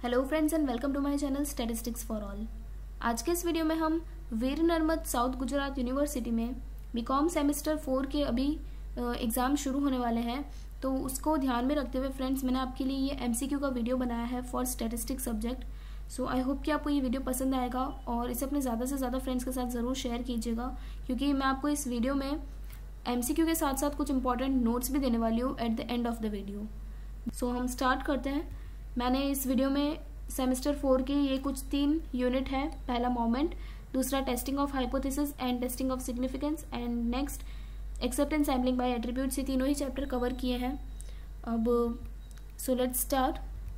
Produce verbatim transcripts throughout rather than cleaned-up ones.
Hello friends and welcome to my channel statistics for all. आज के इस video में हम वीर नर्मद साउथ गुजरात यूनिवर्सिटी में बीकॉम सेमेस्टर फोर के अभी एग्ज़ाम शुरू होने वाले हैं, तो उसको ध्यान में रखते हुए फ्रेंड्स मैंने आपके लिए ये एमसीक्यू का वीडियो बनाया है for statistics subject. So I hope कि आपको ये वीडियो पसंद आएगा और इसे अपने ज़्यादा से ज़्यादा फ्रेंड्स के साथ ज़रूर शेयर कीजिएगा, क्योंकि मैं आपको इस वीडियो में एमसीक्यू के साथ साथ कुछ इंपॉर्टेंट नोट्स भी देने वाली हूँ at the end of the video. So हम स्टार्ट करते हैं। मैंने इस वीडियो में सेमेस्टर फोर के ये कुछ तीन यूनिट है। पहला मोमेंट, दूसरा testing of hypothesis and testing of significance and next acceptance sampling by attributes, ये तीनों ही चैप्टर कवर किए हैं। अब so let's start.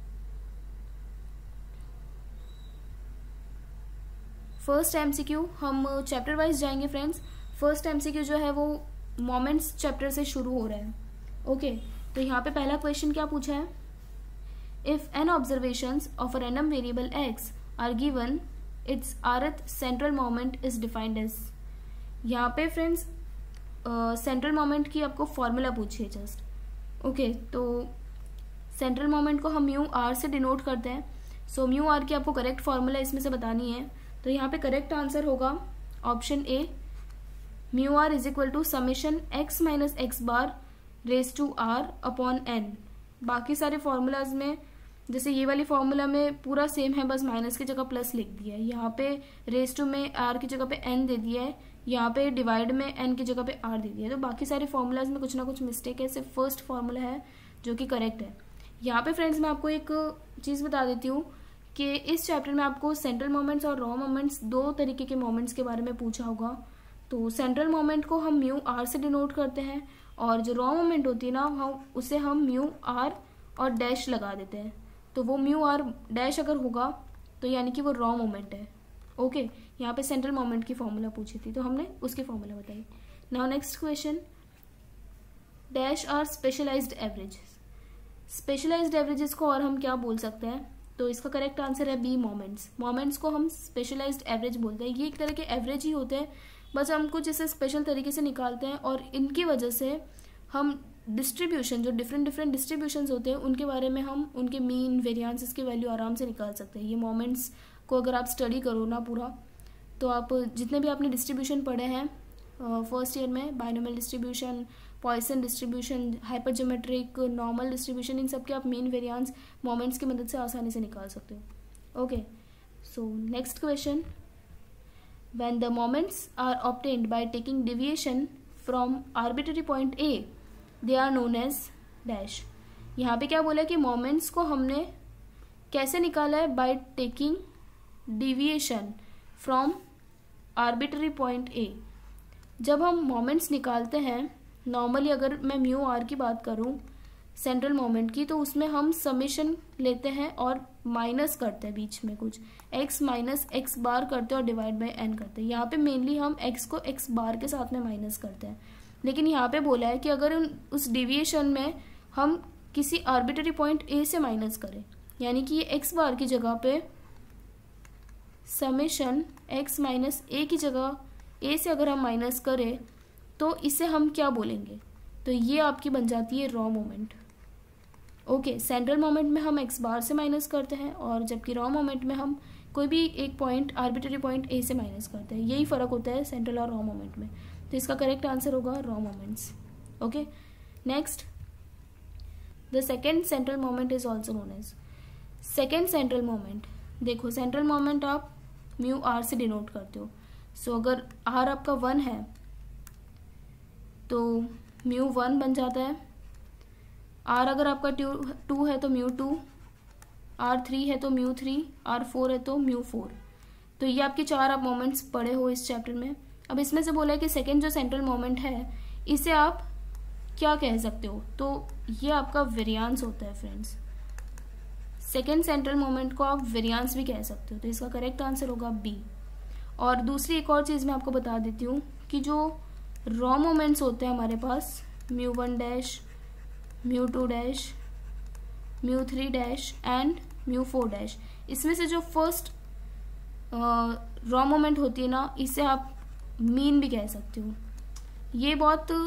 First MCQ हम चैप्टर वाइज जाएंगे फ्रेंड्स। फर्स्ट एमसीक्यू जो है वो मोमेंट्स चैप्टर से शुरू हो रहा है। ओके okay, तो यहाँ पे पहला क्वेश्चन क्या पूछा है, If n observations of a random variable x are given, its rth central moment is defined as। यहाँ पे फ्रेंड्स सेंट्रल मोमेंट की आपको फॉर्मूला पूछी है जस्ट। ओके, तो सेंट्रल मोमेंट को हम म्यू आर से डिनोट करते हैं। सो म्यू आर की आपको करेक्ट फॉर्मूला इसमें से बतानी है। तो यहाँ पे करेक्ट आंसर होगा option A, mu r is equal to summation x minus x bar raise to r upon n. बाकी सारे फॉर्मूलाज में जैसे ये वाली फॉर्मूला में पूरा सेम है, बस माइनस की जगह प्लस लिख दिया है। यहाँ पे रेस टू में आर की जगह पे एन दे दिया है, यहाँ पे डिवाइड में एन की जगह पे आर दे दिया है। तो बाकी सारे फॉर्मूलाज में कुछ ना कुछ मिस्टेक है, सिर्फ फर्स्ट फॉर्मूला है जो कि करेक्ट है। यहाँ पे फ्रेंड्स मैं आपको एक चीज़ बता देती हूँ कि इस चैप्टर में आपको सेंट्रल मोमेंट्स और रॉ मोमेंट्स दो तरीके के मोमेंट्स के बारे में पूछा होगा। तो सेंट्रल मोमेंट को हम म्यू आर से डिनोट करते हैं और जो रॉ मोमेंट होती है ना, हम उसे हम म्यू आर और डैश लगा देते हैं। तो वो म्यू आर डैश अगर होगा तो यानी कि वो रॉ मोमेंट है। ओके, यहाँ पे सेंट्रल मोमेंट की फॉर्मूला पूछी थी तो हमने उसकी फॉर्मूला बताई। Now next question, dash are specialized average. Specialized averages को और हम क्या बोल सकते हैं, तो इसका करेक्ट आंसर है बी, मोमेंट्स। मोमेंट्स को हम स्पेशलाइज्ड एवरेज बोलते हैं। ये एक तरह के एवरेज ही होते हैं, बस हम कुछ इसे स्पेशल तरीके से निकालते हैं और इनकी वजह से हम डिस्ट्रीब्यूशन, जो डिफरेंट डिफरेंट डिस्ट्रीब्यूशंस होते हैं उनके बारे में हम उनके मीन वेरिएंसेस की वैल्यू आराम से निकाल सकते हैं। ये मोमेंट्स को अगर आप स्टडी करो ना पूरा, तो आप जितने भी आपने डिस्ट्रीब्यूशन पढ़े हैं फर्स्ट ईयर में, binomial distribution, Poisson distribution, hypergeometric, normal distribution, इन सब के आप मीन वेरिएंस मोमेंट्स की मदद से आसानी से निकाल सकते हो। Okay, so next question, when the moments are obtained by taking deviation from arbitrary point A, they are known as dash. यहाँ पे क्या बोला है कि मोमेंट्स को हमने कैसे निकाला है, by taking deviation from arbitrary point A. जब हम मोमेंट्स निकालते हैं नॉर्मली, अगर मैं म्यू आर की बात करूँ सेंट्रल मोमेंट की, तो उसमें हम समेशन लेते हैं और माइनस करते हैं बीच में कुछ, एक्स माइनस एक्स बार करते हैं और डिवाइड बाय एन करते हैं। यहाँ पे मेनली हम एक्स को एक्स बार के साथ में माइनस करते हैं, लेकिन यहाँ पे बोला है कि अगर उस डेविएशन में हम किसी आर्बिट्ररी पॉइंट ए से माइनस करें, यानी कि ये एक्स बार की जगह पे समेशन एक्स माइनस ए की जगह ए से अगर हम माइनस करें तो इसे हम क्या बोलेंगे, तो ये आपकी बन जाती है raw moment. Okay, central moment में हम एक्स बार से माइनस करते हैं और जबकि रॉ मोमेंट में हम कोई भी एक पॉइंट आर्बिट्ररी पॉइंट ए से माइनस करते हैं। यही फर्क होता है सेंट्रल और रॉ मोमेंट में। तो इसका करेक्ट आंसर होगा raw moments. Okay, next, the second central moment is also known as. Second central moment, देखो सेंट्रल मोमेंट आप म्यू आर से डिनोट करते हो। सो so, अगर आर आपका वन है तो म्यू वन बन जाता है। आर अगर आपका टू टू है तो म्यू टू, आर थ्री है तो म्यू थ्री, आर फोर है तो म्यू फोर। तो ये आपके चार आप मोमेंट्स पढ़े हो इस चैप्टर में। अब इसमें से बोला है कि सेकेंड जो सेंट्रल मोमेंट है इसे आप क्या कह सकते हो, तो ये आपका वेरिएंस होता है फ्रेंड्स। सेकेंड सेंट्रल मोमेंट को आप वेरिएंस भी कह सकते हो, तो इसका करेक्ट आंसर होगा बी। और दूसरी एक और चीज़ मैं आपको बता देती हूँ कि जो रॉ मोमेंट्स होते हैं हमारे पास, mu one dash, mu two dash, mu three dash and mu four dash, इसमें से जो फर्स्ट रॉ मोमेंट होती है ना, इसे आप मीन भी कह सकते हो। ये बहुत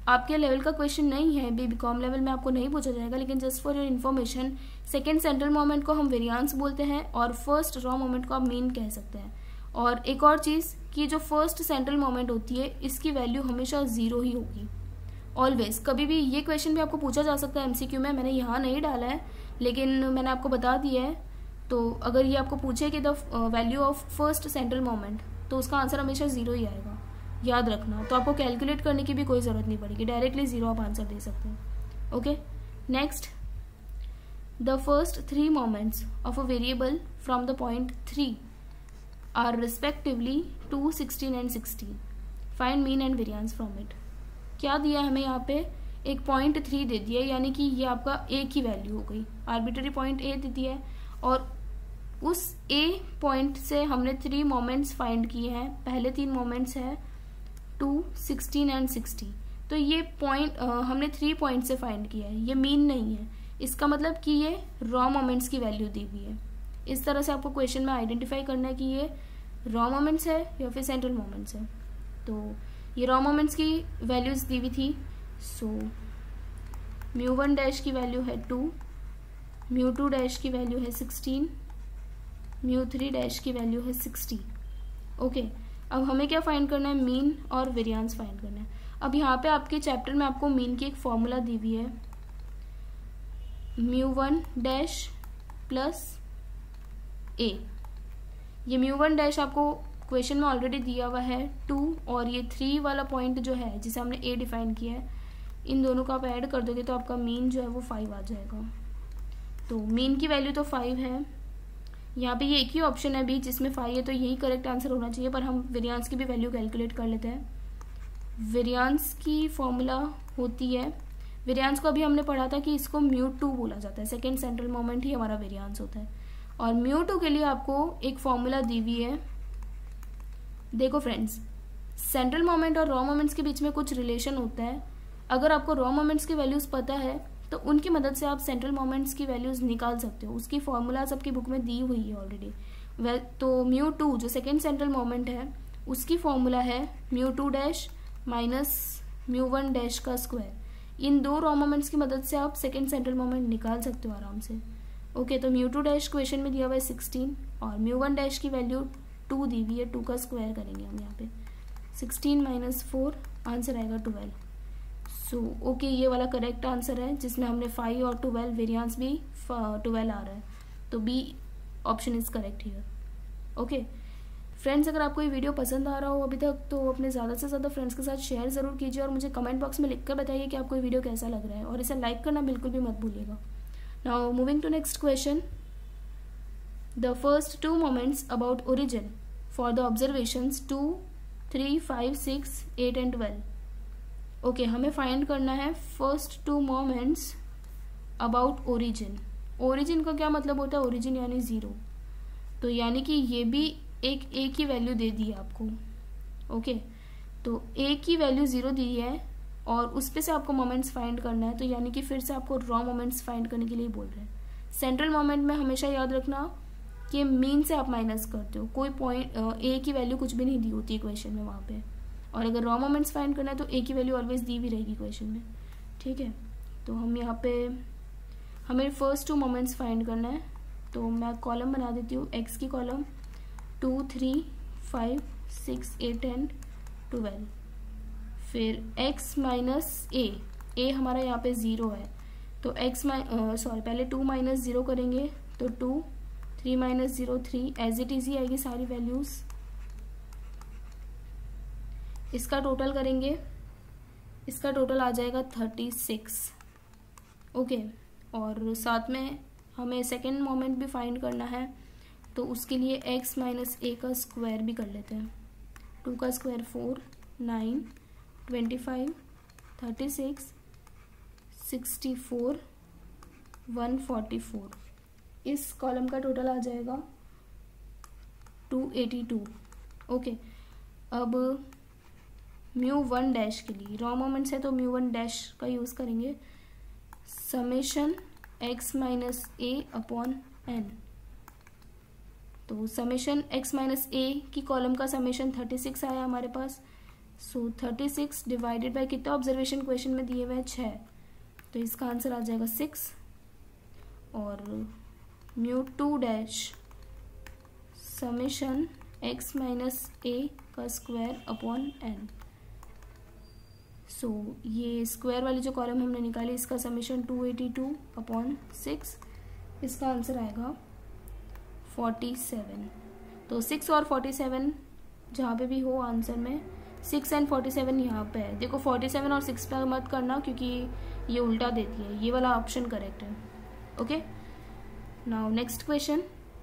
आपके लेवल का क्वेश्चन नहीं है, बी बीकॉम लेवल में आपको नहीं पूछा जाएगा, लेकिन just for your information second central moment को हम वेरियांस बोलते हैं और फर्स्ट रॉ मोमेंट को आप मीन कह सकते हैं। और एक और चीज़ कि जो फर्स्ट सेंट्रल मोमेंट होती है इसकी वैल्यू हमेशा ज़ीरो ही होगी ऑलवेज। कभी भी ये क्वेश्चन भी आपको पूछा जा सकता है एमसीक्यू में, मैंने यहाँ नहीं डाला है लेकिन मैंने आपको बता दिया है। तो अगर ये आपको पूछे कि the value of first central moment, तो उसका आंसर हमेशा ज़ीरो ही आएगा, याद रखना। तो आपको कैलकुलेट करने की भी कोई ज़रूरत नहीं पड़ेगी, डायरेक्टली ज़ीरो आप आंसर दे सकते हैं। Okay, next, the first three moments of a variable from the point three are respectively two, sixteen and sixteen. Find mean and variance from it. क्या दिया हमें यहाँ पे, एक पॉइंट थ्री दे दिया, यानी कि ये आपका ए की वैल्यू हो गई, आर्बिट्ररी पॉइंट ए दे दिया है और उस ए पॉइंट से हमने थ्री मोमेंट्स फाइंड किए हैं। पहले तीन मोमेंट्स है टू, सिक्सटीन एंड सिक्सटी। तो ये पॉइंट हमने थ्री पॉइंट से फाइंड किया है, ये मीन नहीं है, इसका मतलब कि ये रॉ मोमेंट्स की वैल्यू दी हुई है। इस तरह से आपको क्वेश्चन में आइडेंटिफाई करना है कि ये रॉ मोमेंट्स है या फिर सेंट्रल मोमेंट्स है। तो ये रॉ मोमेंट्स की वैल्यूज दी हुई थी। सो म्यू वन डैश की वैल्यू है टू, म्यू टू डैश की वैल्यू है सिक्सटीन, म्यू थ्री डैश की वैल्यू है सिक्सटी। ओके, अब हमें क्या फाइंड करना है, मीन और वेरिएंस फाइंड करना है। अब यहाँ पे आपके चैप्टर में आपको मीन की एक फॉर्मूला दी हुई है, mu one dash plus A. ये म्यू वन डैश आपको क्वेश्चन में ऑलरेडी दिया हुआ है टू, और ये थ्री वाला पॉइंट जो है जिसे हमने ए डिफाइन किया है, इन दोनों को आप ऐड कर दोगे तो आपका मीन जो है वो फाइव आ जाएगा। तो मीन की वैल्यू तो फाइव है, यहाँ पे ये एक ही ऑप्शन है बी जिसमें फाइव है, तो यही करेक्ट आंसर होना चाहिए। पर हम वेरिएंस की भी वैल्यू कैलकुलेट कर लेते हैं। वेरिएंस की फॉर्मूला होती है, वेरिएंस को अभी हमने पढ़ा था कि इसको म्यू टू बोला जाता है, सेकेंड सेंट्रल मोमेंट ही हमारा वेरिएंस होता है। और म्यू टू के लिए आपको एक फॉर्मूला दी हुई है। देखो फ्रेंड्स, सेंट्रल मोमेंट और रॉ मोमेंट्स के बीच में कुछ रिलेशन होता है। अगर आपको रॉ मोमेंट्स की वैल्यूज पता है तो उनकी मदद से आप सेंट्रल मोमेंट्स की वैल्यूज निकाल सकते हो। उसकी फॉर्मूलाज आपकी बुक में दी हुई है ऑलरेडी। वे तो म्यू टू जो सेकेंड सेंट्रल मोमेंट है उसकी फॉर्मूला है mu two dash minus mu one dash का स्क्वायर। इन दो रॉ मोमेंट्स की मदद से आप सेकेंड सेंट्रल मोमेंट निकाल सकते हो आराम से। ओके, तो म्यू टू डैश क्वेश्चन में दिया हुआ है सिक्सटीन और म्यू वन डैश की वैल्यू टू दी हुई है, टू का स्क्वायर करेंगे हम यहाँ पे, सिक्सटीन माइनस फोर, आंसर आएगा ट्वेल्व। सो ओके, ये वाला करेक्ट आंसर है जिसमें हमने फाइव और ट्वेल्व, वेरिएंस भी ट्वेल्व आ रहा है, तो B option is correct here. Okay friends, अगर आपको ये वीडियो पसंद आ रहा हो अभी तक तो अपने ज़्यादा से ज़्यादा फ्रेंड्स के साथ शेयर ज़रूर कीजिए और मुझे कमेंट बॉक्स में लिखकर बताइए कि आपको ये वीडियो कैसा लग रहा है, और इसे लाइक करना बिल्कुल भी मत भूलिएगा। Now moving to next question, the first two moments about origin for the observations two, three, five, six, eight and twelve. Okay okay, हमें फाइंड करना है first two moments about origin. Origin का क्या मतलब होता है, ओरिजिन यानी zero, तो यानी कि ये भी एक ए की वैल्यू दे दी है आपको। ओके okay, तो ए की वैल्यू ज़ीरो दी है और उस पे से आपको मोमेंट्स फाइंड करना है, तो यानी कि फिर से आपको रॉ मोमेंट्स फाइंड करने के लिए बोल रहे हैं। सेंट्रल मोमेंट में हमेशा याद रखना कि मीन से आप माइनस करते हो, कोई पॉइंट ए की वैल्यू कुछ भी नहीं दी होती है क्वेश्चन में वहाँ पे। और अगर रॉ मोमेंट्स फाइंड करना है तो ए की वैल्यू ऑलवेज दी भी रहेगी क्वेश्चन में, ठीक है। तो हम यहाँ पे हमें फर्स्ट टू मोमेंट्स फाइंड करना है, तो मैं कॉलम बना देती हूँ, एक्स की column two, three, five, six, eight and twelve. फिर एक्स माइनस ए, ए हमारा यहाँ पे ज़ीरो है, तो एक्स माइ सॉरी पहले टू माइनस ज़ीरो करेंगे तो two, three minus zero three, as it is ही आएगी सारी वैल्यूज़। इसका टोटल करेंगे, इसका टोटल आ जाएगा थर्टी सिक्स। ओके, और साथ में हमें सेकेंड मोमेंट भी फाइंड करना है, तो उसके लिए x माइनस ए का स्क्वायर भी कर लेते हैं। टू का square four, nine, twenty five, thirty six, sixty four, one forty four. इस कॉलम का टोटल आ जाएगा टू एटी टू। ओके, अब म्यू वन डैश के लिए रॉ मोमेंट्स है तो म्यू वन डैश का यूज़ करेंगे, summation x minus A upon n. तो समेशन एक्स माइनस ए की कॉलम का समेशन थर्टी सिक्स आया हमारे पास, so thirty six divided by कितना ऑब्जर्वेशन क्वेश्चन में दिए हुए हैं छः, तो इसका आंसर आ जाएगा सिक्स। और mu two dash summation x minus A का स्क्वायर अपॉन एन। सो ये स्क्वायर वाली जो कॉलम हमने निकाली इसका summation two eighty two upon six, इसका आंसर आएगा फोर्टी सेवन। तो सिक्स और फोर्टी सेवन जहाँ पे भी हो आंसर में, सिक्स एंड फोर्टी सेवन यहाँ पे है। देखो फोर्टी सेवन और सिक्स पे मत करना क्योंकि ये उल्टा देती है, ये वाला ऑप्शन करेक्ट है। Okay, now next question,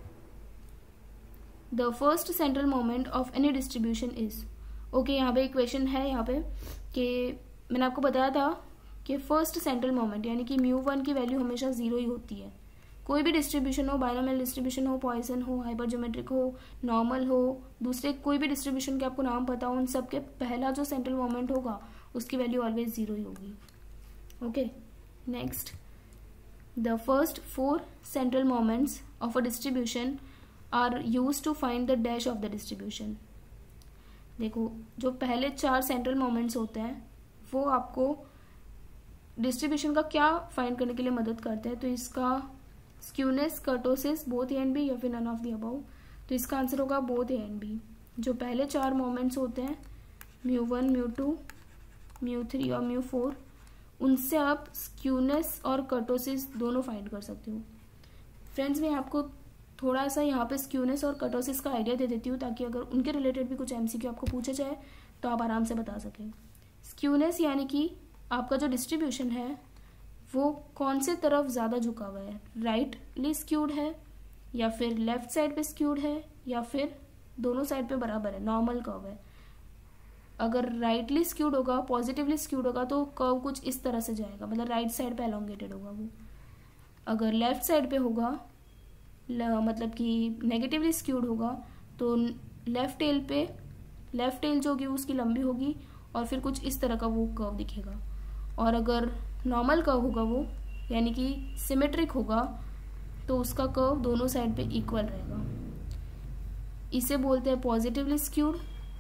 the first central moment of any distribution is. Okay, यहाँ पे एक क्वेश्चन है यहाँ पे कि मैंने आपको बताया था कि फर्स्ट सेंट्रल मोमेंट यानी कि म्यू वन की वैल्यू हमेशा जीरो ही होती है। कोई भी डिस्ट्रीब्यूशन हो, बायनोमियल डिस्ट्रीब्यूशन हो, पॉइसन हो, हाइपरज्योमेट्रिक हो, नॉर्मल हो, दूसरे कोई भी डिस्ट्रीब्यूशन के आपको नाम पता हो, उन सब के पहला जो सेंट्रल मोमेंट होगा उसकी वैल्यू ऑलवेज जीरो ही होगी। Okay, next, the first four central moments of a distribution are used to find the dash of the distribution. देखो, जो पहले चार सेंट्रल मोमेंट्स होते हैं वो आपको डिस्ट्रीब्यूशन का क्या फाइंड करने के लिए मदद करते हैं। तो इसका skewness, kurtosis, both A and B या फिर नन ऑफ द अबव। तो इसका आंसर होगा बोथ ए एंड बी। जो पहले चार मोमेंट्स होते हैं mu one, mu two, mu three और म्यू फोर, उनसे आप स्क्यूनेस और कर्टोसिस दोनों फाइंड कर सकते हो। फ्रेंड्स, मैं आपको थोड़ा सा यहाँ पे स्क्यूनेस और कर्टोसिस का आइडिया दे देती हूँ ताकि अगर उनके रिलेटेड भी कुछ एमसीक्यू आपको पूछे जाए तो आप आराम से बता सकें। स्क्यूनेस यानी कि आपका जो डिस्ट्रीब्यूशन है वो कौन से तरफ ज़्यादा झुका हुआ है, राइटली स्क्यूड है या फिर लेफ्ट साइड पे स्क्यूड है या फिर दोनों साइड पे बराबर है, नॉर्मल कर्व है। अगर राइटली स्क्यूड होगा, पॉजिटिवली स्क्यूड होगा तो कर्व कुछ इस तरह से जाएगा, मतलब राइट साइड पे एलोंगेटेड होगा वो। अगर लेफ्ट साइड पे होगा, मतलब कि नेगेटिवली स्क्यूड होगा, तो लेफ्ट टेल पे लेफ्ट टेल जो होगी उसकी लंबी होगी और फिर कुछ इस तरह का वो कर्व दिखेगा। और अगर नॉर्मल कर्व होगा वो यानी कि सिमेट्रिक होगा तो उसका कर्व दोनों साइड पे इक्वल रहेगा। इसे बोलते हैं पॉजिटिवली स्क्यूड,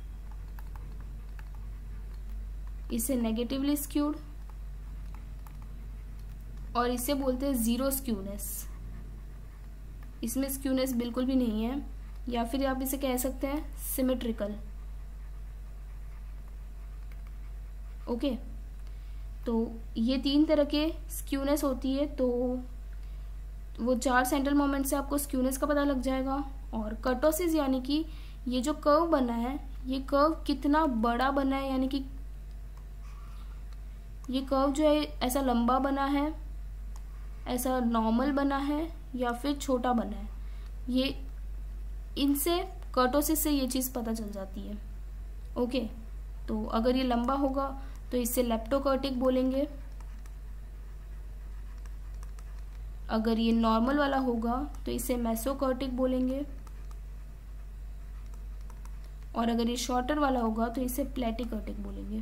इसे नेगेटिवली स्क्यूड और इसे बोलते हैं जीरो स्क्यूनेस। इसमें स्क्यूनेस बिल्कुल भी नहीं है, या फिर आप इसे कह सकते हैं सिमेट्रिकल। ओके, तो ये तीन तरह के स्क्यूनेस होती है। तो वो चार सेंट्रल मोमेंट से आपको स्क्यूनेस का पता लग जाएगा। और कर्टोसिस यानी कि ये जो कर्व बना है, ये कर्व कितना बड़ा बना है, यानी कि ये कर्व जो है ऐसा लंबा बना है, ऐसा नॉर्मल बना है या फिर छोटा बना है, ये इनसे कर्टोसिस से ये चीज़ पता चल जाती है। ओके, तो अगर ये लंबा होगा तो इसे लेप्टोकर्टिक बोलेंगे। अगर ये नॉर्मल वाला होगा तो इसे मेसोकर्टिक बोलेंगे। और अगर ये शॉर्टर वाला होगा तो इसे प्लेटिकर्टिक बोलेंगे,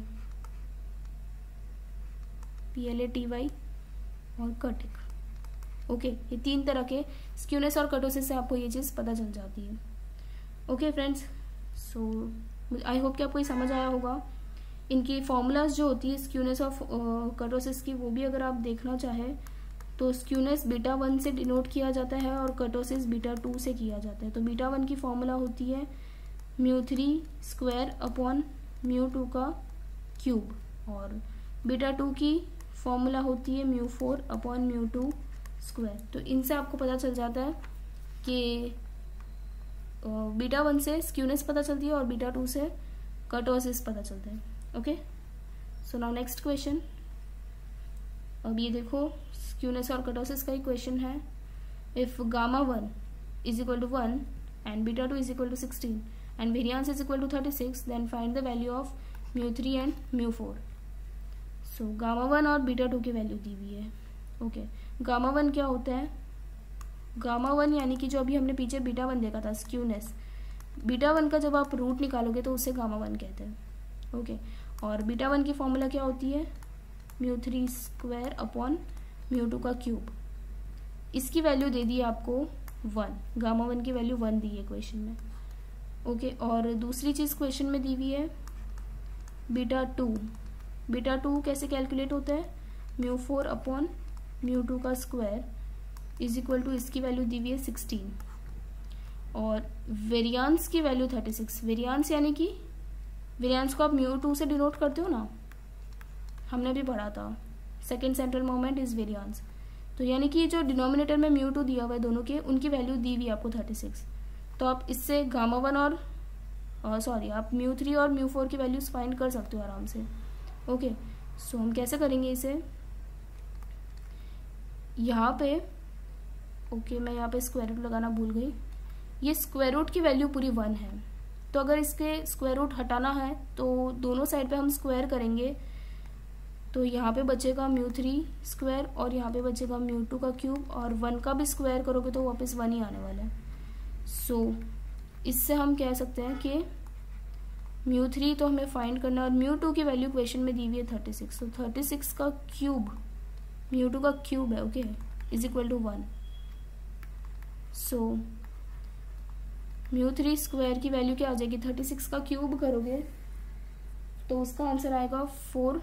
P L A T Y और कर्टिक। ओके, ये तीन तरह के स्क्यूनेस और कर्टोसिस से आपको ये चीज़ पता चल जाती है। Okay friends, so I hope कि आपको ये समझ आया होगा। इनकी फॉर्मूलाज जो होती है स्क्यूनेस और कर्टोसिस की, वो भी अगर आप देखना चाहें तो स्क्यूनेस बीटा वन से डिनोट किया जाता है और कर्टोसिस बीटा टू से किया जाता है। तो बीटा वन की फॉर्मूला होती है mu three square upon mu two का क्यूब, और बीटा टू की फॉर्मूला होती है mu four upon mu two square. तो इनसे आपको पता चल जाता है कि बीटा वन से स्क्यूनेस पता चलती है और बीटा टू से कर्टोसिस पता चलता है। Okay, so now next question. अब ये देखो, स्क्यूनेस और कर्टोसिस का ही क्वेश्चन है। If gamma one is equal to one and beta two is equal to sixteen and variance is equal to thirty six, then find the value of mu three and mu four. So gamma one और beta two की value दी हुई है। Okay okay. Gamma one क्या होता है? Gamma one यानी कि जो अभी हमने पीछे बीटा वन देखा था स्क्यूनेस, बीटा वन का जब आप रूट निकालोगे तो उसे गामा वन कहते हैं। Okay okay. और बीटा वन की फॉर्मूला क्या होती है? Mu three square upon mu two का क्यूब। इसकी वैल्यू दे दी है आपको वन, गामा वन की वैल्यू वन दी है क्वेश्चन में। Okay okay. और दूसरी चीज़ क्वेश्चन में दी हुई है बीटा टू, बीटा टू कैसे कैलकुलेट होता है, mu four upon mu two का स्क्वायर इज इक्वल टू, इसकी वैल्यू दी हुई है सिक्सटीन और वेरियांस की वैल्यू थर्टी सिक्स। वेरियांस यानी कि वेरियांस को आप म्यू टू से डिनोट करते हो ना, हमने भी पढ़ा था, second central moment is variance. तो यानी कि जो डिनोमिनेटर में म्यू टू दिया हुआ है दोनों के, उनकी वैल्यू दी हुई है आपको थर्टी सिक्स। तो आप इससे गामा वन और सॉरी आप म्यू थ्री और म्यू फोर की वैल्यूज फाइंड कर सकते हो आराम से। ओके, सो हम कैसे करेंगे इसे, यहाँ पे ओके मैं यहाँ पे स्क्वायर रूट लगाना भूल गई। ये स्क्वायर रूट की वैल्यू पूरी वन है, तो अगर इसके स्क्वायर रूट हटाना है तो दोनों साइड पे हम स्क्वायर करेंगे। तो यहाँ पे बचेगा म्यू थ्री स्क्वायर और यहाँ पे बचेगा म्यू टू का क्यूब, और वन का भी स्क्वायर करोगे तो वापस वन ही आने वाला है। सो so, इससे हम कह सकते हैं कि म्यू थ्री तो हमें फाइंड करना है और म्यू टू की वैल्यू क्वेश्चन में दी हुई है थर्टी सिक्स। तो थर्टी सिक्स का क्यूब म्यू टू का क्यूब है, okay, is equal to one. So mu three square की वैल्यू क्या आ जाएगी, थर्टी सिक्स का क्यूब करोगे तो उसका आंसर आएगा four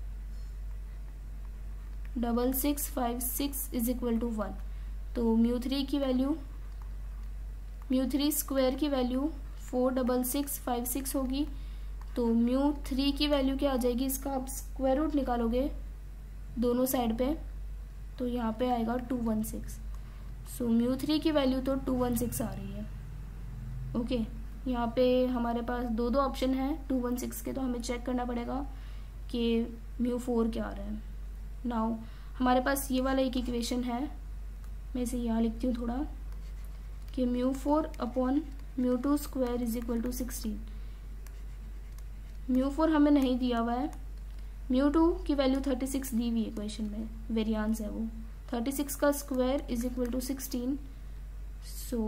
double six five six is equal to one. तो म्यू थ्री की वैल्यू, म्यू थ्री स्क्वायर की value four double six five six होगी। तो म्यू थ्री की वैल्यू क्या आ जाएगी, इसका आप स्क्वायर रूट निकालोगे दोनों साइड पे, तो यहाँ पे आएगा two one six. So mu three की वैल्यू तो टू वन सिक्स आ रही है। ओके okay, यहाँ पे हमारे पास दो दो ऑप्शन है टू वन सिक्स के, तो हमें चेक करना पड़ेगा कि म्यू फोर क्या आ रहा है। नाउ हमारे पास ये वाला एक इक्वेशन है, मैं इसे यहाँ लिखती हूँ थोड़ा, कि mu four upon mu two square is equal to sixteen. Mu four हमें नहीं दिया हुआ है, म्यू टू की वैल्यू थर्टी सिक्स दी हुई है इक्वेशन में, वेरियांस है वो, थर्टी सिक्स का square is equal to sixteen. So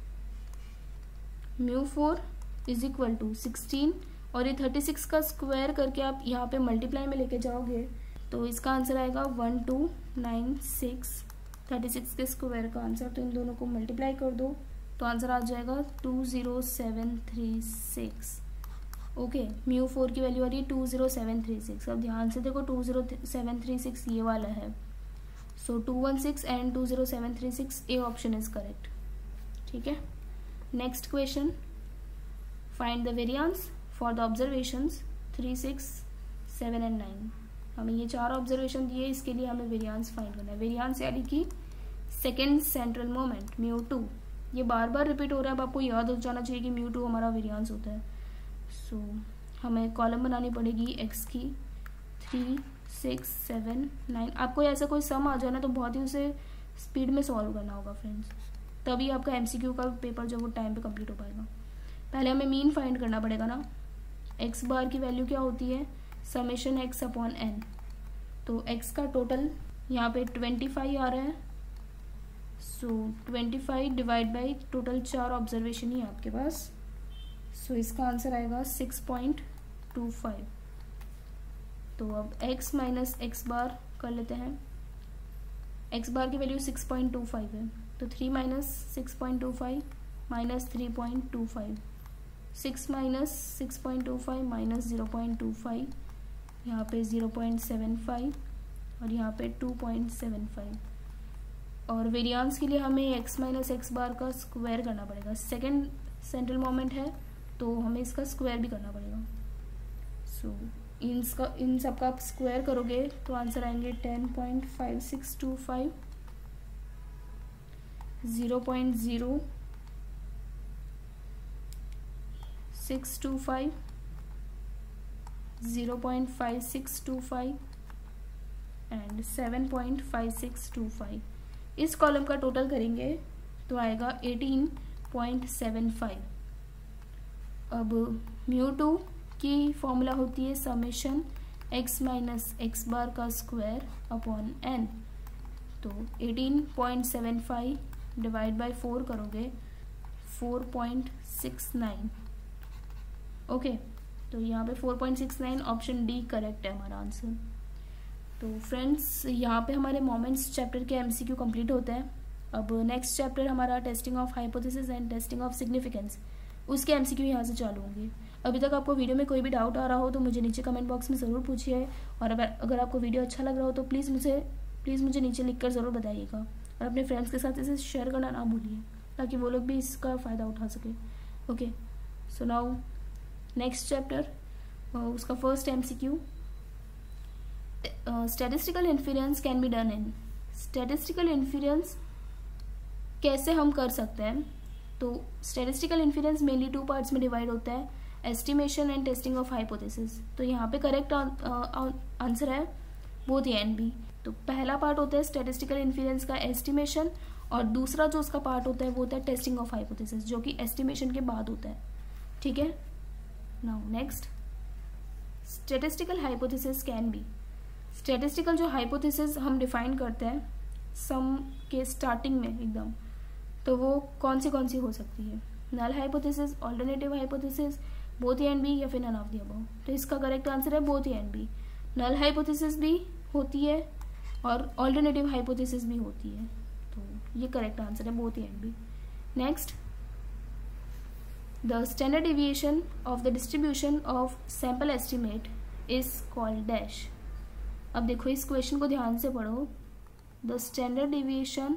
mu four is equal to sixteen और ये थर्टी सिक्स का स्क्वायर करके आप यहाँ पे मल्टीप्लाई में लेके जाओगे तो इसका आंसर आएगा one two nine six, thirty six के स्क्वायर का आंसर। तो इन दोनों को मल्टीप्लाई कर दो तो आंसर आ जाएगा two zero seven three six. Okay, mu four की वैल्यू आ रही है two zero seven three six. अब ध्यान से देखो two zero seven three six ये वाला है, so two one six and two zero seven three six, A option is correct. ठीक है, next question, find the variance for the observations three six seven and nine. हमें ये चार observation दिए, इसके लिए हमें वेरियांस फाइंड करना है। वेरियांस यानी कि second central moment mu two, ये बार बार रिपीट हो रहा है, अब आपको याद हो जाना चाहिए कि म्यू टू हमारा वेरियांस होता है। सो so, हमें कॉलम बनानी पड़ेगी एक्स की, थ्री सिक्स सेवन नाइन। आपको ऐसा कोई सम आ जाए ना तो बहुत ही उसे स्पीड में सॉल्व करना होगा फ्रेंड्स, तभी आपका एमसीक्यू का पेपर जो वो टाइम पे कंप्लीट हो पाएगा। पहले हमें मीन फाइंड करना पड़ेगा ना। एक्स बार की वैल्यू क्या होती है, समेशन एक्स अपॉन एन। तो एक्स का टोटल यहाँ पे ट्वेंटी फाइव आ रहा है, so twenty five divide by total चार ऑब्जर्वेशन ही आपके पास, सो so, इसका आंसर आएगा सिक्स पॉइंट टू फाइव। तो अब x माइनस एक्स बार कर लेते हैं। x बार की value six point two five है, तो three minus six point two five minus three point two five, six minus six point two five minus zero point two five, यहाँ पे zero point seven five और यहाँ पे two point seven five. और variance के लिए हमें x minus x bar का स्क्वायर करना पड़ेगा। सेकेंड सेंट्रल मोमेंट है तो हमें इसका स्क्वायर भी करना पड़ेगा। सो so, इन इन सब का आप स्क्वायर करोगे तो आंसर आएंगे ten point five six two five, zero point zero six two five, zero point five six two five and seven point five six two five. इस कॉलम का टोटल करेंगे तो आएगा एटीन पॉइंट सेवन फाइव। अब mu two की formula होती है summation x minus x bar का स्क्वायर अपॉन एन। तो eighteen point seven five divide by four करोगे four point six nine. Okay, तो यहाँ पे four point six nine option D correct है हमारा आंसर। तो फ्रेंड्स यहाँ पे हमारे मोमेंट्स चैप्टर के एमसीक्यू कंप्लीट होते हैं। अब नेक्स्ट चैप्टर हमारा testing of hypothesis and testing of significance, उसके एमसीक्यू यहाँ से चालू होंगे। अभी तक आपको वीडियो में कोई भी डाउट आ रहा हो तो मुझे नीचे कमेंट बॉक्स में ज़रूर पूछिए, और अगर अगर आपको वीडियो अच्छा लग रहा हो तो प्लीज़ मुझे प्लीज़ मुझे नीचे लिख कर ज़रूर बताइएगा, और अपने फ्रेंड्स के साथ इसे शेयर करना ना भूलिए ताकि वो लोग भी इसका फ़ायदा उठा सके। Okay, so now next chapter, उसका first MCQ, statistical inference can be done in. Statistical inference कैसे हम कर सकते हैं? तो statistical inference mainly two parts में डिवाइड होता है, estimation and testing of hypothesis. तो यहाँ पे करेक्ट आंसर है बोथ ए एंड बी। तो पहला पार्ट होता है स्टैटिस्टिकल इन्फेरेंस का एस्टिमेशन, और दूसरा जो उसका पार्ट होता है वो होता है टेस्टिंग ऑफ हाइपोथेसिस, जो कि एस्टिमेशन के बाद होता है। ठीक है, now next, statistical hypothesis can be. Statistical जो हाइपोथेसिस हम डिफाइन करते हैं सम के स्टार्टिंग में एकदम, तो वो कौन सी कौन सी हो सकती है? Null hypothesis, alternative hypothesis, both A and B, या फिर नन ऑफ द अबव। तो इसका करेक्ट आंसर है both A and B. Null hypothesis भी होती है और ऑल्टरनेटिव हाइपोथेसिस भी होती है, तो ये करेक्ट आंसर है both A and B. Next, the standard deviation of the distribution of sample estimate is called dash. अब देखो इस क्वेश्चन को ध्यान से पढ़ो। The standard deviation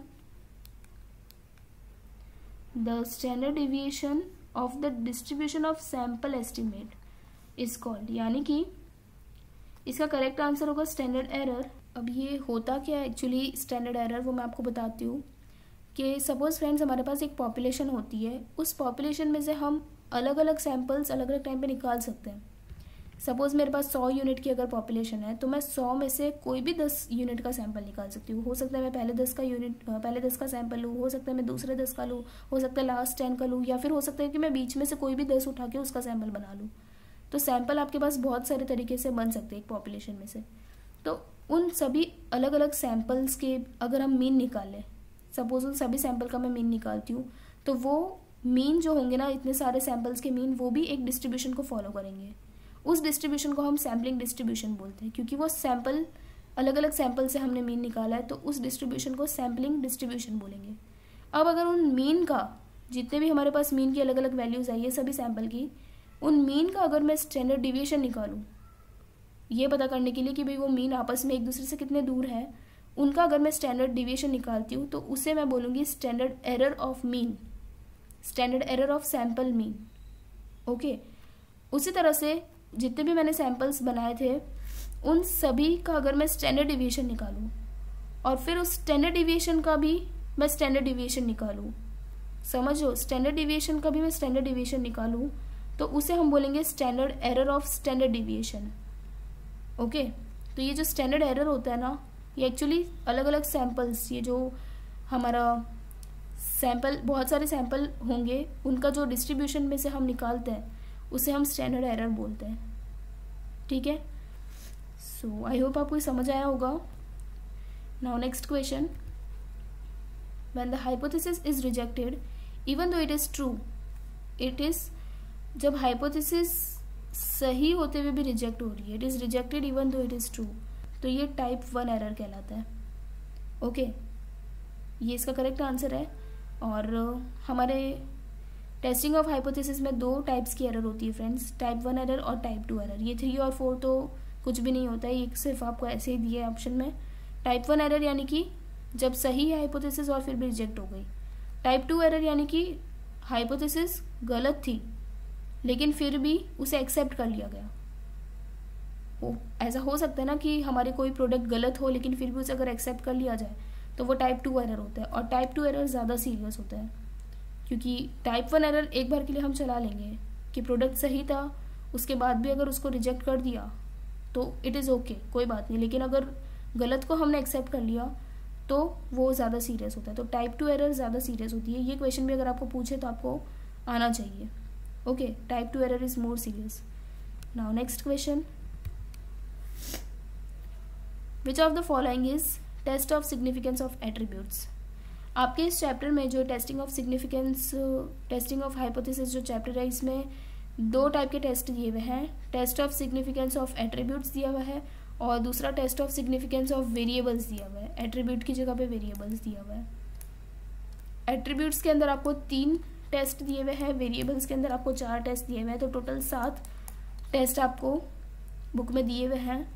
the standard deviation of the distribution of sample estimate is called, यानी कि इसका करेक्ट आंसर होगा स्टैंडर्ड एरर। अब ये होता क्या है एक्चुअली स्टैंडर्ड एरर, वो मैं आपको बताती हूँ कि सपोज फ्रेंड्स हमारे पास एक पॉपुलेशन होती है, उस पॉपुलेशन में से हम अलग अलग सैंपल्स अलग अलग टाइम पे निकाल सकते हैं। सपोज मेरे पास सौ यूनिट की अगर पॉपुलेशन है तो मैं सौ में से कोई भी दस यूनिट का सैंपल निकाल सकती हूँ। हो सकता है मैं पहले दस का यूनिट पहले दस का सैंपल लूँ, हो सकता है मैं दूसरे दस का लूँ, हो सकता है लास्ट टेन का लूँ, या फिर हो सकता है कि मैं बीच में से कोई भी दस उठा के उसका सैंपल बना लूँ। तो सैंपल आपके पास बहुत सारे तरीके से बन सकते हैं एक पॉपुलेशन में से। तो उन सभी अलग अलग सैंपल्स के अगर हम मीन निकालें, सपोज उन सभी सैंपल का मैं मीन निकालती हूँ, तो वो मीन जो होंगे ना, इतने सारे सैंपल्स के मीन, वो भी एक डिस्ट्रीब्यूशन को फॉलो करेंगे। उस डिस्ट्रीब्यूशन को हम सैम्पलिंग डिस्ट्रीब्यूशन बोलते हैं, क्योंकि वो सैंपल अलग अलग सैंपल से हमने मीन निकाला है, तो उस डिस्ट्रीब्यूशन को सैम्पलिंग डिस्ट्रीब्यूशन बोलेंगे। अब अगर उन मीन का, जितने भी हमारे पास मीन की अलग अलग वैल्यूज आई है सभी सैंपल की, उन मीन का अगर मैं स्टैंडर्ड डिविएशन निकालूं, ये पता करने के लिए कि भाई वो मीन आपस में एक दूसरे से कितने दूर है, उनका अगर मैं स्टैंडर्ड डिविएशन निकालती हूँ तो उसे मैं बोलूँगी standard error of mean, standard error of sample mean. Okay, उसी तरह से जितने भी मैंने सैंपल्स बनाए थे उन सभी का अगर मैं स्टैंडर्ड डिविएशन निकालूं, और फिर उस स्टैंडर्ड डिविएशन का भी मैं स्टैंडर्ड डिविएशन निकालूं, समझो, स्टैंडर्ड डिविएशन का भी मैं स्टैंडर्ड डिविएशन निकालूं, तो उसे हम बोलेंगे standard error of standard deviation. Okay, तो ये जो स्टैंडर्ड एरर होता है ना, ये एक्चुअली अलग अलग सैंपल्स, ये जो हमारा सैंपल, बहुत सारे सैंपल होंगे, उनका जो डिस्ट्रीब्यूशन में से हम निकालते हैं उसे हम स्टैंडर्ड एरर बोलते हैं। ठीक है, सो आई होप आपको समझ आया होगा। Now next question, when the hypothesis is rejected even though it is true, it is, जब हाइपोथेसिस सही होते हुए भी रिजेक्ट हो रही है, it is rejected even though it is true, तो ये टाइप वन एरर कहलाता है। ओके, ये इसका करेक्ट आंसर है। और हमारे टेस्टिंग ऑफ हाइपोथेसिस में दो टाइप्स की एरर होती है फ्रेंड्स, टाइप वन एरर और टाइप टू एरर। ये थ्री और फोर तो कुछ भी नहीं होता है, ये सिर्फ आपको ऐसे ही दिए ऑप्शन में। टाइप वन एरर यानी कि जब सही है हाइपोथेसिस और फिर भी रिजेक्ट हो गई। टाइप टू एरर यानी कि हाइपोथेसिस गलत थी लेकिन फिर भी उसे एक्सेप्ट कर लिया गया। वो ऐसा हो सकता है ना कि हमारे कोई प्रोडक्ट गलत हो लेकिन फिर भी उसे अगर एक्सेप्ट कर लिया जाए तो वो टाइप टू एरर होता है। और टाइप टू एरर ज़्यादा सीरियस होता है, क्योंकि टाइप वन एरर एक बार के लिए हम चला लेंगे कि प्रोडक्ट सही था, उसके बाद भी अगर उसको रिजेक्ट कर दिया तो इट इज़ ओके, कोई बात नहीं, लेकिन अगर गलत को हमने एक्सेप्ट कर लिया तो वो ज़्यादा सीरियस होता है। तो टाइप टू एरर ज़्यादा सीरियस होती है। ये क्वेश्चन भी अगर आपको पूछे तो आपको आना चाहिए। Okay, type two error is more serious. Now next question, which of the following is test of significance of attributes. आपके इस चैप्टर में जो testing of significance, testing of hypothesis जो चैप्टर है, इसमें दो टाइप के टेस्ट दिए हुए हैं। Test of significance of attributes दिया हुआ है और दूसरा test of significance of variables दिया हुआ है। एट्रीब्यूट की जगह पे वेरिएबल्स दिया हुआ है। एट्रीब्यूट्स के अंदर आपको तीन टेस्ट दिए हुए हैं, वेरिएबल्स के अंदर आपको चार टेस्ट दिए हुए हैं, तो टोटल सात टेस्ट आपको बुक में दिए हुए हैं।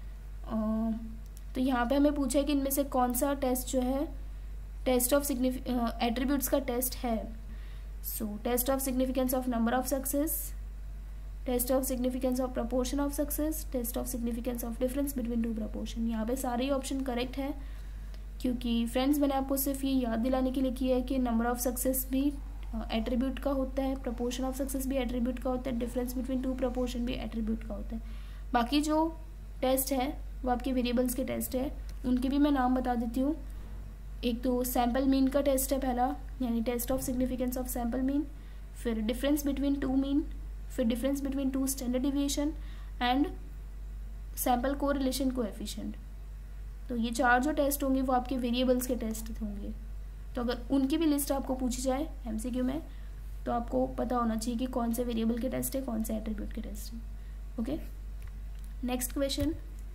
तो यहाँ पे हमें पूछा है कि इनमें से कौन सा टेस्ट जो है टेस्ट ऑफ सिग्निफि एट्रीब्यूट्स का टेस्ट है। So test of significance of number of success, test of significance of proportion of success, test of significance of difference between two proportion. यहाँ पे सारे ही ऑप्शन करेक्ट है, क्योंकि friends मैंने आपको सिर्फ ये याद दिलाने के लिए किया है कि नंबर ऑफ सक्सेस भी एट्रीब्यूट का होता है, प्रपोर्शन ऑफ सक्सेस भी एट्रीब्यूट का होता है, डिफरेंस बिटवीन टू प्रपोर्शन भी एट्रीब्यूट का होता है। बाकी जो टेस्ट है वो आपके वेरिएबल्स के टेस्ट है, उनके भी मैं नाम बता देती हूँ। एक तो सैम्पल मीन का टेस्ट है पहला, यानी test of significance of sample mean, फिर डिफरेंस बिटवीन टू मीन, फिर difference between two standard deviation and sample correlation coefficient. तो ये चार जो टेस्ट होंगे वो आपके वेरिएबल्स के टेस्ट होंगे। तो अगर उनकी भी लिस्ट आपको पूछी जाए एमसीक्यू में तो आपको पता होना चाहिए कि कौन से वेरिएबल के टेस्ट है, कौन से एट्रीब्यूट के टेस्ट है। Okay, next question.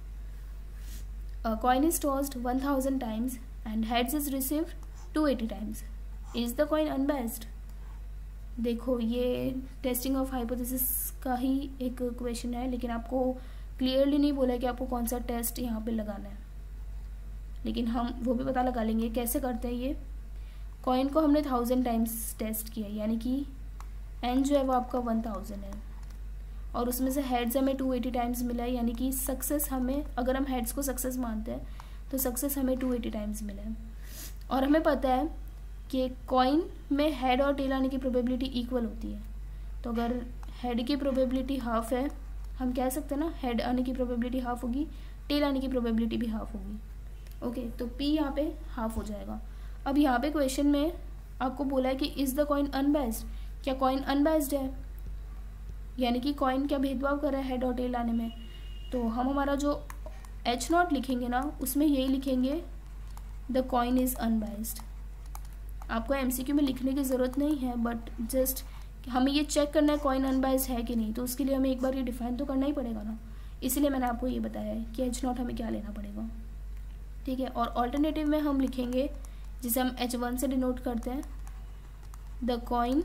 A coin is tossed one thousand times and heads is received two hundred eighty times. Is the coin unbiased? देखो ये टेस्टिंग ऑफ हाइपोथेसिस का ही एक क्वेश्चन है, लेकिन आपको क्लियरली नहीं बोला कि आपको कौन सा टेस्ट यहाँ पे लगाना है, लेकिन हम वो भी पता लगा लेंगे कैसे करते हैं। ये कॉइन को हमने थाउजेंड टाइम्स टेस्ट किया, यानी कि एन जो है वो आपका वन थाउजेंड है, और उसमें से हेड्स हमें टू एटी टाइम्स मिला है, यानी कि सक्सेस हमें, अगर हम हेड्स को सक्सेस मानते हैं तो सक्सेस हमें टू एटी टाइम्स मिला है। और हमें पता है कि कॉइन में हेड और टेल आने की प्रोबेबिलिटी इक्वल होती है, तो अगर हेड की प्रोबेबिलिटी हाफ है, हम कह सकते हैं ना हेड आने की प्रोबेबिलिटी हाफ होगी, टेल आने की प्रोबेबिलिटी भी हाफ होगी। ओके, तो पी यहाँ पे हाफ हो जाएगा। अब यहाँ पे क्वेश्चन में आपको बोला है कि इज़ द कॉइन अनबाइस्ड, क्या कॉइन अनबाइस्ड है, यानी कि कॉइन क्या भेदभाव कर रहा है हेड और टेल आने में। तो हम हमारा जो एच नॉट लिखेंगे ना उसमें यही लिखेंगे द कॉइन इज़ अनबाइस्ड। आपको एमसीक्यू में लिखने की ज़रूरत नहीं है, बट जस्ट हमें ये चेक करना है कॉइन अनबाइस्ड है कि नहीं, तो उसके लिए हमें एक बार ये डिफाइन तो करना ही पड़ेगा ना, इसीलिए मैंने आपको ये बताया है कि एच नॉट हमें क्या लेना पड़ेगा। ठीक है, और ऑल्टरनेटिव में हम लिखेंगे जिसे हम एच वन से डिनोट करते हैं, द कॉइन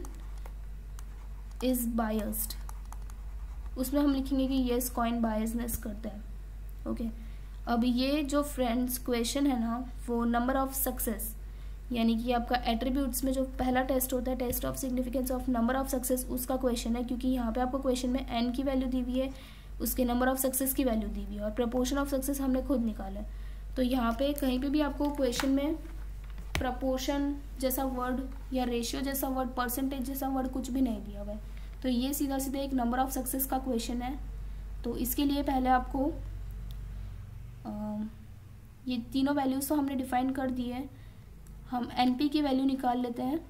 इज़ बायस्ड। उसमें हम लिखेंगे कि येस कॉइन बायसनेस करता है। ओके, अब ये जो फ्रेंड्स क्वेश्चन है ना वो नंबर ऑफ सक्सेस, यानी कि आपका एट्रीब्यूट्स में जो पहला टेस्ट होता है test of significance of number of success, उसका क्वेश्चन है, क्योंकि यहाँ पे आपको क्वेश्चन में एन की वैल्यू दी हुई है, उसके नंबर ऑफ सक्सेस की वैल्यू दी हुई है, और प्रपोर्शन ऑफ सक्सेस हमने खुद निकाला है। तो यहाँ पे कहीं पे भी आपको क्वेश्चन में प्रपोर्शन जैसा वर्ड या रेशियो जैसा वर्ड, परसेंटेज जैसा वर्ड कुछ भी नहीं दिया हुआ है, तो ये सीधा सीधा एक नंबर ऑफ सक्सेस का क्वेश्चन है। तो इसके लिए पहले आपको आ, ये तीनों वैल्यूज तो हमने डिफाइन कर दी है, हम एन पी की वैल्यू निकाल लेते हैं।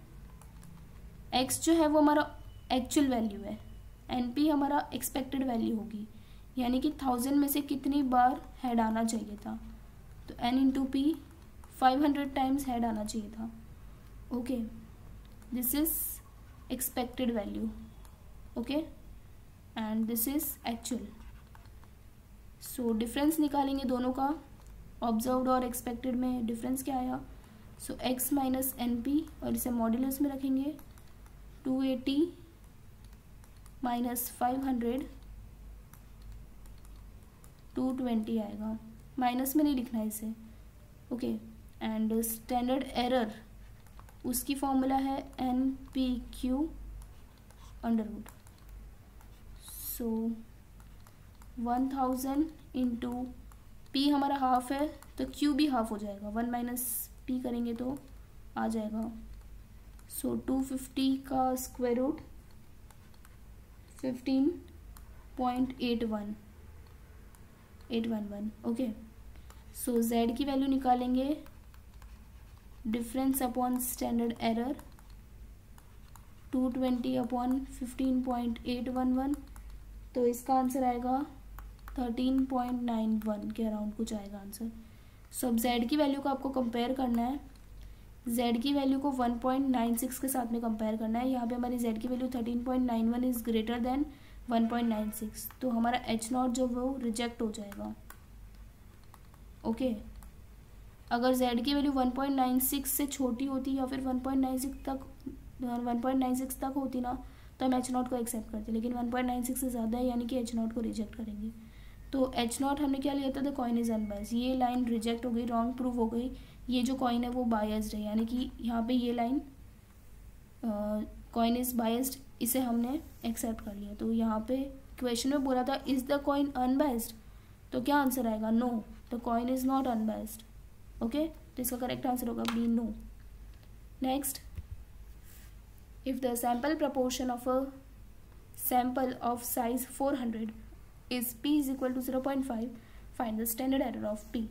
एक्स जो है वो हमारा एक्चुअल वैल्यू है, एन पी हमारा एक्सपेक्टेड वैल्यू होगी, यानी कि थाउजेंड में से कितनी बार हेड आना चाहिए था, तो n into p five hundred times head आना चाहिए था। Okay, this is expected value, okay, and this is actual. So difference निकालेंगे दोनों का, ऑब्जर्व्ड और एक्सपेक्टेड में डिफरेंस क्या आया, so x minus N p, और इसे मॉड्यूलस में रखेंगे, two eighty minus five hundred, two twenty आएगा, माइनस में नहीं लिखना है इसे। ओके, एंड स्टैंडर्ड एरर उसकी फॉर्मूला है N p q under root, so one thousand into p हमारा हाफ है तो क्यू भी हाफ हो जाएगा, वन माइनस पी करेंगे तो आ जाएगा, सो टू फिफ्टी का square root fifteen point eight one eight one one. Okay, so z की वैल्यू निकालेंगे, difference upon standard error, two twenty upon fifteen point eight one one, तो इसका answer आएगा थर्टीन पॉइंट नाइन वन के around कुछ आएगा answer. सो अब Z की वैल्यू को आपको कंपेयर करना है, जेड की वैल्यू को वन पॉइंट नाइन सिक्स के साथ में कंपेयर करना है। यहाँ पे हमारी जेड की value thirteen point nine one is greater than one point nine six, तो हमारा एच नॉट जो वो रिजेक्ट हो जाएगा। ओके, अगर जेड की value one point nine six से छोटी होती या फिर वन पॉइंट नाइन सिक्स तक वन पॉइंट नाइन सिक्स तक होती ना तो हम एच नॉट को एक्सेप्ट करते, लेकिन वन पॉइंट नाइन सिक्स से ज़्यादा है यानी कि एच नॉट को रिजेक्ट करेंगे। तो एच नॉट हमने क्या लिया था, द कॉइन इज अनबायस्ड, ये लाइन रिजेक्ट हो गई, रॉन्ग प्रूव हो गई, ये जो कॉइन है वो बायस्ड है, यानी कि यहाँ पे ये लाइन कॉइन इज बायस्ड, इसे हमने एक्सेप्ट कर लिया। तो यहाँ पे क्वेश्चन में बोला था इज द कॉइन अनबायस्ड, तो क्या आंसर आएगा, no, the coin is not unbiased. Okay, तो इसका करेक्ट आंसर होगा B, no. Next, if the sample proportion of a sample of size four hundred is p is equal to zero point five, find the standard error of p।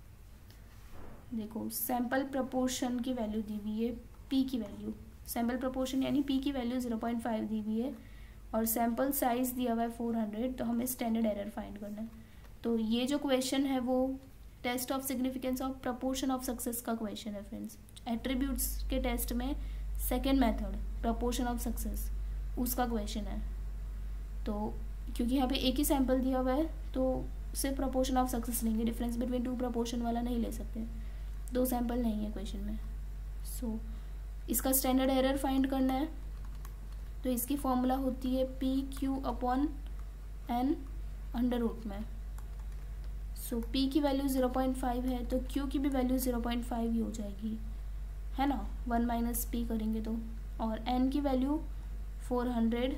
देखो sample proportion की value दी हुई है, p की value, sample proportion यानी p की value zero point five दी हुई है और सैम्पल साइज दिया हुआ है four hundred, तो हमें स्टैंडर्ड एरर फाइंड करना है। तो ये जो क्वेश्चन है वो test of significance of proportion of success का क्वेश्चन है फ्रेंड्स। एट्रीब्यूट्स के टेस्ट में second method proportion of success उसका क्वेश्चन है। तो क्योंकि यहाँ पे एक ही सैंपल दिया हुआ है तो सिर्फ प्रपोर्शन ऑफ सक्सेस लेंगे, डिफरेंस बिटवीन टू प्रपोर्शन वाला नहीं ले सकते, दो सैंपल नहीं है क्वेश्चन में। सो so, इसका स्टैंडर्ड एरर फाइंड करना है, तो इसकी फॉर्मूला होती है p q upon n under root में। सो so, p की वैल्यू ज़ीरो पॉइंट फाइव है तो q की भी वैल्यू ज़ीरो पॉइंट फाइव ही हो जाएगी, है ना, वन माइनस पी करेंगे तो, और n की वैल्यू फोर हंड्रेड,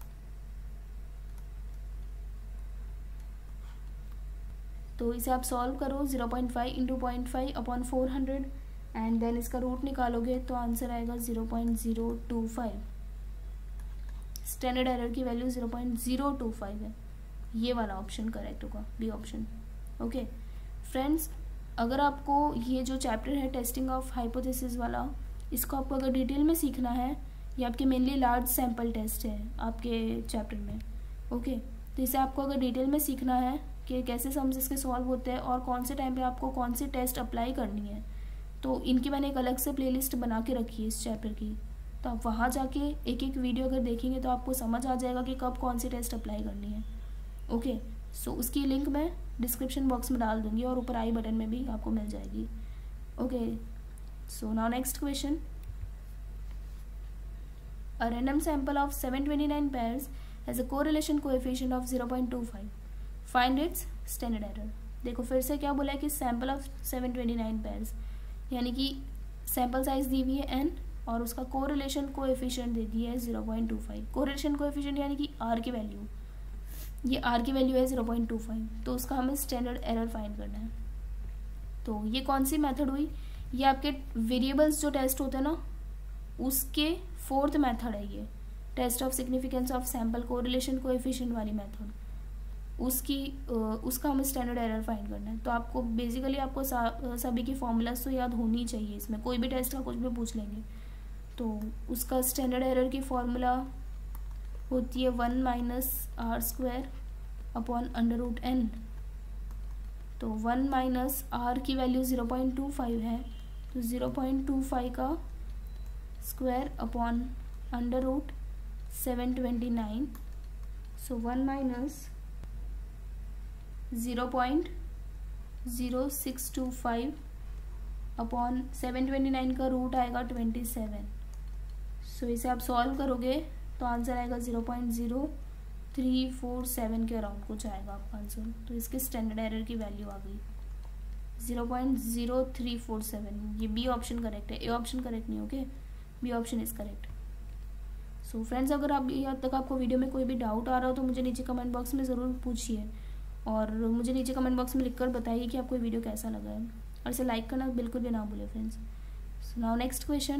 तो इसे आप सॉल्व करो, zero point five into point five upon four hundred and then इसका रूट निकालोगे तो आंसर आएगा zero point zero two five. Standard error की value zero point zero two five है, ये वाला ऑप्शन करेक्ट होगा, बी ऑप्शन। ओके फ्रेंड्स, अगर आपको ये जो चैप्टर है टेस्टिंग ऑफ हाइपोथेसिस वाला, इसको आपको अगर डिटेल में सीखना है, ये आपके मेनली लार्ज सैम्पल टेस्ट है आपके चैप्टर में। ओके, तो इसे आपको अगर डिटेल में सीखना है कि कैसे सम्स इसके सॉल्व होते हैं और कौन से टाइम पे आपको कौन सी टेस्ट अप्लाई करनी है, तो इनकी मैंने एक अलग से प्लेलिस्ट बना के रखी है इस चैप्टर की, तो आप वहाँ जाके एक एक वीडियो अगर देखेंगे तो आपको समझ आ जाएगा कि कब कौन सी टेस्ट अप्लाई करनी है। ओके, सो so, उसकी लिंक मैं डिस्क्रिप्शन बॉक्स में डाल दूंगी और ऊपर आई बटन में भी आपको मिल जाएगी। Okay, so now next question, a random sample of seven twenty nine pairs has a correlation coefficient of zero point two five, find its standard error. देखो फिर से क्या बोला है कि sample of seven twenty nine pairs, यानी कि sample size दी हुई है n और उसका कोरिलेशन कोएफिशिएंट दे दी है zero point two five. Correlation coefficient यानी कि r की वैल्यू, ये r की वैल्यू है ज़ीरो पॉइंट टू फाइव, तो उसका हमें स्टैंडर्ड एरर फाइंड करना है। तो ये कौन सी मेथड हुई, ये आपके वेरिएबल्स जो टेस्ट होते हैं ना उसके फोर्थ मेथड है ये, test of significance of sample correlation coefficient वाली मेथड, उसकी उसका हमें स्टैंडर्ड एरर फाइंड करना है। तो आपको बेसिकली आपको सभी की फॉर्मूलाज तो याद होनी चाहिए, इसमें कोई भी टेस्ट का कुछ भी पूछ लेंगे। तो उसका स्टैंडर्ड एरर की फॉर्मूला होती है one minus r square upon under root n. तो वन माइनस आर की value zero point two five है, तो ज़ीरो पॉइंट टू फाइव का square upon under root seven twenty nine, so one minus zero point zero six two five upon seven twenty nine का root आएगा twenty seven. So इसे आप solve करोगे तो answer आएगा zero point zero three four seven के around कुछ आएगा आपका आंसर। तो इसके स्टैंडर्ड एरर की वैल्यू आ गई zero point zero three four seven. ये बी ऑप्शन करेक्ट है, ए ऑप्शन करेक्ट नहीं। Okay, B option is correct. So friends, अगर आप यहाँ तक आपको वीडियो में कोई भी डाउट आ रहा हो तो मुझे नीचे कमेंट बॉक्स में ज़रूर पूछिए और मुझे नीचे कमेंट बॉक्स में लिखकर बताइए कि आपको वीडियो कैसा लगा है, और इसे लाइक करना बिल्कुल भी ना भूलें friends. So now next question,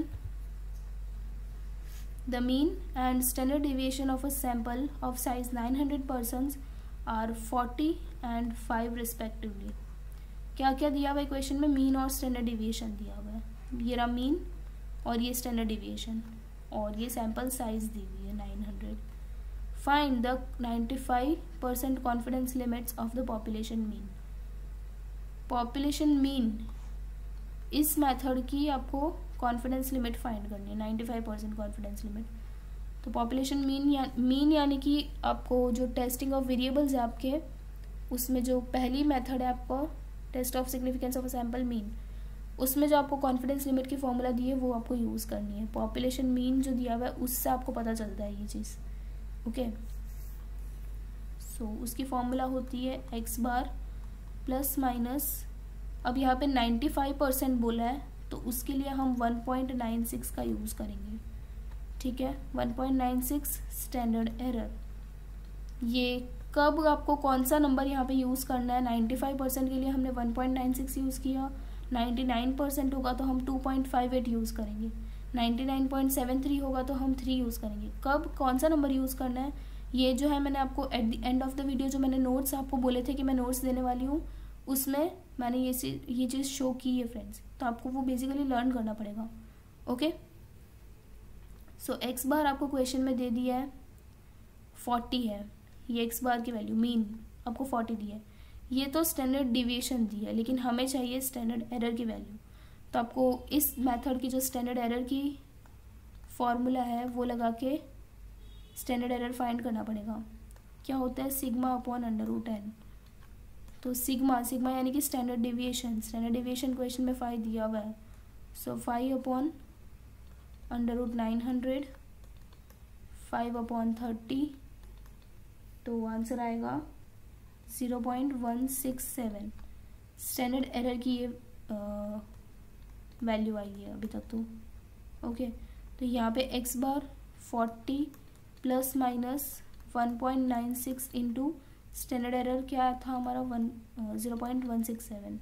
the mean and standard deviation of a sample of size nine hundred persons are forty and five respectively. क्या क्या दिया हुआ है क्वेश्चन में, मीन और स्टैंडर्ड डेविएशन दिया हुआ है, ये रहा मीन और ये स्टैंडर्ड डेविएशन और ये सैंपल साइज दी हुई है nine hundred. Find the ninety five percent confidence limits of the population mean. Population mean इस मेथड की आपको कॉन्फिडेंस लिमिट फाइंड करनी है, ninety five percent confidence limit. तो पॉपुलेशन मीन या मीन यानी कि आपको जो टेस्टिंग ऑफ वेरिएबल्स है आपके, उसमें जो पहली मेथड है आपको test of significance of a sample mean, उसमें जो आपको कॉन्फिडेंस लिमिट की फॉर्मूला दी है वो आपको यूज़ करनी है। पॉपुलेशन मीन जो दिया हुआ है उससे आपको पता चलता है ये चीज़। ओके, सो उसकी फॉर्मूला होती है एक्स बार प्लस माइनस, अब यहाँ पे नाइन्टी फाइव परसेंट बोला है तो उसके लिए हम वन पॉइंट नाइन सिक्स का यूज़ करेंगे। ठीक है, one point nine six standard error. ये कब आपको कौन सा नंबर यहाँ पे यूज़ करना है, नाइन्टी फाइव परसेंट के लिए हमने one point nine six use किया, नाइन्टी नाइन परसेंट होगा तो हम two point five eight use करेंगे, ninety nine point seven three होगा तो हम थ्री यूज़ करेंगे। कब कौन सा नंबर यूज़ करना है ये जो है मैंने आपको at the end of the video जो मैंने नोट्स आपको बोले थे कि मैं नोट्स देने वाली हूँ उसमें मैंने ये चीज ये चीज़ शो की है फ्रेंड्स, तो आपको वो बेसिकली लर्न करना पड़ेगा। ओके, सो एक्स बार आपको क्वेश्चन में दे दिया है फोर्टी है, ये एक्स बार की वैल्यू मीन आपको फोर्टी दी है। ये तो स्टैंडर्ड डिविएशन दी है लेकिन हमें चाहिए स्टैंडर्ड एरर की वैल्यू, तो आपको इस मेथड की जो स्टैंडर्ड एरर की फॉर्मूला है वो लगा के स्टैंडर्ड एरर फाइंड करना पड़ेगा। क्या होता है, sigma upon under root n. तो सिग्मा सिग्मा यानी कि standard deviation, standard deviation question में फाइव दिया हुआ है, सो five upon under root nine hundred, five upon thirty, तो आंसर आएगा zero point one six seven. Standard error की ये वैल्यू आई है अभी तक तो। ओके, तो यहाँ पे x bar forty plus minus one point nine six into standard error क्या था हमारा one zero point one six seven.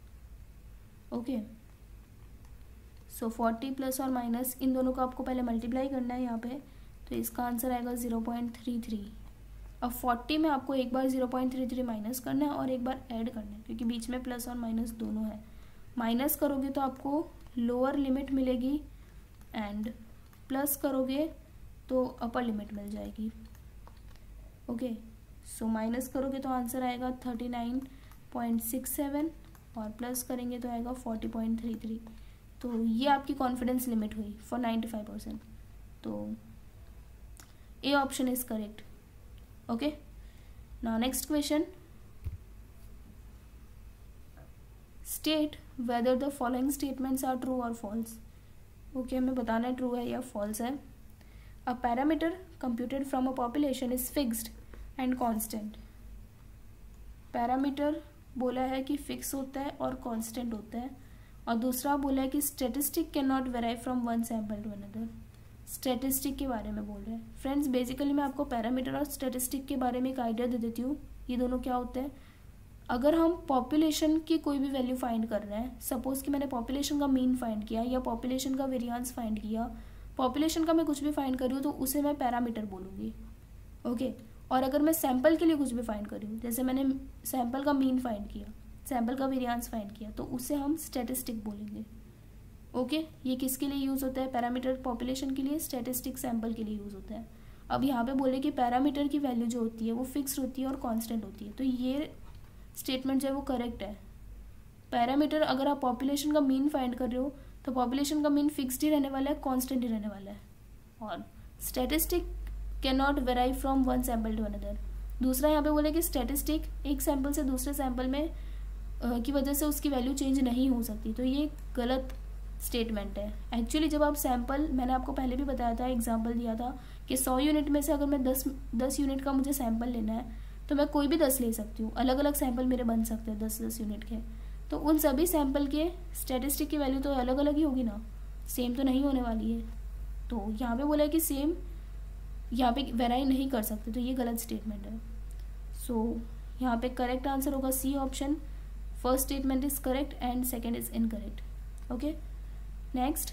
Okay, so forty plus और माइनस इन दोनों को आपको पहले मल्टीप्लाई करना है यहाँ पे, तो इसका आंसर आएगा ज़ीरो पॉइंट थ्री थ्री। अब फोर्टी में आपको एक बार zero point three three minus करना है और एक बार ऐड करना है क्योंकि बीच में प्लस और माइनस दोनों है। माइनस करोगे तो आपको लोअर लिमिट मिलेगी एंड प्लस करोगे तो अपर लिमिट मिल जाएगी। ओके, सो माइनस करोगे तो आंसर आएगा thirty nine point six seven और प्लस करेंगे तो आएगा फोर्टी पॉइंट थ्री थ्री। तो ये आपकी कॉन्फिडेंस लिमिट हुई फॉर नाइन्टी फाइव परसेंट, तो A option is correct. Okay, now next question, state whether the following statements are true और फॉल्स। ओके, हमें बताना है ट्रू है या फॉल्स है। A parameter computed from a population is fixed and constant. Parameter बोला है कि फिक्स होता है और कांस्टेंट होता है, और दूसरा बोला है कि statistic can not vary from one sample to another. Statistic के बारे में बोल रहे हैं फ्रेंड्स। बेसिकली मैं आपको पैरामीटर और स्टेटिस्टिक के बारे में एक आइडिया दे देती हूँ। ये दोनों क्या होते हैं, अगर हम पॉपुलेशन की कोई भी वैल्यू फाइंड कर रहे हैं, सपोज कि मैंने पॉपुलेशन का मीन फाइंड किया या पॉपुलेशन का वेरिएंस फाइंड किया, पॉपुलेशन का मैं कुछ भी फाइंड कर रही हूँ तो उसे मैं पैरामीटर बोलूँगी। ओके, और अगर मैं सैम्पल के लिए कुछ भी फाइंड कर रही हूँ, जैसे मैंने सैम्पल का मीन फाइंड किया, सैम्पल का वेरिएंस फाइंड किया, तो उसे हम स्टैटिस्टिक बोलेंगे। ओके, ये किसके लिए यूज़ होता है, पैरामीटर पॉपुलेशन के लिए, स्टैटिस्टिक सैम्पल के लिए यूज़ होता है। अब यहाँ पे बोले कि पैरामीटर की वैल्यू जो होती है वो फिक्स्ड होती है और कांस्टेंट होती है, तो ये स्टेटमेंट जो है वो करेक्ट है। पैरामीटर अगर आप पॉपुलेशन का मीन फाइंड कर रहे हो तो पॉपुलेशन का मीन फिक्स्ड ही रहने वाला है, कांस्टेंट ही रहने वाला है। और statistic can not vary from one sample to another. दूसरा यहाँ पे बोले कि स्टैटिस्टिक एक सैम्पल से दूसरे सैम्पल में uh, की वजह से उसकी वैल्यू चेंज नहीं हो सकती, तो ये गलत स्टेटमेंट है। एक्चुअली जब आप सैम्पल, मैंने आपको पहले भी बताया था, एग्जाम्पल दिया था कि सौ यूनिट में से अगर मैं दस दस यूनिट का मुझे सैम्पल लेना है तो मैं कोई भी दस ले सकती हूँ, अलग अलग सैम्पल मेरे बन सकते हैं दस दस यूनिट के, तो उन सभी सैम्पल के स्टैटिस्टिक की वैल्यू तो अलग अलग ही होगी ना, सेम तो नहीं होने वाली है। तो यहाँ पे बोला है कि सेम यहाँ पे वेराई नहीं कर सकते, तो ये गलत स्टेटमेंट है। सो so, यहाँ पे करेक्ट आंसर होगा C option, first statement is correct and second is incorrect. Okay, next,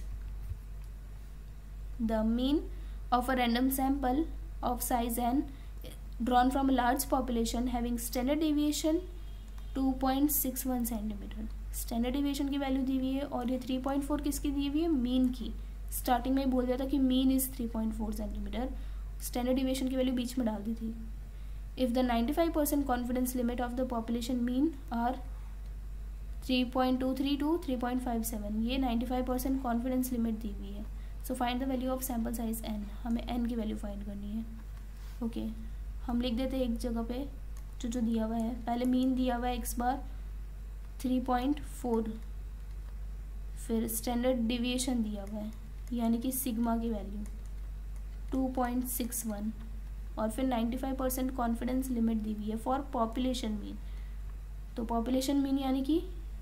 the mean of a random sample of size n drawn from a large population having standard deviation two point six one centimetre. Standard deviation की value दी हुई है और ये three point four किसकी दी हुई है, mean की। स्टार्टिंग में ही बोल दिया था कि mean is three point four centimetre, standard deviation की वैल्यू बीच में डाल दी थी। If the ninety five percent confidence limit of the population mean are three point two three to three point five seven, ये ninety five percent confidence limit दी हुई है। सो find the value of sample size n, हमें n की value find करनी है। Okay okay. हम लिख देते हैं एक जगह पे जो जो दिया हुआ है। पहले मीन दिया हुआ है x bar three point four फिर स्टैंडर्ड डिविएशन दिया हुआ है यानी कि सिग्मा की value two point six one, और फिर ninety five percent confidence limit दी हुई है फॉर पॉपुलेशन मीन। तो पॉपुलेशन मीन यानी कि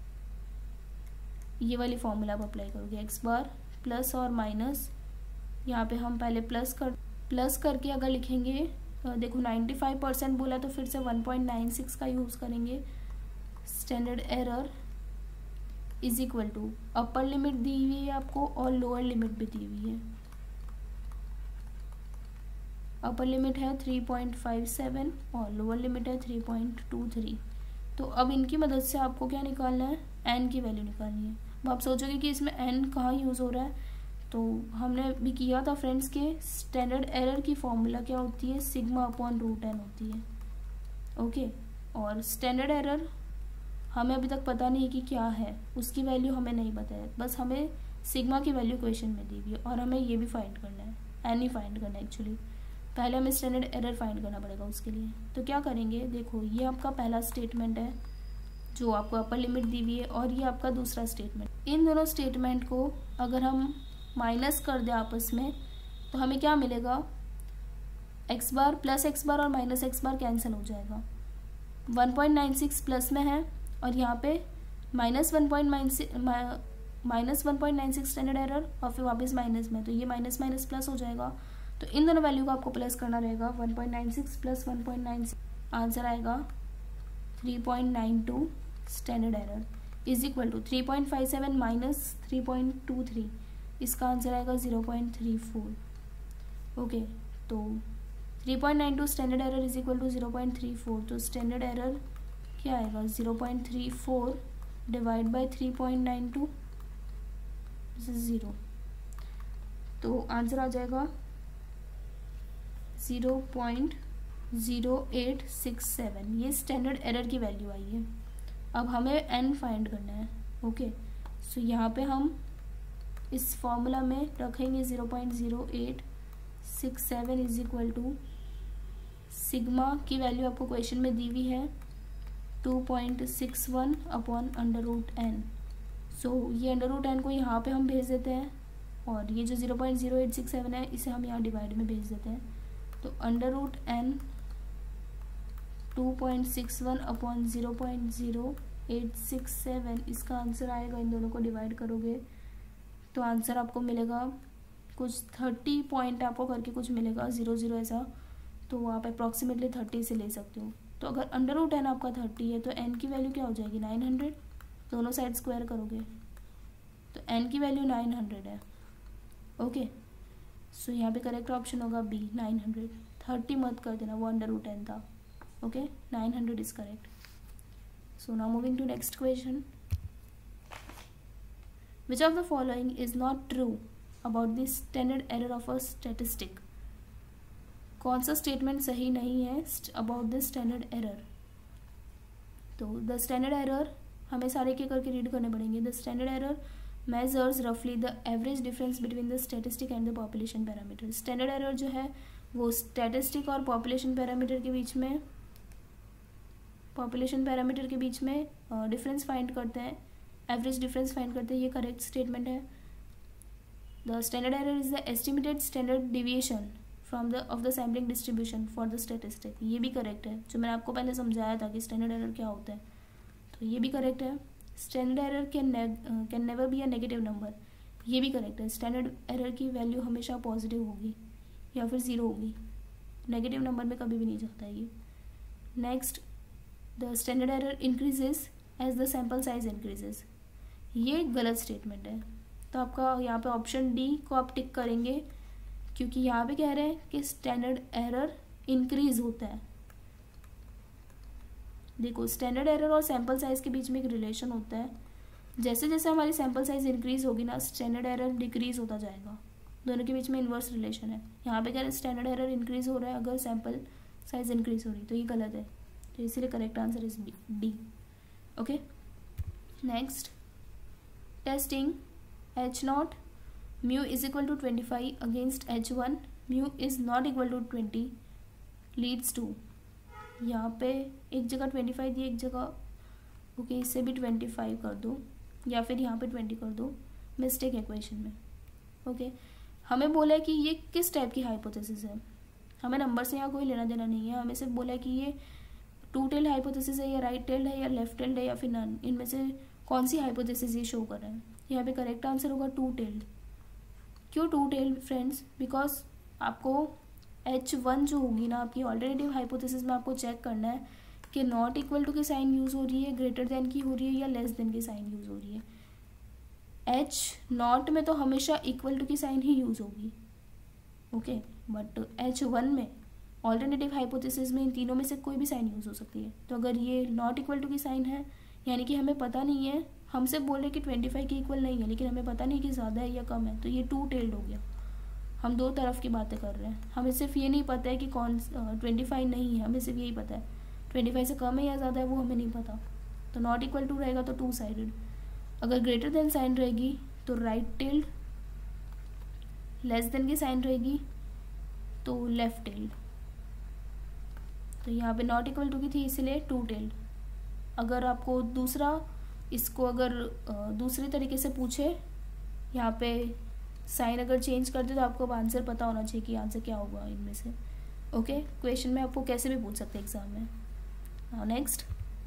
ये वाली फॉर्मूला आप अप्लाई करोगे, एक्स बार प्लस और माइनस, यहाँ पे हम पहले प्लस कर प्लस करके अगर लिखेंगे, देखो नाइन्टी फाइव परसेंट बोला तो फिर से वन पॉइंट नाइन सिक्स का यूज़ करेंगे। Standard error is equal to upper limit दी हुई है आपको और लोअर लिमिट भी दी हुई है। अपर लिमिट है थ्री पॉइंट फाइव सेवन और लोअर लिमिट है थ्री पॉइंट टू थ्री। तो अब इनकी मदद से आपको क्या निकालना है, एन की वैल्यू निकालनी है। अब आप सोचोगे कि इसमें एन कहाँ यूज़ हो रहा है, तो हमने भी किया था फ्रेंड्स के स्टैंडर्ड एरर की फॉर्मूला क्या होती है, सिग्मा अपॉन रूट एन होती है। ओके, और स्टैंडर्ड एरर हमें अभी तक पता नहीं कि क्या है, उसकी वैल्यू हमें नहीं पता है, बस हमें सिग्मा की वैल्यू क्वेश्चन में दी हुई है और हमें ये भी फाइंड करना है, एन ही फाइंड करना है एक्चुअली। पहले हमें स्टैंडर्ड एरर फाइंड करना पड़ेगा उसके लिए। तो क्या करेंगे, देखो ये आपका पहला स्टेटमेंट है जो आपको अपर लिमिट दी हुई है और ये आपका दूसरा स्टेटमेंट। इन दोनों स्टेटमेंट को अगर हम माइनस कर दें आपस में तो हमें क्या मिलेगा, x bar plus x bar और माइनस एक्स बार कैंसिल हो जाएगा। One point nine six plus में है और यहाँ पे minus one point nine six minus one point nine six standard error और फिर वापस माइनस में, तो ये माइनस माइनस प्लस हो जाएगा। तो इन दोनों वैल्यू को आपको प्लस करना रहेगा, one point nine six plus one point nine six answer आएगा three point nine two standard error is equal to three point five seven minus three point two three, इसका आंसर आएगा zero point three four. Okay, तो three point nine two standard error is equal to zero point three four, तो standard error क्या आएगा, zero point three four divide by three point nine to zero, तो answer आ जाएगा zero point zero eight six seven. ये standard error की value आई है। अब हमें एन फाइंड करना है। ओके, सो यहाँ पे हम इस फॉर्मूला में रखेंगे zero point zero eight six seven is equal to sigma की वैल्यू आपको क्वेश्चन में दी हुई है two point six one upon under root n. So ये अंडर रूट एन को यहाँ पे हम भेज देते हैं और ये जो zero point zero eight six seven है इसे हम यहाँ डिवाइड में भेज देते हैं। तो under root n two point six one upon zero point zero eight six seven, इसका आंसर आएगा, इन दोनों को डिवाइड करोगे तो आंसर आपको मिलेगा कुछ थर्टी पॉइंट आपको करके कुछ मिलेगा, ज़ीरो ज़ीरो ऐसा, तो आप अप्रॉक्सीमेटली थर्टी से ले सकते हो। तो अगर अंडर रूट एन आपका थर्टी है तो एन की वैल्यू क्या हो जाएगी, नाइन हंड्रेड। दोनों साइड स्क्वायर करोगे तो एन की वैल्यू नाइन हंड्रेड है। ओके, सो यहाँ पे करेक्ट ऑप्शन होगा बी, नाइन हंड्रेड। थर्टी मत कर देना, वो अंडर रूट एन था। Okay, nine hundred is correct. So now moving to next question, which of the following is not true about the standard error of a statistic. कौन सा statement सही नहीं है अबाउट द स्टैंडर्ड एरर। तो the standard error हमें सारे के करके रीड करने पड़ेंगे। The standard error measures roughly the average difference between the statistic and the population parameter। Standard error जो है वो स्टैटिस्टिक और पॉपुलेशन पैरामीटर के बीच में पॉपुलेशन पैरामीटर के बीच में डिफरेंस uh, फाइंड करते हैं, एवरेज डिफरेंस फाइंड करते हैं। ये करेक्ट स्टेटमेंट है। The standard error is the estimated standard deviation from the of the sampling distribution for the statistic. ये भी करेक्ट है, जो मैंने आपको पहले समझाया था कि स्टैंडर्ड एरर क्या होता है, तो ये भी करेक्ट है। Standard error can can never be a negative number, ये भी करेक्ट है। स्टैंडर्ड एरर की वैल्यू हमेशा पॉजिटिव होगी या फिर ज़ीरो होगी, नेगेटिव नंबर में कभी भी नहीं जाता है ये। Next, the standard error increases as the sample size increases, ये गलत स्टेटमेंट है। तो आपका यहाँ पे ऑप्शन डी को आप टिक करेंगे, क्योंकि यहाँ पे कह रहे हैं कि स्टैंडर्ड एरर इंक्रीज होता है। देखो, स्टैंडर्ड एरर और सैम्पल साइज के बीच में एक रिलेशन होता है। जैसे जैसे हमारी सैम्पल साइज इंक्रीज होगी ना, स्टैंडर्ड एरर डिक्रीज होता जाएगा। दोनों के बीच में इन्वर्स रिलेशन है। यहाँ पे क्या है, स्टैंडर्ड एरर इंक्रीज हो रहा है अगर सैम्पल साइज इंक्रीज हो रही है, तो ये गलत है। तो इसीलिए correct answer is D. Okay, next, testing H naught mu is equal to twenty five against H one mu is not equal to twenty leads to. यहाँ पे एक जगह ट्वेंटी फाइव दी, एक जगह ओके इससे भी ट्वेंटी फाइव कर दो या फिर यहाँ पे ट्वेंटी कर दो। मिस्टेक है क्वेश्चन में। Okay okay. हमें बोला है कि ये किस टाइप की हाइपोथेसिस है, हमें नंबर से यहाँ कोई लेना देना नहीं है, हमें सिर्फ बोला है कि ये टू टेल्ड हाइपोथेसिस है या राइट टेल्ड है या लेफ्ट टेल्ड है या फिर नन, इनमें से कौन सी हाइपोथेसिस ये शो कर रहा है। यहाँ पे करेक्ट आंसर होगा टू टेल्ड। क्यों टू टेल्ड फ्रेंड्स? बिकॉज आपको एच वन जो होगी ना आपकी ऑल्टरनेटिव हाइपोथेसिस में आपको चेक करना है कि नॉट इक्वल टू की साइन यूज़ हो रही है, ग्रेटर देन की हो रही है या लेस देन की साइन यूज़ हो रही है। एच नॉट में तो हमेशा इक्वल टू की साइन ही यूज़ होगी, ओके, बट एच वन में ऑल्टरनेटिव हाइपोथेसिस में इन तीनों में से कोई भी साइन यूज़ हो सकती है। तो अगर ये नॉट इक्वल टू की साइन है यानी कि हमें पता नहीं है, हमसे बोले कि ट्वेंटी फाइव की इक्वल नहीं है लेकिन हमें पता नहीं कि ज़्यादा है या कम है, तो ये टू टेल्ड हो गया। हम दो तरफ की बातें कर रहे हैं, हमें सिर्फ ये नहीं पता है कि कौन ट्वेंटी फाइव नहीं है, हमें सिर्फ यही पता है ट्वेंटी फाइव से कम है या ज़्यादा है वो हमें नहीं पता। तो नॉट इक्वल टू रहेगा तो टू साइडेड, अगर ग्रेटर देन साइन रहेगी तो राइट टेल्ड, लेस देन की साइन रहेगी तो लेफ्ट टेल्ड। तो यहाँ पे नॉट इक्वल टू की थी इसलिए टू टेल्ड। अगर आपको दूसरा इसको अगर दूसरे तरीके से पूछे, यहाँ पे साइन अगर चेंज कर दे तो आपको अब आंसर पता होना चाहिए कि आंसर क्या होगा इनमें से। ओके, क्वेश्चन में आपको कैसे भी पूछ सकते हैं एग्जाम में। Now next,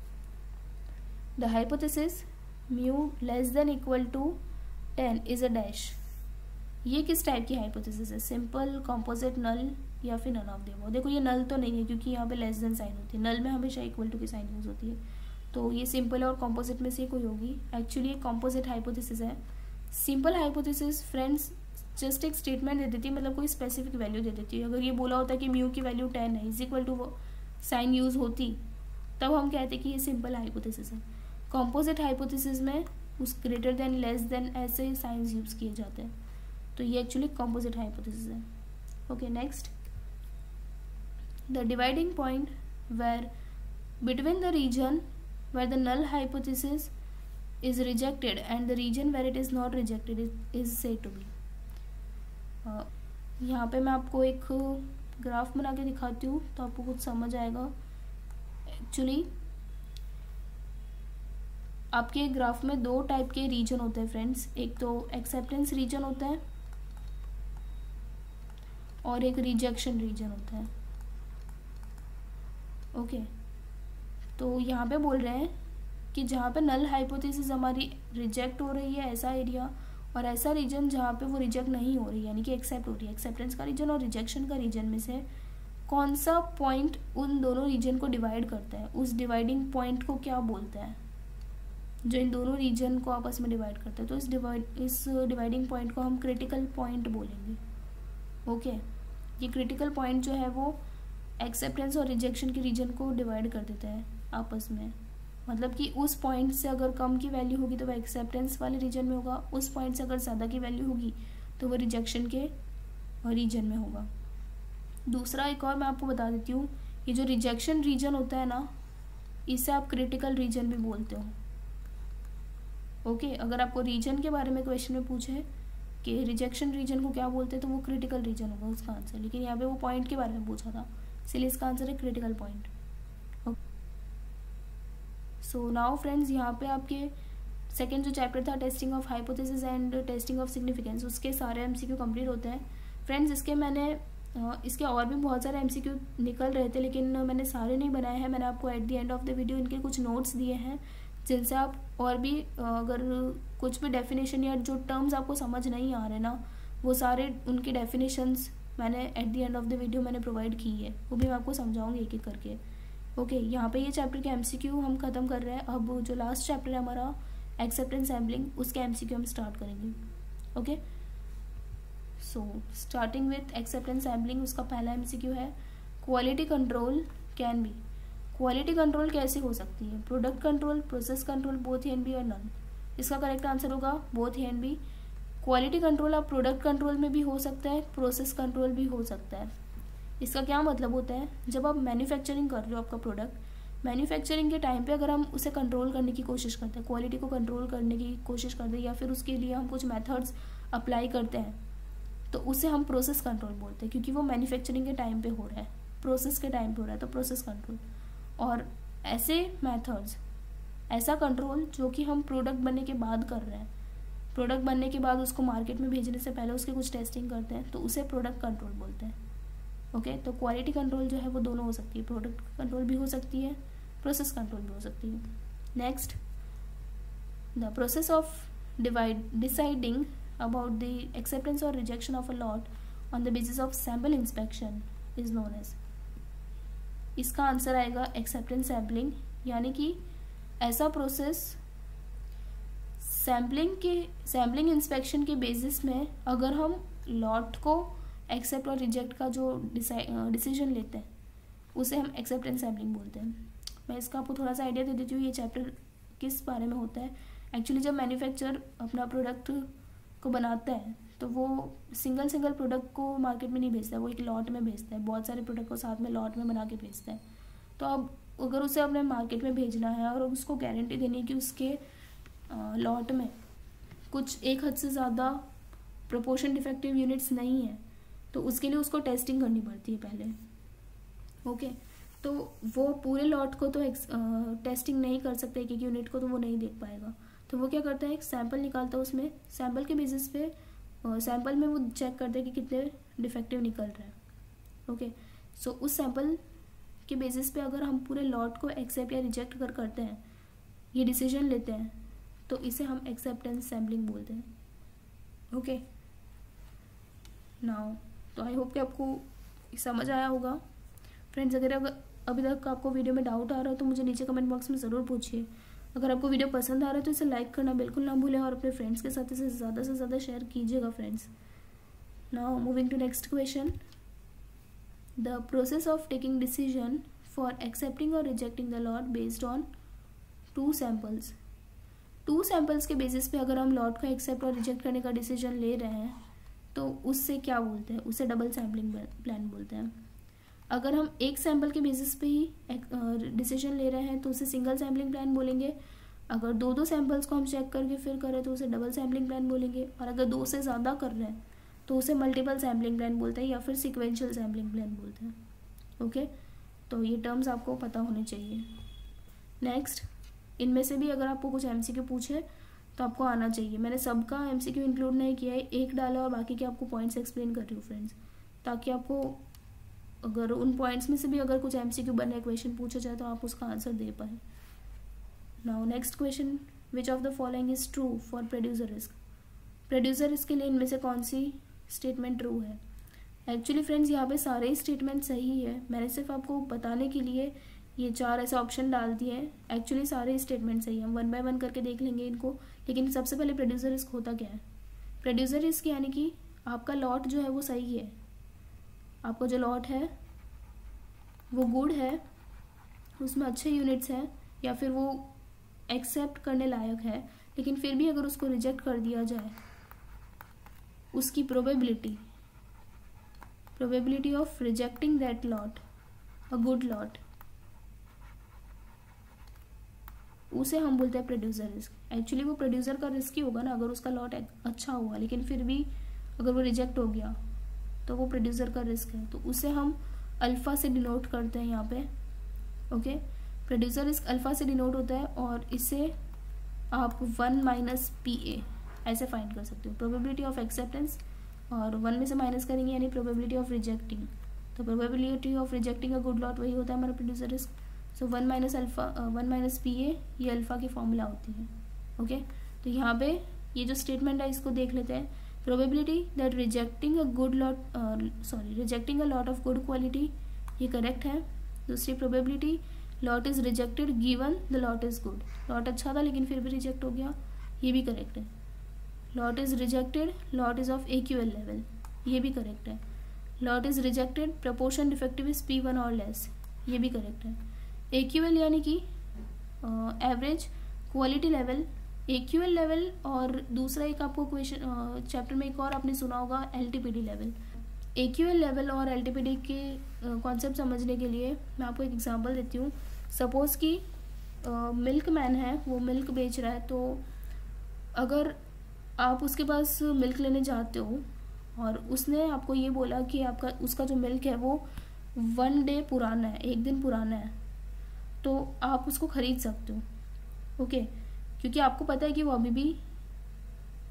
the hypothesis mu less than equal to ten is a dash. ये किस टाइप की हाइपोथेसिस है? सिंपल, कॉम्पोजिट, नल या फिर नन ऑफ द अबव। देखो ये नल तो नहीं है क्योंकि यहाँ पे लेस देन साइन होती है, नल में हमेशा इक्वल टू की साइन यूज होती है, तो ये सिंपल है और कॉम्पोजिट में से कोई होगी। एक्चुअली ये कॉम्पोजिट हाइपोथेसिस है। सिंपल हाइपोथेसिस फ्रेंड्स जस्ट एक स्टेटमेंट दे देती है, मतलब कोई स्पेसिफिक वैल्यू दे देती है। अगर ये बोला होता है कि म्यू की वैल्यू टेन है is equal to sign use होती, तब हम कहते कि ये सिंपल हाइपोथेसिस है। कॉम्पोजिट हाइपोथेसिस में उस ग्रेटर देन, लेस देन ऐसे साइंस यूज किए जाते हैं, तो ये एक्चुअली कॉम्पोजिट हाइपोथेसिस है। Okay, next, the dividing point where between the region where the null hypothesis is rejected and the region where it is not rejected is, is said to be। uh, यहाँ पे मैं आपको एक graph बना के दिखाती हूँ तो आपको कुछ समझ आएगा। एक्चुअली आपके ग्राफ में दो टाइप के रीजन होते हैं फ्रेंड्स, एक तो एक्सेप्टेंस रीजन होता है और एक रिजेक्शन रीजन होता है। Okay okay. तो यहाँ पे बोल रहे हैं कि जहाँ पे नल हाइपोथेसिस हमारी रिजेक्ट हो रही है ऐसा एरिया, और ऐसा रीजन जहाँ पे वो रिजेक्ट नहीं हो रही यानी कि एक्सेप्ट हो रही है। एक्सेप्टेंस का रीजन और रिजेक्शन का रीजन में से कौन सा पॉइंट उन दोनों रीजन को डिवाइड करता है, उस डिवाइडिंग पॉइंट को क्या बोलते हैं जो इन दोनों रीजन को आपस में डिवाइड करता है। तो इस डिवाइड इस डिवाइडिंग पॉइंट को हम क्रिटिकल पॉइंट बोलेंगे। Okay okay. ये क्रिटिकल पॉइंट जो है वो एक्सेप्टेंस और रिजेक्शन के रीजन को डिवाइड कर देता है आपस में, मतलब कि उस पॉइंट से अगर कम की वैल्यू होगी तो वह एक्सेप्टेंस वाले रीजन में होगा, उस पॉइंट से अगर ज़्यादा की वैल्यू होगी तो वो रिजेक्शन के रीजन में होगा। दूसरा एक और मैं आपको बता देती हूँ, ये जो रिजेक्शन रीजन होता है ना, इसे आप क्रिटिकल रीजन भी बोलते हो। ओके okay, अगर आपको रीजन के बारे में क्वेश्चन में पूछे कि रिजेक्शन रीजन को क्या बोलते हैं तो वो क्रिटिकल रीजन होगा उसका आंसर, लेकिन यहाँ पे वो पॉइंट के बारे में पूछा था इसलिए इसका आंसर है critical point. So now friends, यहाँ पे आपके सेकेंड जो चैप्टर था testing of hypothesis and testing of significance, उसके सारे एमसीक्यू कंप्लीट होते हैं फ्रेंड्स। इसके मैंने इसके और भी बहुत सारे एमसीक्यू निकल रहे थे लेकिन मैंने सारे नहीं बनाए हैं। मैंने आपको at the end of the video इनके कुछ नोट्स दिए हैं जिनसे आप और भी अगर कुछ भी डेफिनेशन या जो टर्म्स आपको समझ नहीं आ रहे ना, वो सारे उनकी डेफिनेशंस मैंने at the end of the video मैंने प्रोवाइड की है, वो भी मैं आपको समझाऊंगी एक एक करके। ओके okay, यहाँ पे ये चैप्टर के एमसीक्यू हम ख़त्म कर रहे हैं। अब जो लास्ट चैप्टर है हमारा एक्सेप्टेंस सैम्पलिंग, उसके एमसीक्यू हम स्टार्ट करेंगे। Okay, so starting with acceptance sampling, उसका पहला एमसीक्यू है quality control can be. Quality control कैसे हो सकती है? Product control, process control, both and B और नन। इसका करेक्ट आंसर होगा both and B. Quality control आप प्रोडक्ट कंट्रोल में भी हो सकता है, प्रोसेस कंट्रोल भी हो सकता है। इसका क्या मतलब होता है, जब आप मैन्युफैक्चरिंग कर रहे हो आपका प्रोडक्ट, मैन्युफैक्चरिंग के टाइम पे अगर हम उसे कंट्रोल करने की कोशिश करते हैं, क्वालिटी को कंट्रोल करने की कोशिश करते हैं या फिर उसके लिए हम कुछ मेथड्स अप्लाई करते हैं, तो उसे हम प्रोसेस कंट्रोल बोलते हैं क्योंकि वो मैन्युफैक्चरिंग के टाइम पे हो रहा है, प्रोसेस के टाइम पे हो रहा है, तो प्रोसेस कंट्रोल। और ऐसे मेथड्स, ऐसा कंट्रोल जो कि हम प्रोडक्ट बनने के बाद कर रहे हैं, प्रोडक्ट बनने के बाद उसको मार्केट में भेजने से पहले उसकी कुछ टेस्टिंग करते हैं, तो उसे प्रोडक्ट कंट्रोल बोलते हैं। ओके, तो क्वालिटी कंट्रोल जो है वो दोनों हो सकती है, प्रोडक्ट कंट्रोल भी हो सकती है, प्रोसेस कंट्रोल भी हो सकती है। Next, the process of divide deciding about the acceptance और rejection of a lot on the basis of sample inspection is known as. इसका आंसर आएगा एक्सेप्टेंस सैम्पलिंग, यानी कि ऐसा प्रोसेस सैम्पलिंग के सैम्पलिंग इंस्पेक्शन के बेसिस में अगर हम लॉट को एक्सेप्ट और रिजेक्ट का जो डिसीजन लेते हैं उसे हम एक्सेप्टेंस सैम्पलिंग बोलते हैं। मैं इसका आपको थोड़ा सा आइडिया दे देती हूँ ये चैप्टर किस बारे में होता है। एक्चुअली जब मैन्युफैक्चरर अपना प्रोडक्ट को बनाता है तो वो सिंगल सिंगल प्रोडक्ट को मार्केट में नहीं भेजता है, वो एक लॉट में भेजता है, बहुत सारे प्रोडक्ट को साथ में लॉट में बना के भेजता है। तो अब अगर उसे अपने मार्केट में भेजना है और उसको गारंटी देनी है कि उसके लॉट में कुछ एक हद से ज़्यादा प्रोपोर्शन डिफेक्टिव यूनिट्स नहीं है, तो उसके लिए उसको टेस्टिंग करनी पड़ती है पहले। ओके, तो वो पूरे लॉट को तो टेस्टिंग नहीं कर सकते, एक एक यूनिट को तो वो नहीं देख पाएगा। तो वो क्या करता है, एक सैंपल निकालता है, उसमें सैंपल के बेसिस पे सैंपल में वो चेक करते हैं कि कितने डिफेक्टिव निकल रहे हैं। ओके, सो उस सैंपल के बेसिस पे अगर हम पूरे लॉट को एक्सेप्ट या रिजेक्ट कर करते हैं, ये डिसीजन लेते हैं, तो इसे हम एक्सेप्टेंस सैम्पलिंग बोलते हैं। ओके, नाउ तो आई होप कि आपको समझ आया होगा फ्रेंड्स। अगर अभी तक आपको वीडियो में डाउट आ रहा है तो मुझे नीचे कमेंट बॉक्स में ज़रूर पूछिए। अगर आपको वीडियो पसंद आ रहा है तो इसे लाइक करना बिल्कुल ना भूलें और अपने फ्रेंड्स के साथ इसे ज़्यादा से ज़्यादा शेयर कीजिएगा friends. Now moving to next question, the process of taking decision for accepting और rejecting the lot based on two samples. Two samples के बेसिस पे अगर हम लॉट को एक्सेप्ट और रिजेक्ट करने का डिसीजन ले रहे हैं तो उससे क्या बोलते हैं, उसे डबल सैम्पलिंग प्लान बोलते हैं। अगर हम एक सैम्पल के बेसिस पे ही डिसीजन ले रहे हैं तो उसे सिंगल सैम्पलिंग प्लान बोलेंगे। अगर दो दो सैम्पल्स को हम चेक करके फिर करें तो उसे डबल सैम्पलिंग प्लान बोलेंगे। और अगर दो से ज़्यादा कर रहे हैं तो उसे मल्टीपल सैम्पलिंग प्लान बोलते हैं या फिर सिक्वेंशियल सैम्पलिंग प्लान बोलते हैं। ओके, तो ये टर्म्स आपको पता होने चाहिए। नेक्स्ट, इनमें से भी अगर आपको कुछ एमसीक्यू पूछे तो आपको आना चाहिए। मैंने सबका एमसीक्यू इंक्लूड नहीं किया है, एक डाला और बाकी के आपको पॉइंट्स एक्सप्लेन कर रही हूँ फ्रेंड्स, ताकि आपको अगर उन पॉइंट्स में से भी अगर कुछ एमसीक्यू बने क्वेश्चन पूछा जाए तो आप उसका आंसर दे पाए। Now next question, which of the following is true for producer risk. Producer risk के लिए इनमें से कौन सी स्टेटमेंट ट्रू है। एक्चुअली फ्रेंड्स यहाँ पे सारे ही स्टेटमेंट सही है, मैंने सिर्फ आपको बताने के लिए ये चार ऐसे ऑप्शन डाल दिए हैं। एक्चुअली सारे स्टेटमेंट सही है, हम वन बाय वन करके देख लेंगे इनको। लेकिन सबसे पहले प्रोड्यूसर रिस्क होता क्या है। प्रोड्यूसर रिस्क यानी कि आपका लॉट जो है वो सही है, आपका जो लॉट है वो गुड है, उसमें अच्छे यूनिट्स हैं या फिर वो एक्सेप्ट करने लायक है, लेकिन फिर भी अगर उसको रिजेक्ट कर दिया जाए, उसकी probability probability of rejecting that lot, a good lot, उसे हम बोलते हैं प्रोड्यूसर रिस्क। एक्चुअली वो प्रोड्यूसर का रिस्क ही होगा ना, अगर उसका लॉट अच्छा हुआ लेकिन फिर भी अगर वो रिजेक्ट हो गया तो वो प्रोड्यूसर का रिस्क है। तो उसे हम अल्फ़ा से डिनोट करते हैं यहाँ पे। ओके, प्रोड्यूसर रिस्क अल्फ़ा से डिनोट होता है और इसे आप वन माइनस पी ए ऐसे फाइंड कर सकते हो, प्रोबेबिलिटी ऑफ एक्सेप्टेंस, और वन में से माइनस करेंगे यानी प्रोबेबिलिटी ऑफ रिजेक्टिंग। तो probability of rejecting a good lot वही होता है हमारा producer risk. So one minus alpha one minus P A ये अल्फ़ा की फॉर्मूला होती है। ओके, तो यहाँ पे ये जो स्टेटमेंट है इसको देख लेते हैं। Probability that rejecting a good lot sorry rejecting a lot of good quality, ये करेक्ट है। दूसरी probability lot is rejected given the lot is good, lot अच्छा था लेकिन फिर भी रिजेक्ट हो गया, ये भी करेक्ट है। Lot is rejected lot is of A Q L level, ये भी करेक्ट है। Lot is rejected proportion defective is P one और लेस, ये भी करेक्ट है। ए क्यू एल यानी कि average quality level, A Q L level, और दूसरा एक आपको क्वेश्चन चैप्टर में एक और आपने सुना होगा L T P D level. A Q L level और एल टी पी डी के कॉन्सेप्ट समझने के लिए मैं आपको एक एग्जांपल देती हूँ। सपोज़ कि मिल्क मैन है, वो मिल्क बेच रहा है, तो अगर आप उसके पास मिल्क लेने जाते हो और उसने आपको ये बोला कि आपका उसका जो मिल्क है वो वन डे पुराना है, एक दिन पुराना है, तो आप उसको ख़रीद सकते हो। ओके, क्योंकि आपको पता है कि वो अभी भी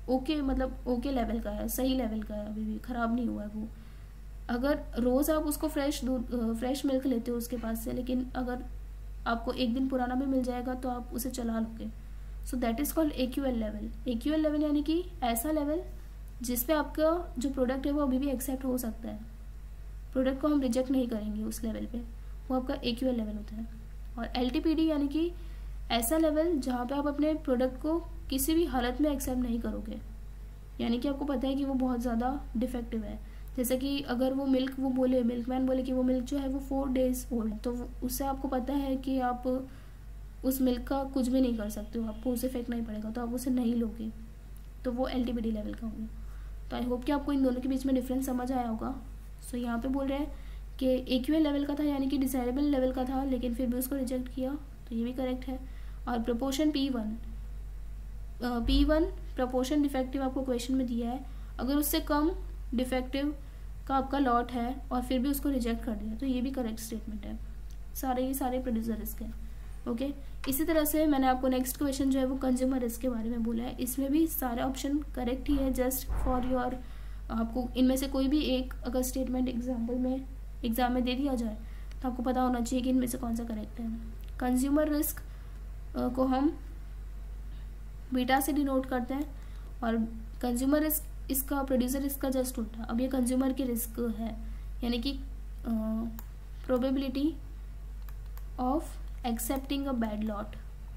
ओके मतलब ओके लेवल का है, सही लेवल का है, अभी भी ख़राब नहीं हुआ है वो। अगर रोज़ आप उसको फ्रेश दूध फ्रेश मिल्क लेते हो उसके पास से, लेकिन अगर आपको एक दिन पुराना भी मिल जाएगा तो आप उसे चला लोगे। So that is called A Q L level. A Q L level यानी कि ऐसा लेवल जिस पे आपका जो प्रोडक्ट है वो अभी भी एक्सेप्ट हो सकता है, प्रोडक्ट को हम रिजेक्ट नहीं करेंगे उस लेवल पे, वो आपका ए क्यू एल लेवल होता है। और एल टी पी डी यानी कि ऐसा लेवल जहाँ पे आप अपने प्रोडक्ट को किसी भी हालत में एक्सेप्ट नहीं करोगे, यानी कि आपको पता है कि वो बहुत ज़्यादा डिफेक्टिव है। जैसे कि अगर वो मिल्क वो बोले मिल्कमैन बोले कि वो मिल्क जो है वो फोर डेज ओल्ड, तो उससे आपको पता है कि आप उस मिल्क का कुछ भी नहीं कर सकते हो, आपको उसे फेंकना ही पड़ेगा, तो आप उसे नहीं लोगे, तो वो L T P D level का होगा। तो आई होप कि आपको इन दोनों के बीच में डिफरेंस समझ आया होगा। सो यहाँ पे बोल रहे हैं कि ए क्यू एल लेवल का था यानी कि डिसाइरेबल लेवल का था, लेकिन फिर भी उसको रिजेक्ट किया, तो ये भी करेक्ट है। और proportion P one, P one proportion defective आपको क्वेश्चन में दिया है, अगर उससे कम डिफेक्टिव का आपका लॉट है और फिर भी उसको रिजेक्ट कर दिया, तो ये भी करेक्ट स्टेटमेंट है। सारे ये सारे प्रोड्यूसर रिस्क है। Okay okay? इसी तरह से मैंने आपको नेक्स्ट क्वेश्चन जो है वो कंज्यूमर रिस्क के बारे में बोला है, इसमें भी सारे ऑप्शन करेक्ट ही है। जस्ट फॉर योर, आपको इनमें से कोई भी एक अगर स्टेटमेंट एग्जाम्पल में एग्जाम में दे दिया जाए तो आपको पता होना चाहिए कि इनमें से कौन सा करेक्ट है। कंज्यूमर रिस्क को हम बीटा से डिनोट करते हैं, और कंज्यूमर रिस्क इसका प्रोड्यूसर रिस्क का जस्ट उल्टा। अब ये कंज्यूमर की रिस्क है, यानी कि probability of accepting a bad lot.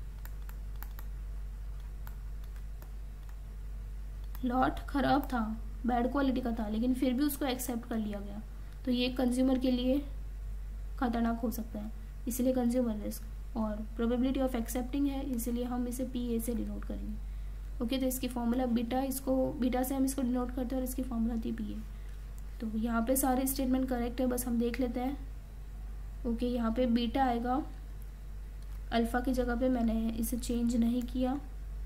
Lot खराब था, बैड क्वालिटी का था, लेकिन फिर भी उसको एक्सेप्ट कर लिया गया, तो ये कंज्यूमर के लिए खतरनाक हो सकता है, इसलिए कंज्यूमर रिस्क। और प्रोबेबिलिटी ऑफ एक्सेप्टिंग है, इसीलिए हम इसे पी ए से डिनोट करेंगे। ओके okay, तो इसकी फॉर्मूला बीटा, इसको बीटा से हम इसको डिनोट करते हैं और इसकी फॉर्मूला थी पी ए। तो यहाँ पे सारे स्टेटमेंट करेक्ट है, बस हम देख लेते हैं। ओके okay, यहाँ पे बीटा आएगा, अल्फ़ा की जगह पे मैंने इसे चेंज नहीं किया,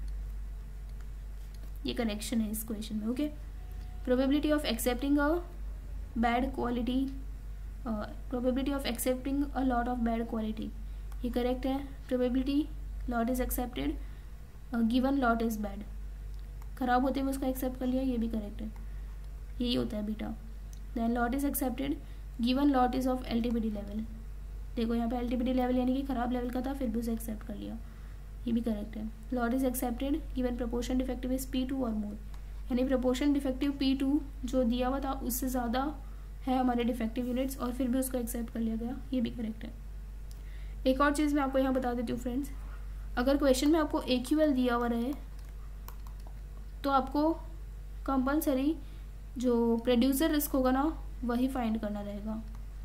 ये करेक्शन है इस क्वेश्चन में। Okay, probability of accepting a bad quality, probability of accepting a lot of bad quality, ये करेक्ट है। Probability lot is accepted given lot is bad, खराब होते हुए उसको एक्सेप्ट कर लिया, ये भी करेक्ट है, यही होता है beta. Then lot is accepted given lot is of L T P D level, देखो यहाँ पे L T P D level यानी कि खराब लेवल का था, फिर भी उसे एक्सेप्ट कर लिया, ये भी करेक्ट है। Lot is accepted given proportion defective is P two or more, यानी प्रपोर्शन डिफेक्टिव पी टू जो दिया हुआ था उससे ज़्यादा है हमारे डिफेक्टिव यूनिट्स, और फिर भी उसको एक्सेप्ट कर लिया गया, ये भी करेक्ट है। एक और चीज़ मैं आपको यहाँ बता देती हूँ फ्रेंड्स, अगर क्वेश्चन में आपको ए क्यू एल दिया हुआ रहे तो आपको कंपलसरी जो प्रोड्यूसर रिस्क होगा ना वही फाइंड करना रहेगा।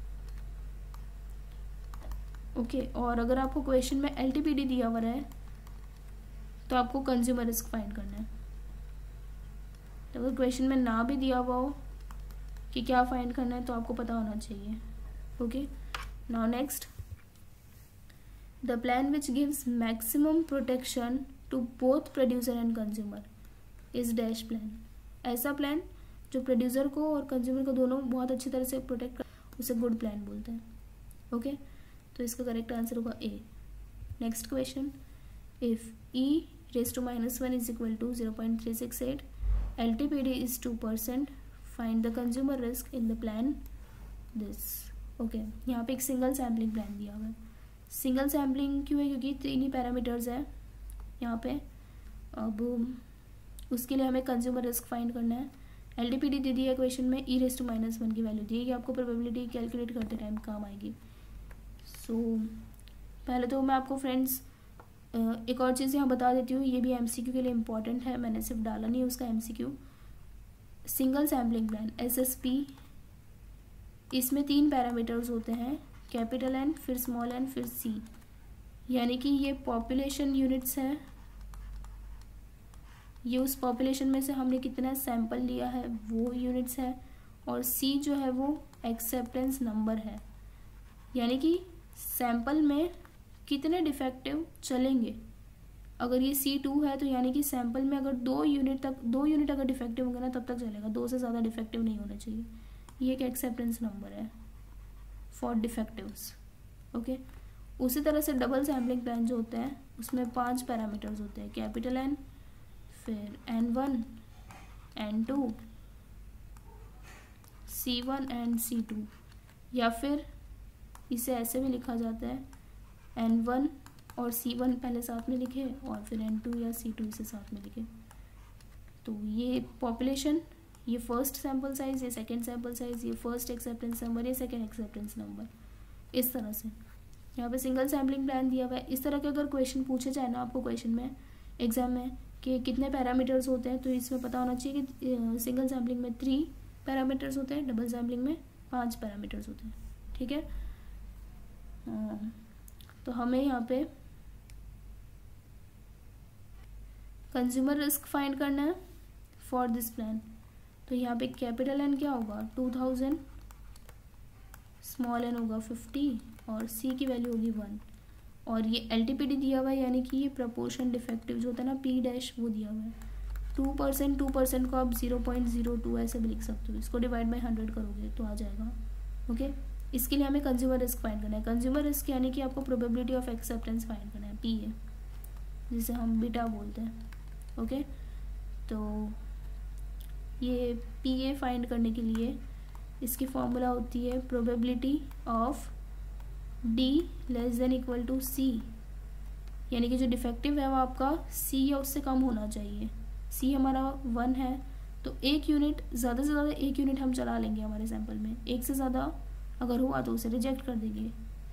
ओके okay, और अगर आपको क्वेश्चन में एल टी पी डी दिया हुआ रहे तो आपको कंज्यूमर रिस्क फाइंड करना है। तो अगर क्वेश्चन में ना भी दिया हुआ हो कि क्या फाइंड करना है तो आपको पता होना चाहिए। Okay, now next, the plan which gives maximum protection to both producer and consumer is dash plan. ऐसा प्लान जो प्रोड्यूसर को और कंज्यूमर को दोनों बहुत अच्छी तरह से प्रोटेक्ट कर, उसे गुड प्लान बोलते हैं। Okay okay? तो इसका करेक्ट आंसर होगा A. Next question, if e raise to minus one is equal to zero point three six eight, L T P D is two percent, find the consumer risk in the plan this. Okay, यहाँ पे एक single sampling plan दिया हुआ है। Single sampling क्यों है? क्योंकि तीन ही पैरामीटर्स है यहाँ पे। अब उसके लिए हमें कंज्यूमर रिस्क फाइंड करना है। एल टी पी डी दे दिया है क्वेश्चन में, e raise to minus one की वैल्यू दी है, आपको प्रोबेबिलिटी कैलकुलेट करते टाइम काम आएगी। सो so, पहले तो मैं आपको फ्रेंड्स एक और चीज़ यहाँ बता देती हूँ, ये भी एमसीक्यू के लिए इम्पॉर्टेंट है, मैंने सिर्फ डाला नहीं है उसका MCQ. Single sampling plan S S P, इसमें तीन पैरामीटर्स होते हैं, कैपिटल एन, फिर स्मॉल एन, फिर सी, यानी कि ये पॉपुलेशन यूनिट्स है, ये उस पॉपुलेशन में से हमने कितना सैंपल लिया है वो यूनिट्स है, और सी जो है वो एक्सेप्टेंस नंबर है, यानी कि सैंपल में कितने डिफेक्टिव चलेंगे। अगर ये सी टू है तो यानी कि सैंपल में अगर दो यूनिट तक दो यूनिट अगर डिफेक्टिव होंगे ना तब तक चलेगा, दो से ज़्यादा डिफेक्टिव नहीं होना चाहिए। ये एक एक्सेप्टेंस नंबर है फॉर डिफेक्टिव्स। ओके, उसी तरह से डबल सैम्पलिंग प्लान जो होते हैं उसमें पांच पैरामीटर्स होते हैं, कैपिटल एन, फिर N one, N two, C one and C two, या फिर इसे ऐसे भी लिखा जाता है एन वन और सी वन पहले साथ में लिखे और फिर एन टू या सी टू इसे साथ में लिखे। तो ये पॉपुलेशन, ये फर्स्ट सैम्पल साइज, ये सेकंड सैम्पल साइज, ये फर्स्ट एक्सेप्टेंस नंबर, ये सेकंड एक्सेप्टेंस नंबर, इस तरह से। यहाँ पे सिंगल सैम्पलिंग प्लान दिया हुआ है। इस तरह के अगर क्वेश्चन पूछे जाए ना आपको क्वेश्चन में, एग्जाम में, कि कितने पैरामीटर्स होते हैं, तो इसमें पता होना चाहिए कि सिंगल सैम्पलिंग में थ्री पैरामीटर्स होते हैं, डबल सैम्पलिंग में पांच पैरामीटर्स होते हैं। ठीक है, तो हमें यहाँ पे कंज्यूमर रिस्क फाइंड करना है फॉर दिस प्लान। तो यहाँ पे कैपिटल एन क्या होगा, टू थाउजेंड, स्मॉल एन होगा फिफ्टी और सी की वैल्यू होगी वन, और ये एल टी पी डी दिया हुआ है, यानी कि ये प्रपोर्शन डिफेक्टिव जो होता है ना, पी डैश, वो दिया हुआ है। टू परसेंट टू परसेंट को आप जीरो पॉइंट जीरो टू ऐसे भी लिख सकते हो, इसको डिवाइड बाई हंड्रेड करोगे तो आ जाएगा। ओके, इसके लिए हमें कंज्यूमर रिस्क फाइंड करना है। कंज्यूमर रिस्क यानी कि आपको प्रोबेबिलिटी ऑफ एक्सेप्टेंस फाइंड करना है, पी ए, जिसे हम बीटा बोलते हैं। ओके, तो ये पी ए फाइंड करने के लिए इसकी फॉर्मूला होती है probability of D less than equal to C, यानी कि जो डिफेक्टिव है वो आपका सी या उससे कम होना चाहिए। सी हमारा वन है, तो एक यूनिट, ज़्यादा से ज़्यादा एक यूनिट हम चला लेंगे हमारे सैंपल में, एक से ज़्यादा अगर हुआ तो उसे रिजेक्ट कर देंगे।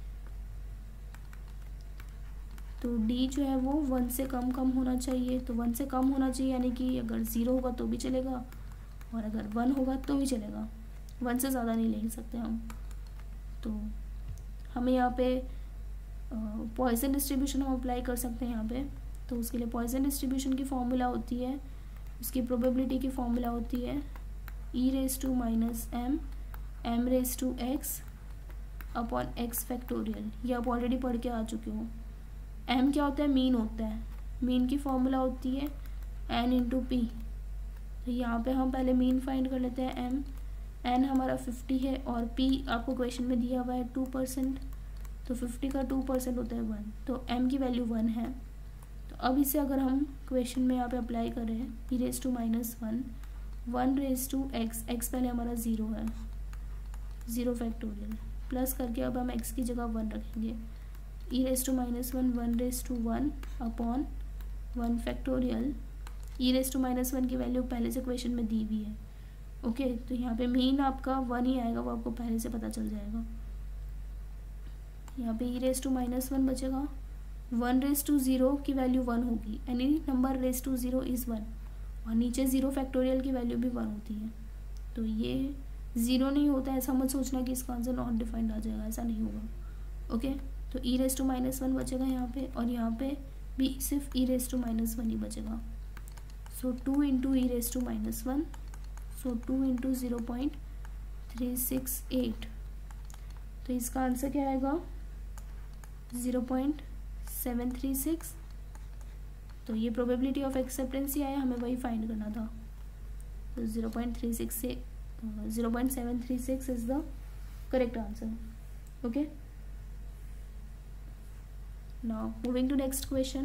तो डी जो है वो वन से कम कम होना चाहिए, तो वन से कम होना चाहिए, यानी कि अगर ज़ीरो होगा तो भी चलेगा और अगर वन होगा तो भी चलेगा, वन से ज़्यादा नहीं ले सकते हम। तो हमें यहाँ पे पॉइसन डिस्ट्रीब्यूशन हम अप्लाई कर सकते हैं यहाँ पे। तो उसके लिए पॉइसन डिस्ट्रीब्यूशन की फॉर्मूला होती है, उसकी प्रोबेबिलिटी की फॉर्मूला होती है e raise to minus M M raise to X upon X factorial. ये आप ऑलरेडी पढ़ के आ चुके हो। एम क्या होता है, मीन होता है, मीन की फॉर्मूला होती है एन इंटू पी। तो यहाँ पे हम पहले मीन फाइंड कर लेते हैं, एम, एन हमारा फिफ्टी है और पी आपको क्वेश्चन में दिया हुआ है टू परसेंट, तो फिफ्टी का टू परसेंट होता है वन, तो एम की वैल्यू वन है। तो अब इसे अगर हम क्वेश्चन में यहाँ पे अप्लाई करें, e raise to minus one, one raise to X, X पहले हमारा ज़ीरो है, ज़ीरो फैक्टोरियल, प्लस करके अब हम एक्स की जगह वन रखेंगे, e raise to minus one, one raise to one upon one factorial. E raise to minus one की वैल्यू पहले से क्वेश्चन में दी हुई है। ओके, तो यहाँ पे मीन आपका वन ही आएगा, वो आपको पहले से पता चल जाएगा। यहाँ पे e raise to minus one बचेगा, वन रेस टू ज़ीरो की वैल्यू वन होगी, any number raise to zero is one, और नीचे ज़ीरो फैक्टोरियल की वैल्यू भी वन होती है। तो ये ज़ीरो नहीं होता है, ऐसा मत सोचना कि इसका आंसर नॉट डिफाइंड आ जाएगा, ऐसा नहीं होगा। ओके, तो e raise to minus one बचेगा यहाँ पे, और यहाँ पे भी सिर्फ e raise to minus one ही बचेगा। So two into e raise to minus one, so two into zero point three six eight, तो इसका आंसर क्या आएगा, zero point seven three six. तो ये प्रोबेबिलिटी ऑफ एक्सेप्टेंस ही आया, हमें वही फाइंड करना था। तो ज़ीरो पॉइंट थ्री सिक्स से zero point seven three six is the correct answer. Okay, now moving to next question.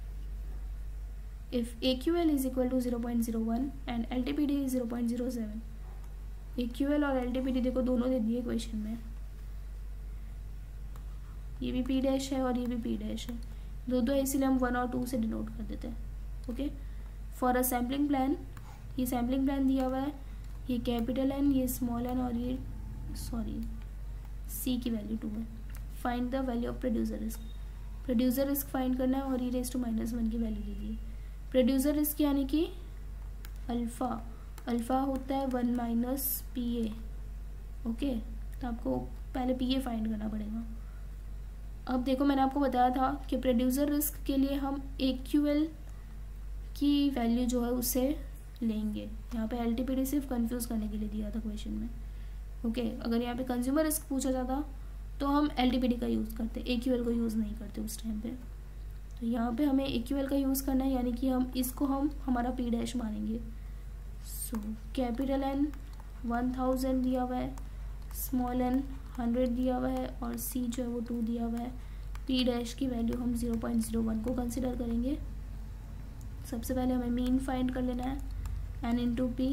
If A Q L is equal to zero point zero one and L T P D is zero point zero seven, A Q L और L T P D देखो दोनों दे दिए question में, ये भी P dash है और ये भी P डैश है, दो दो है, इसीलिए हम वन और टू से डिनोट कर देते हैं। Okay, for a sampling plan, ये सैम्पलिंग प्लान दिया हुआ है, ये कैपिटल एन, ये स्मॉल एन और ये सॉरी C की वैल्यू टू है। Find the value of producer risk, producer risk find करना है और e raise to minus one की वैल्यू दे दी। प्रोड्यूसर रिस्क यानी कि अल्फ़ा, अल्फ़ा होता है one minus P A. Okay, तो आपको पहले पी ए फाइंड करना पड़ेगा। अब देखो मैंने आपको बताया था कि प्रोड्यूसर रिस्क के लिए हम ए क्यू एल की वैल्यू जो है उसे लेंगे। यहाँ पे एल टी पी डी सिर्फ कंफ्यूज करने के लिए दिया था क्वेश्चन में। ओके, अगर यहाँ पे कंज्यूमर रिस्क पूछा जाता तो हम एल टी पी डी का यूज़ करते, ए क्यू एल को यूज़ नहीं करते उस टाइम पे। तो यहाँ पे हमें ए क्यू एल का यूज़ करना है, यानी कि हम इसको हम हमारा पी डैश मानेंगे। So capital N one thousand दिया हुआ है, स्मॉल एन हंड्रेड दिया हुआ है और सी जो है वो टू दिया हुआ है। पी डैश की वैल्यू हम ज़ीरो पॉइंट ज़ीरो वन को कंसिडर करेंगे। सबसे पहले हमें मीन फाइंड कर लेना है, N into P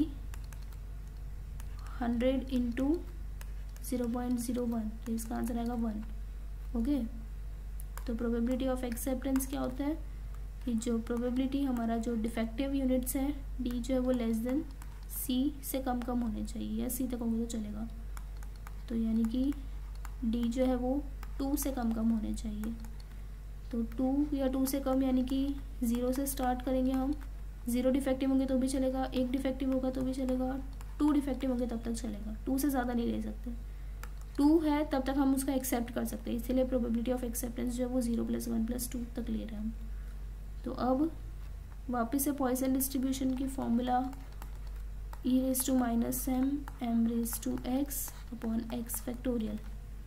hundred into zero point zero one, तो इसका आंसर आएगा वन। ओके, तो प्रोबेबिलिटी ऑफ एक्सेप्टेंस क्या होता है कि जो प्रोबेबिलिटी हमारा जो डिफेक्टिव यूनिट्स है डी जो है वो लेस देन सी से कम कम होने चाहिए, या सी तक होंगे तो चलेगा, तो यानी कि डी जो है वो टू से कम कम होने चाहिए। तो टू या टू से कम यानी कि ज़ीरो से स्टार्ट करेंगे हम, ज़ीरो डिफेक्टिव होंगे तो भी चलेगा, एक डिफेक्टिव होगा तो भी चलेगा, टू डिफेक्टिव होंगे तब तक चलेगा, टू से ज़्यादा नहीं ले सकते, टू है तब तक हम उसका एक्सेप्ट कर सकते हैं, इसीलिए प्रोबेबिलिटी ऑफ एक्सेप्टेंस जो है वो zero plus one plus two तक ले रहे हैं हम। तो अब वापस से पॉइसन डिस्ट्रीब्यूशन की formula e raise to minus M M raise to X upon X factorial,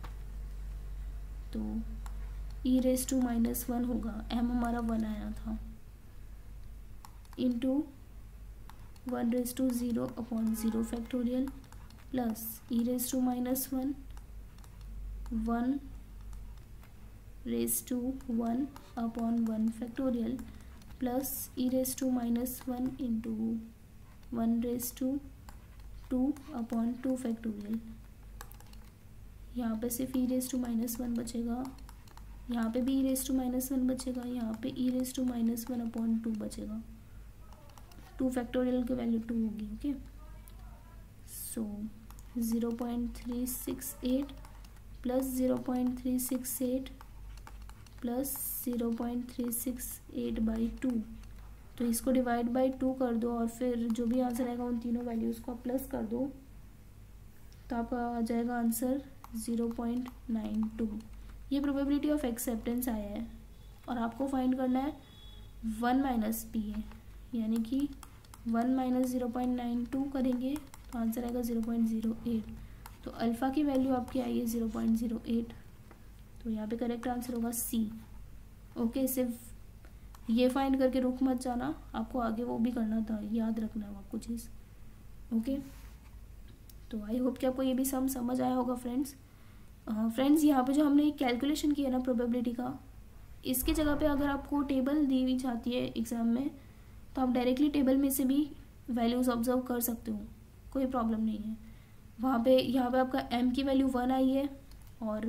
तो e raise to minus one होगा, एम हमारा वन आया था, into one raise to zero upon zero factorial plus e raise to minus one one raise to one upon one factorial plus e raise to minus one into one raise to two upon two factorial. यहाँ पे सिर्फ e raise to minus one बचेगा, यहाँ पे भी e raise to minus one बचेगा, यहाँ पे e raise to minus one upon two बचेगा, टू फैक्टोरियल की वैल्यू टू होगी। Okay, so zero point three six eight plus zero point three six eight plus zero point three six eight by two, तो इसको divide by two कर दो और फिर जो भी आंसर आएगा उन तीनों वैल्यूज़ को प्लस कर दो, तो आपका आ जाएगा answer zero point nine two. ये प्रोबेबिलिटी ऑफ एक्सेप्टेंस आया है और आपको फाइंड करना है वन माइनस पी ए, यानी कि one minus zero point nine two करेंगे तो आंसर आएगा ज़ीरो पॉइंट ज़ीरो एट, तो अल्फ़ा की वैल्यू आपकी आई है ज़ीरो पॉइंट ज़ीरो एट, तो यहाँ पे करेक्ट आंसर होगा सी। ओके, सिर्फ ये फाइंड करके रुक मत जाना, आपको आगे वो भी करना था, याद रखना है आपको चीज़। ओके, तो आई होप कि आपको ये भी सम समझ आया होगा फ्रेंड्स। फ्रेंड्स यहाँ पे जो हमने एक कैलकुलेशन किया ना प्रोबेबिलिटी का, इसकी जगह पे अगर आपको टेबल दी हुई जाती है एग्ज़ाम में तो आप डायरेक्टली टेबल में से भी वैल्यूज़ ऑब्जर्व कर सकते हो, कोई प्रॉब्लम नहीं है। वहाँ पे यहाँ पे आपका m की वैल्यू वन आई है और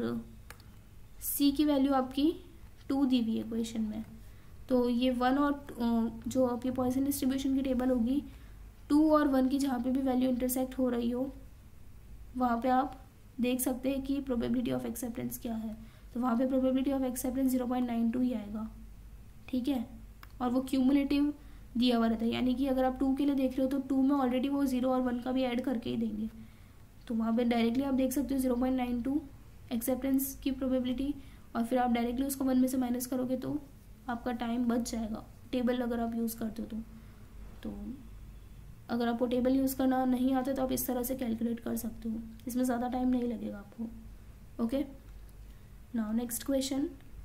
c की वैल्यू आपकी टू दी हुई है क्वेश्चन में, तो ये वन और जो आपकी पॉइसन डिस्ट्रीब्यूशन की टेबल होगी, टू और वन की जहाँ पे भी वैल्यू इंटरसेक्ट हो रही हो वहाँ पे आप देख सकते हैं कि प्रोबेबिलिटी ऑफ एक्सेप्टेंस क्या है, तो वहाँ पे probability of acceptance zero point nine two ही आएगा। ठीक है, और वो क्यूमुलेटिव दिया हुआ रहता है, यानी कि अगर आप टू के लिए देख रहे हो तो टू में ऑलरेडी वो ज़ीरो और वन का भी ऐड करके ही देंगे, तो वहाँ पे डायरेक्टली आप देख सकते हो zero point nine two acceptance की प्रोबेबिलिटी, और फिर आप डायरेक्टली उसको वन में से माइनस करोगे तो आपका टाइम बच जाएगा, टेबल अगर आप यूज़ करते हो तो तो अगर आपको टेबल यूज़ करना नहीं आता तो आप इस तरह से कैलकुलेट कर सकते हो, इसमें ज़्यादा टाइम नहीं लगेगा आपको। Okay, now next question,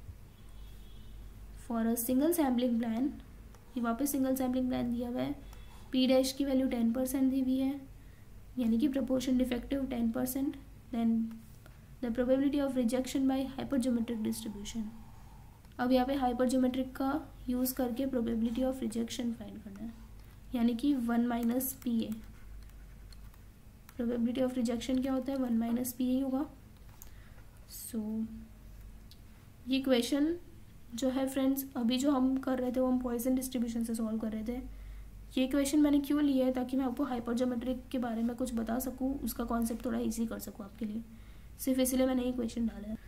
for a single sampling plan, ये वापस सिंगल सैम्पलिंग प्लान दिया हुआ है, पी डैश की वैल्यू टेन परसेंट दी हुई है, यानी कि proportion defective ten percent, then the probability of rejection by hypergeometric distribution. अब यहाँ पे हाइपरज्योमेट्रिक का यूज़ करके प्रोबेबिलिटी ऑफ रिजेक्शन फाइंड करना है, यानी कि one minus P A. Probability of rejection क्या होता है, वन माइनस पी ए होगा। सो so, ये क्वेश्चन जो है फ्रेंड्स अभी जो हम कर रहे थे वो हम पॉइसन डिस्ट्रीब्यूशन से सॉल्व कर रहे थे। ये क्वेश्चन मैंने क्यों लिया है, ताकि मैं आपको हाइपरज्योमेट्रिक के बारे में कुछ बता सकूँ, उसका कॉन्सेप्ट थोड़ा इजी कर सकूँ आपके लिए, सिर्फ इसलिए मैंने ये क्वेश्चन डाला है।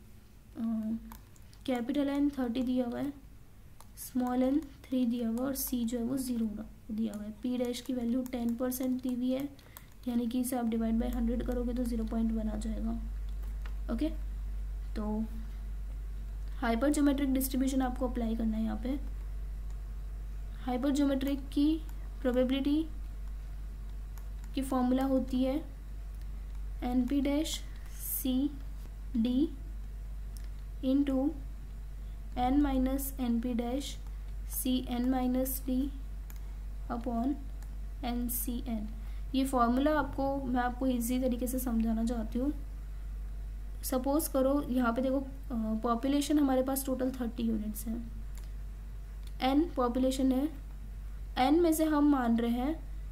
कैपिटल एन थर्टी दिया हुआ है, स्मॉल एन थ्री दिया हुआ है और सी जो है वो ज़ीरो दिया हुआ है। पी डैश की वैल्यू टेन परसेंट दी हुई है, यानी कि इसे आप डिवाइड बाई हंड्रेड करोगे तो ज़ीरो पॉइंट वन आ जाएगा। ओके, तो हाइपर ज्योमेट्रिक डिस्ट्रीब्यूशन आपको अप्लाई करना है। यहाँ पे हाइपर ज्योमेट्रिक की प्रोबेबिलिटी की फॉर्मूला होती है N P dash C D into N minus N P dash C N minus D upon N C N. ये फॉर्मूला आपको मैं आपको इजी तरीके से समझाना चाहती हूँ। सपोज करो यहाँ पे देखो पॉपुलेशन हमारे पास टोटल थर्टी यूनिट्स हैं, एन पॉपुलेशन है, एन में से हम मान रहे हैं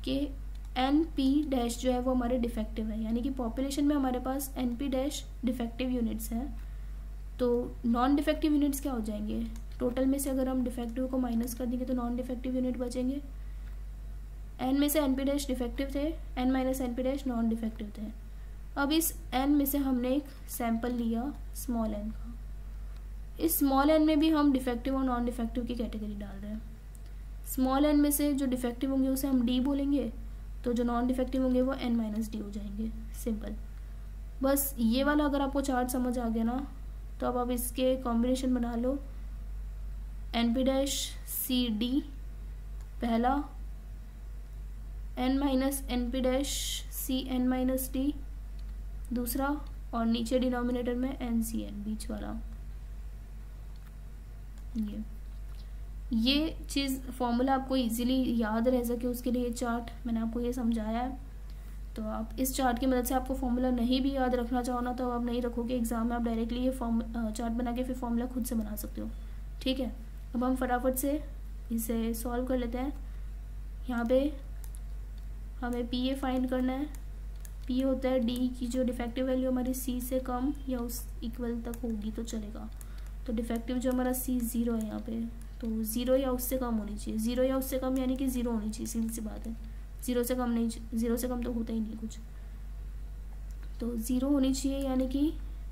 कि एन पी डैश जो है वो हमारे डिफेक्टिव है, यानी कि पॉपुलेशन में हमारे पास N P dash defective units हैं। तो नॉन डिफेक्टिव यूनिट्स क्या हो जाएंगे, टोटल में से अगर हम डिफेक्टिव को माइनस कर देंगे तो नॉन डिफेक्टिव यूनिट बचेंगे। एन में से एन पी डैश डिफेक्टिव थे, N minus N P dash non defective थे। अब इस एन में से हमने एक सैंपल लिया स्मॉल एन का, इस स्मॉल एन में भी हम डिफेक्टिव और नॉन डिफेक्टिव की कैटेगरी डाल रहे हैं। स्मॉल एन में से जो डिफेक्टिव होंगे उसे हम डी बोलेंगे, तो जो नॉन डिफेक्टिव होंगे वो एन माइनस डी हो जाएंगे। सिंपल। बस ये वाला अगर आपको चार्ट समझ आ गया ना, तो अब आप इसके कॉम्बिनेशन बना लो। N P dash C D पहला, N minus N P dash C N minus D दूसरा, और नीचे डिनोमिनेटर में एन सी एन बीच वाला। ये ये चीज़ फॉर्मूला आपको इजीली याद रह सके उसके लिए चार्ट मैंने आपको ये समझाया है। तो आप इस चार्ट की मदद से आपको फॉर्मूला नहीं भी याद रखना चाहो ना, तो आप नहीं रखोगे एग्जाम में, आप डायरेक्टली ये फॉर्म चार्ट बना के फिर फॉर्मूला खुद से बना सकते हो। ठीक है, अब हम फटाफट से इसे सॉल्व कर लेते हैं। यहाँ पे हमें पी ए फाइंड करना है। पी होता है डी की जो डिफेक्टिव वैल्यू हमारी सी से कम या उस इक्वल तक होगी तो चलेगा। तो डिफेक्टिव जो हमारा सी ज़ीरो है यहाँ पे, तो ज़ीरो या उससे कम होनी चाहिए। ज़ीरो या उससे कम यानी कि ज़ीरो होनी चाहिए, सीधी सी बात है। ज़ीरो से कम नहीं, ज़ीरो से कम तो होता ही नहीं कुछ, तो ज़ीरो होनी चाहिए, यानी कि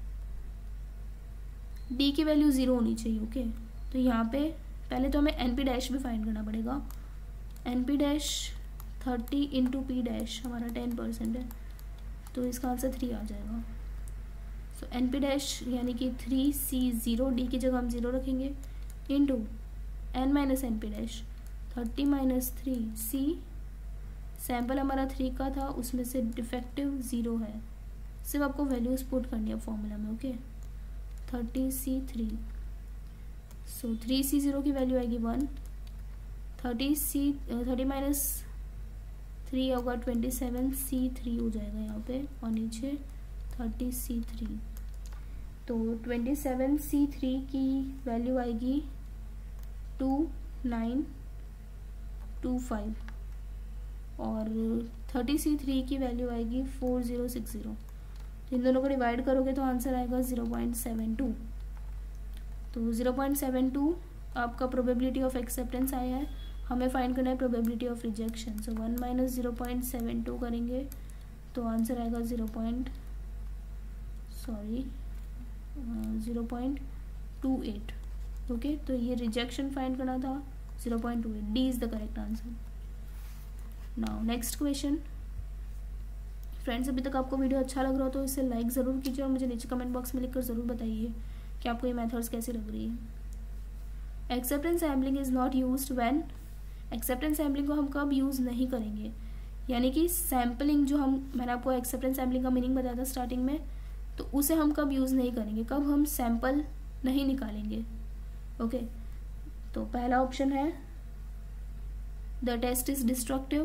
डी की वैल्यू ज़ीरो होनी चाहिए। ओके, तो यहाँ पे पहले तो हमें एन पी डैश भी फाइंड करना पड़ेगा। N P dash thirty into P dash हमारा टेन परसेंट है, तो इसका आंसर थ्री आ जाएगा। सो एन पी डैश यानी कि थ्री सी ज़ीरो, डी की जगह हम ज़ीरो रखेंगे, into N minus N P dash thirty minus three C, sample हमारा थ्री का था, उसमें से डिफेक्टिव ज़ीरो है, सिर्फ आपको वैल्यूज पुट करनी है फॉर्मूला में। Okay, thirty C three, so three C zero की वैल्यू आएगी one, thirty C thirty minus three होगा ट्वेंटी सेवन, सी थ्री हो जाएगा यहाँ पे, और नीचे थर्टी सी थ्री, तो ट्वेंटी सेवन सी थ्री की वैल्यू आएगी टू नाइन टू फाइव, और थर्टी सी थ्री की वैल्यू आएगी फोर ज़ीरो सिक्स ज़ीरो। इन दोनों को डिवाइड करोगे तो आंसर आएगा ज़ीरो पॉइंट सेवन टू। तो ज़ीरो पॉइंट सेवन टू आपका प्रोबेबिलिटी ऑफ एक्सेप्टेंस आया है। हमें फाइंड करना है probability of rejection. So one minus zero point seven two करेंगे तो आंसर आएगा zero point sorry zero point two eight. Okay, तो ये रिजेक्शन फाइंड करना था, zero point two eight. D is the correct answer. Now next question. Friends, अभी तक आपको वीडियो अच्छा लग रहा हो तो इसे लाइक ज़रूर कीजिए और मुझे नीचे कमेंट बॉक्स में लिखकर ज़रूर बताइए कि आपको ये मेथड्स कैसी लग रही है। Acceptance sampling is not used when, acceptance sampling को हम कब यूज़ नहीं करेंगे, यानी कि सैम्पलिंग जो हम, मैंने आपको एक्सेप्टेंस सैम्पलिंग का मीनिंग बताया था स्टार्टिंग में, तो उसे हम कब यूज़ नहीं करेंगे, कब हम सैंपल नहीं निकालेंगे। ओके okay, तो पहला ऑप्शन है the test is destructive.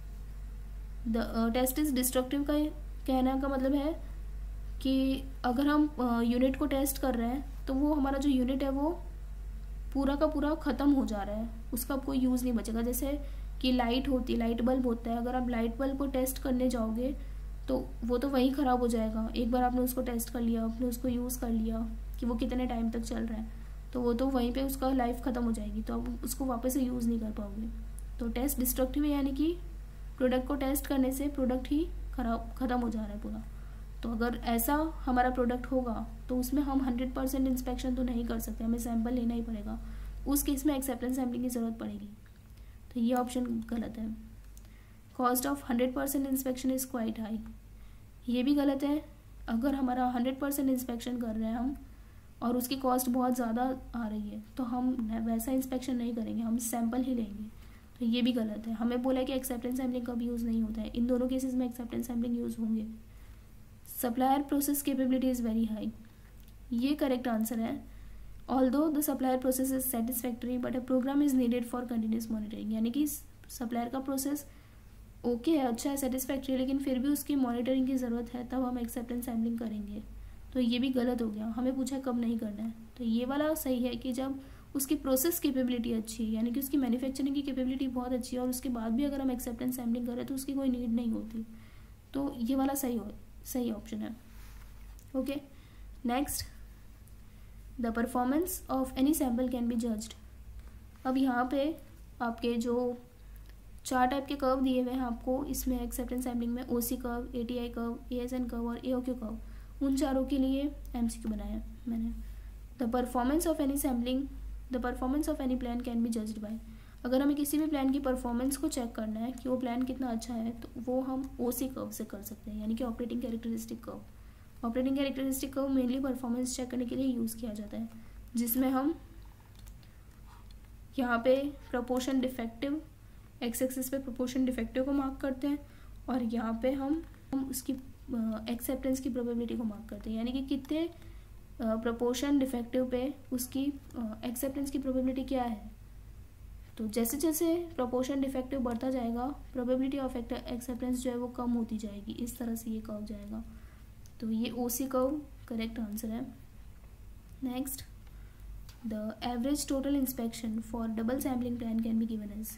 The test is destructive का कहने का मतलब है कि अगर हम यूनिट uh, को टेस्ट कर रहे हैं तो वो हमारा जो यूनिट है वो पूरा का पूरा ख़त्म हो जा रहा है, उसका कोई यूज़ नहीं बचेगा। जैसे कि लाइट होती है, लाइट बल्ब होता है, अगर आप लाइट बल्ब को टेस्ट करने जाओगे तो वो तो वहीं ख़राब हो जाएगा। एक बार आपने उसको टेस्ट कर लिया, आपने उसको यूज़ कर लिया कि वो कितने टाइम तक चल रहा है, तो वो तो वहीं पे उसका लाइफ ख़त्म हो जाएगी, तो आप उसको वापस से यूज़ नहीं कर पाओगे। तो टेस्ट डिस्ट्रक्टिव है, यानी कि प्रोडक्ट को टेस्ट करने से प्रोडक्ट ही खराब ख़त्म हो जा रहा है पूरा। तो अगर ऐसा हमारा प्रोडक्ट होगा तो उसमें हम हंड्रेड परसेंट इंस्पेक्शन तो नहीं कर सकते, हमें सैंपल लेना ही पड़ेगा। उस केस में एक्सेप्टेंस सैम्पलिंग की ज़रूरत पड़ेगी। तो ये ऑप्शन गलत है। Cost of hundred percent inspection is quite high, ये भी गलत है। अगर हमारा हंड्रेड परसेंट इंस्पेक्शन कर रहे हैं हम और उसकी कॉस्ट बहुत ज़्यादा आ रही है तो हम वैसा इंस्पेक्शन नहीं करेंगे, हम सैंपल ही लेंगे, तो ये भी गलत है। हमें बोला है कि एक्सेप्टेंस सैम्पलिंग कभी यूज़ नहीं होता है, इन दोनों केसेस में एक्सेप्टेंस सैम्पलिंग यूज़ होंगे। Supplier process capability is very high, ये करेक्ट आंसर है। Although the supplier process is satisfactory but a program is needed for continuous monitoring, यानी कि सप्लायर का प्रोसेस ओके है, अच्छा है, सेटिस्फैक्ट्री है, लेकिन फिर भी उसकी मॉनिटरिंग की ज़रूरत है, तब हम एक्सेप्टेंस सैम्पलिंग करेंगे। तो ये भी गलत हो गया। हमें पूछा कब नहीं करना है, तो ये वाला सही है कि जब उसकी प्रोसेस कैपेबिलिटी अच्छी है, यानी कि उसकी मैन्युफैक्चरिंग की कैपेबिलिटी बहुत अच्छी है, और उसके बाद भी अगर हम एक्सेप्टेंस सैम्पलिंग करें तो उसकी कोई नीड नहीं होती। तो ये वाला सही हो सही ऑप्शन है। Okay, next, the performance of any sample can be judged. अब यहाँ पे आपके जो चार टाइप के कर्व दिए हुए हैं आपको इसमें एक्सेप्टेंस सैम्पलिंग में, OC curve, ATI curve, ASN curve और एओक्यू कर्व, उन चारों के लिए एमसीक्यू बनाया है मैंने। The performance of any sampling the performance of any plan can be judged by. अगर हमें किसी भी प्लान की परफॉर्मेंस को चेक करना है कि वो प्लान कितना अच्छा है, तो वो हम ओसी कर्व से कर सकते हैं, यानी कि operating characteristic curve. Operating characteristic curve mainly performance check करने के लिए यूज़ किया जाता है, जिसमें हम यहाँ पे प्रोपोर्शन डिफेक्टिव, एक्स एक्सिस पे प्रोपोर्शन डिफेक्टिव को मार्क करते हैं, और यहाँ पे हम हम उसकी एक्सेप्टेंस की प्रोबेबिलिटी को मार्क करते हैं, यानी कि कितने प्रोपोर्शन डिफेक्टिव पे उसकी एक्सेप्टेंस की प्रोबेबिलिटी क्या है। तो जैसे जैसे प्रोपोर्शन डिफेक्टिव बढ़ता जाएगा, प्रोबेबिलिटी ऑफ एक्सेप्टेंस जो है वो कम होती जाएगी। इस तरह से ये कर्व जाएगा। तो ये ओसी कर्व करेक्ट आंसर है। Next, the average total inspection for double sampling plan can be given as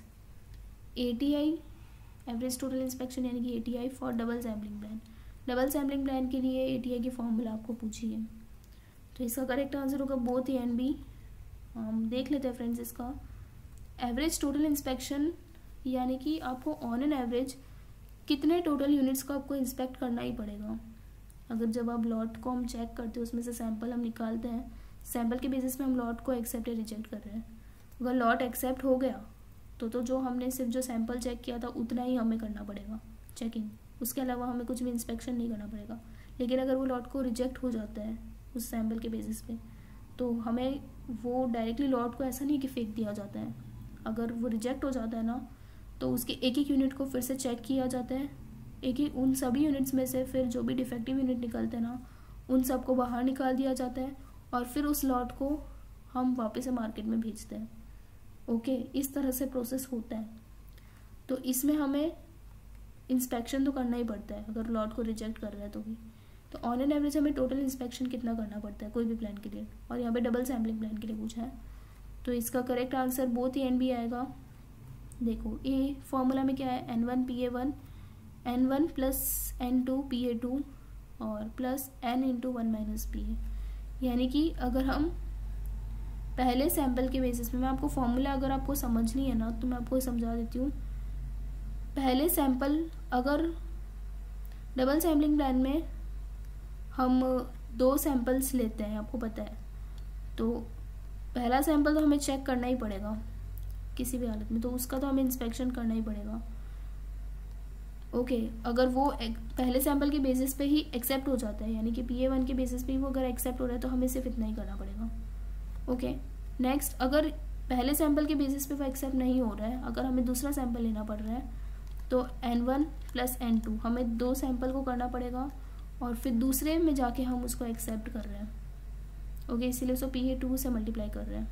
ATI, average total inspection यानी कि ATI for double sampling plan. Double sampling plan के लिए एटीआई की formula आपको पूछी है, तो इसका करेक्ट आंसर होगा बोथ ए एंड बी। हम देख लेते हैं फ्रेंड्स इसका। एवरेज टोटल इंस्पेक्शन यानी कि आपको ऑन एन एवरेज कितने टोटल यूनिट्स को आपको इंस्पेक्ट करना ही पड़ेगा। अगर जब आप लॉट को हम चेक करते हैं, उसमें से सैंपल हम निकालते हैं, सैंपल के बेसिस पे हम लॉट को एक्सेप्ट या रिजेक्ट कर रहे हैं। अगर लॉट एक्सेप्ट हो गया तो तो जो हमने सिर्फ जो सैंपल चेक किया था उतना ही हमें करना पड़ेगा चेकिंग, उसके अलावा हमें कुछ भी इंस्पेक्शन नहीं करना पड़ेगा। लेकिन अगर वो लॉट को रिजेक्ट हो जाता है उस सैंपल के बेसिस पे, तो हमें वो डायरेक्टली लॉट को ऐसा नहीं कि फेंक दिया जाता है। अगर वो रिजेक्ट हो जाता है ना, तो उसके एक एक यूनिट को फिर से चेक किया जाता है। एक एक उन सभी यूनिट्स में से फिर जो भी डिफेक्टिव यूनिट निकलते हैं ना, उन सब को बाहर निकाल दिया जाता है, और फिर उस लॉट को हम वापस से मार्केट में भेजते हैं। ओके, इस तरह से प्रोसेस होता है। तो इसमें हमें इंस्पेक्शन तो करना ही पड़ता है अगर लॉट को रिजेक्ट कर रहा है तो भी। तो ऑन एन एवरेज हमें टोटल इंस्पेक्शन कितना करना पड़ता है कोई भी प्लान के लिए, और यहाँ पे डबल सैम्पलिंग प्लान के लिए पूछा है। तो इसका correct answer both A and B आएगा। देखो, ए फॉर्मूला में क्या है, N one P A one, N one plus N two P A two और plus N into one minus P A. यानी कि अगर हम पहले सैंपल के बेसिस पे, मैं आपको फॉर्मूला अगर आपको समझनी है ना तो मैं आपको समझा देती हूँ। पहले सैंपल, अगर डबल सैम्पलिंग प्लान में हम दो सैंपल्स लेते हैं, आपको पता है, तो पहला सैंपल तो हमें चेक करना ही पड़ेगा किसी भी हालत में, तो उसका तो हमें इंस्पेक्शन करना ही पड़ेगा। ओके okay, अगर वो पहले सैंपल के बेसिस पे ही एक्सेप्ट हो जाता है, यानी कि पी ए वन के बेसिस पे ही वो अगर एक्सेप्ट हो रहा है, तो हमें सिर्फ इतना ही करना पड़ेगा। ओके, नेक्स्ट, अगर पहले सैंपल के बेसिस पे वो एक्सेप्ट नहीं हो रहा है, अगर हमें दूसरा सैंपल लेना पड़ रहा है, तो N one plus N two, हमें दो सैंपल को करना पड़ेगा, और फिर दूसरे में जाके हम उसको एक्सेप्ट कर रहे हैं। ओके okay, इसीलिए उसको पी ए टू से मल्टीप्लाई कर रहे हैं।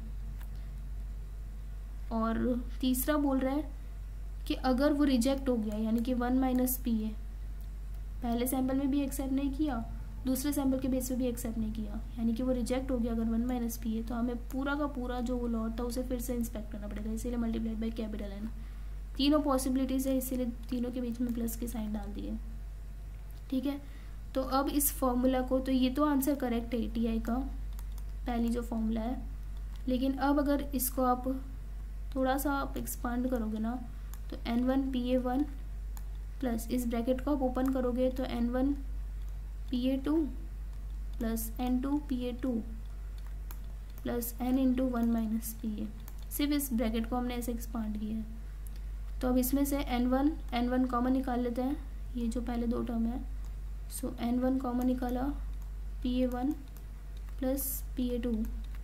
और तीसरा बोल रहा है कि अगर वो रिजेक्ट हो गया, यानी कि वन माइनस पी ए, पहले सैंपल में भी एक्सेप्ट नहीं किया, दूसरे सैंपल के बेस पे भी एक्सेप्ट नहीं किया, यानी कि वो रिजेक्ट हो गया अगर वन माइनस पी ए, तो हमें पूरा का पूरा जो वो लॉट था उसे फिर से इंस्पेक्ट करना पड़ेगा, इसीलिए मल्टीप्लाइड बाई कैपिटल एन। तीनों पॉसिबिलिटीज है, इसीलिए तीनों के बीच में प्लस के साइन डाल दिए। ठीक है, तो अब इस फॉर्मूला को, तो ये तो आंसर करेक्ट है टी आई का, पहली जो फॉर्मूला है। लेकिन अब अगर इसको आप थोड़ा सा आप एक्सपांड करोगे ना, तो N one P A one plus इस ब्रैकेट को आप ओपन करोगे तो N one P A two plus N two P A two plus N into one minus P A. सिर्फ इस ब्रैकेट को हमने ऐसे एक्सपांड किया है। तो अब इसमें से N one N one common निकाल लेते हैं, ये जो पहले दो टर्म है। सो एन वन कॉमन निकाला, P A one plus P A two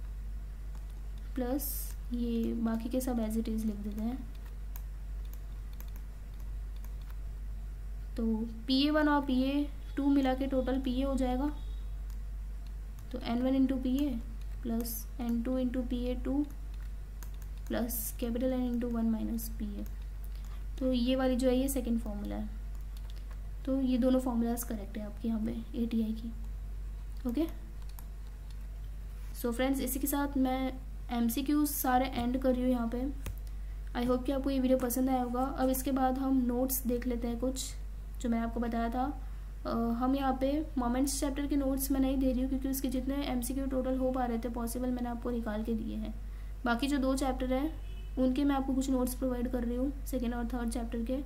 plus ये बाकी के सब एज इट इज़ लिख देते हैं। तो पी ए वन और पी ए टू मिला के टोटल पी ए हो जाएगा, तो N one into P A plus N two into P A two plus capital N into one minus P A. तो ये वाली जो है ये सेकंड फार्मूला है। तो ये दोनों फार्मूलाज करेक्ट है आपके यहाँ पे ए टी आई की। ओके, सो फ्रेंड्स, इसी के साथ मैं एमसीक्यूज सारे एंड कर रही हूँ यहाँ पे। आई होप कि आपको ये वीडियो पसंद आया होगा। अब इसके बाद हम नोट्स देख लेते हैं कुछ जो मैंने आपको बताया था। uh, हम यहाँ पे मोमेंट्स चैप्टर के नोट्स मैं नहीं दे रही हूँ क्योंकि उसके जितने एमसीक्यू टोटल हो पा रहे थे पॉसिबल मैंने आपको निकाल के दिए हैं। बाकी जो दो चैप्टर हैं उनके मैं आपको कुछ नोट्स प्रोवाइड कर रही हूँ, सेकेंड और थर्ड चैप्टर के।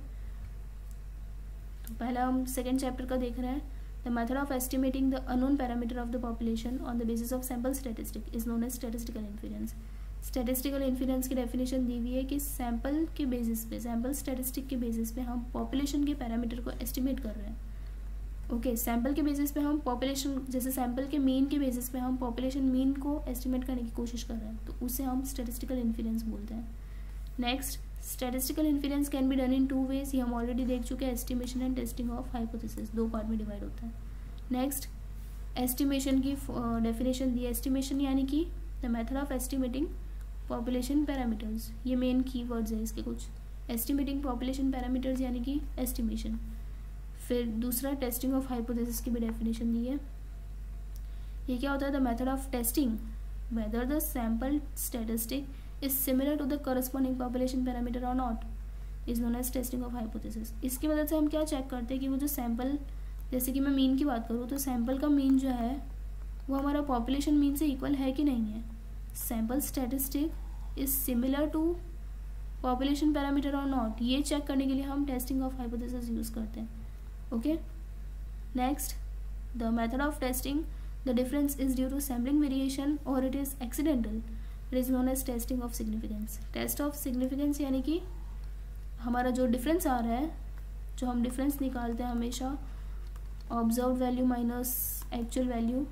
तो पहला हम सेकेंड चैप्टर का देख रहे हैं। The method of estimating the unknown parameter of the population on the basis of sample statistic is known as statistical inference. Statistical inference की डेफिनेशन दी हुई है कि सैम्पल के बेसिस पे, सैम्पल स्टैटिस्टिक के बेसिस पे हम पॉपुलेशन के पैरामीटर को एस्टिमेट कर रहे हैं। ओके, सैम्पल के बेसिस पे हम पॉपुलेशन, जैसे सैम्पल के मीन के बेसिस पे हम पॉपुलेशन मीन को एस्टिमेट करने की कोशिश कर रहे हैं, तो उसे हम स्टैटिस्टिकल इन्फेरेंस बोलते हैं। Next, statistical inference can be done in two ways. ये हम ऑलरेडी देख चुके हैं, estimation and testing of hypothesis, दो पार्ट में डिवाइड होता है। नेक्स्ट, एस्टिमेशन की डेफिनेशन दी। एस्टिमेशन यानी कि the method of estimating population parameters, ये मेन की वर्ड्स है इसके कुछ। एस्टिमेटिंग पॉपुलेशन पैरामीटर्स यानी कि एस्टिमेशन। फिर दूसरा, टेस्टिंग ऑफ हाइपोथेसिस की भी डेफिनेशन दी है। ये क्या होता है? The method of testing whether the sample statistic is similar to the corresponding population parameter or not is known as testing of hypothesis। इसकी मदद से हम क्या चेक करते हैं कि वो जो सैम्पल, जैसे कि मैं मीन की बात करूँ तो सैम्पल का मीन जो है वो हमारा पॉपुलेशन मीन से इक्वल है कि नहीं है। Sample statistic is similar to population parameter और नॉट, ये चेक करने के लिए हम टेस्टिंग ऑफ हाइपोथेसिस यूज़ करते हैं। Okay, next, the method of testing the difference is due to sampling variation और it is accidental, it is known as testing of significance. Test of significance यानी कि हमारा जो डिफरेंस आ रहा है, जो हम डिफरेंस निकालते हैं हमेशा observe value minus actual value,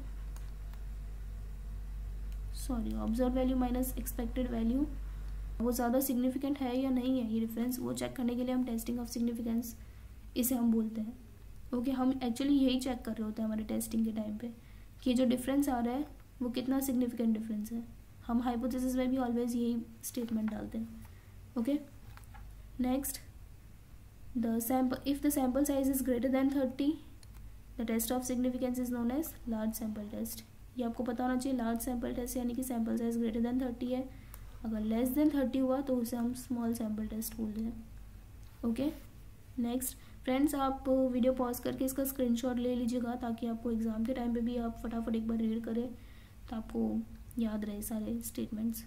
sorry observe value minus expected value, वो ज़्यादा सिग्निफिकेंट है या नहीं है ये डिफरेंस, वो चेक करने के लिए हम टेस्टिंग ऑफ सिग्निफिकेंस इसे हम बोलते हैं। ओके, हम एक्चुअली यही चेक कर रहे होते हैं हमारे टेस्टिंग के टाइम पे कि जो डिफरेंस आ रहा है वो कितना सिग्निफिकेंट डिफरेंस है। हम हाइपोथेसिस में भी ऑलवेज यही स्टेटमेंट डालते हैं। Okay, next, the sample if the sample size is greater than thirty the test of significance is known as large sample test. ये आपको पता होना चाहिए, लार्ज सैम्पल टेस्ट यानी कि sample size greater than thirty है, अगर लेस देन थर्टी हुआ तो उसे हम स्मॉल सैम्पल टेस्ट बोलते हैं। ओके, नेक्स्ट फ्रेंड्स, आप वीडियो पॉज करके इसका स्क्रीनशॉट ले लीजिएगा ताकि आपको एग्जाम के टाइम पे भी आप फटाफट एक बार रीड करें तो आपको याद रहे सारे statements.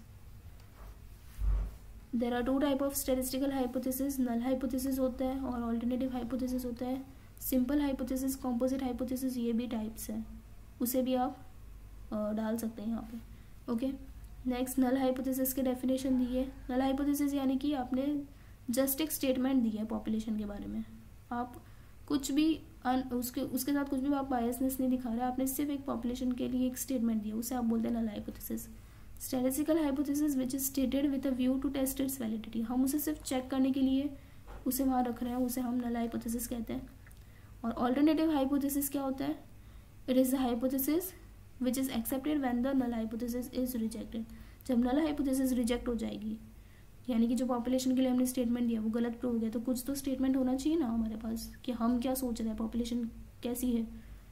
There are two type of statistical hypothesis, null hypothesis होता है और ऑल्टरनेटिव हाइपोथेसिस होता है। सिंपल हाइपोथेसिस, कॉम्पोजिट हाइपोथेसिस, ये भी टाइप्स हैं, उसे भी आप आ, डाल सकते हैं यहाँ पे। ओके, नेक्स्ट, नल हाइपोथेसिस की डेफिनेशन दी है। नल हाइपोथेसिस यानी कि आपने जस्ट एक स्टेटमेंट दी है पॉपुलेशन के बारे में, आप कुछ भी अन, उसके उसके साथ कुछ भी आप बायसनेस नहीं दिखा रहे, आपने सिर्फ एक पॉपुलेशन के लिए एक स्टेटमेंट दिया, उसे आप बोलते हैं null hypothesis. Statistical hypothesis which is stated with a view to test its validity, हम उसे सिर्फ चेक करने के लिए उसे वहाँ रख रहे हैं, उसे हम नल हाइपोथेसिस कहते हैं। और ऑल्टरनेटिव हाइपोथेसिस क्या होता है? It is the hypothesis which is accepted when the null hypothesis is rejected. जब नल हाइपोथेसिस रिजेक्ट हो जाएगी, यानी कि जो पॉपुलेशन के लिए हमने स्टेटमेंट दिया वो गलत प्रूव हो गया, तो कुछ तो स्टेटमेंट होना चाहिए ना हमारे पास कि हम क्या सोच रहे हैं, पॉपुलेशन कैसी है,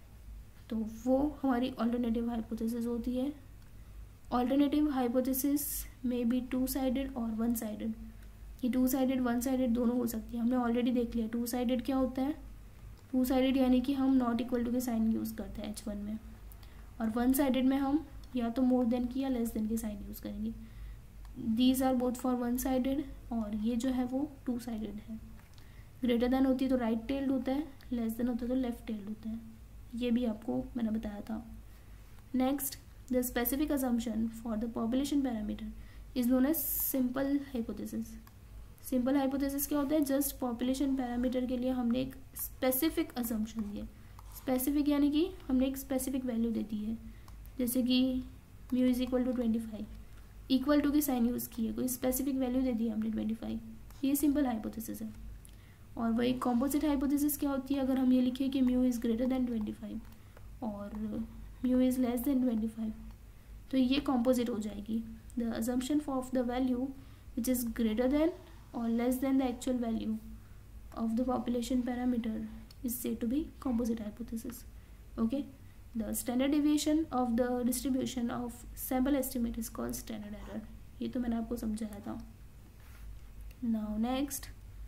तो वो हमारी ऑल्टरनेटिव हाइपोथेसिस होती है। ऑल्टरनेटिव हाइपोथेसिस में बी टू साइडेड और वन साइडेड, ये टू साइडेड वन साइडेड दोनों हो सकती है, हमने ऑलरेडी देख लिया। टू साइडेड क्या होता है? टू साइडेड यानी कि हम नॉट इक्वल टू के साइन यूज़ करते हैं एच वन में, और वन साइडेड में हम या तो मोर देन की या लेस देन की साइन यूज़ करेंगे। These are both for one sided, और ये जो है वो टू साइडेड है। ग्रेटर देन होती है तो राइट टेल्ड होता है, लेस देन होता है तो लेफ्ट टेल्ड होता है, ये भी आपको मैंने बताया था। Next, the specific assumption for the population parameter is known as simple hypothesis. Simple hypothesis क्या होता है? जस्ट पॉपुलेशन पैरामीटर के लिए हमने एक स्पेसिफिक अजम्पशन दिया। स्पेसिफिक यानी कि हमने एक स्पेसिफिक वैल्यू दे दी है, जैसे कि mu is equal to twenty five, equal to की साइन यूज़ की है, कोई स्पेसिफिक वैल्यू दे दी है हमने ट्वेंटी फाइव, ये सिंपल हाइपोथेसिस है। और वही कॉम्पोजिट हाइपोथेसिस क्या होती है? अगर हम ये लिखें कि mu is greater than twenty five और mu is less than twenty five, तो ये कॉम्पोजिट हो जाएगी। The assumption of the value which is greater than or less than the actual value of the population parameter is said to be composite hypothesis. Okay, the standard deviation of the distribution of sample estimate is called standard error. ये तो मैंने आपको समझाया था। Now next,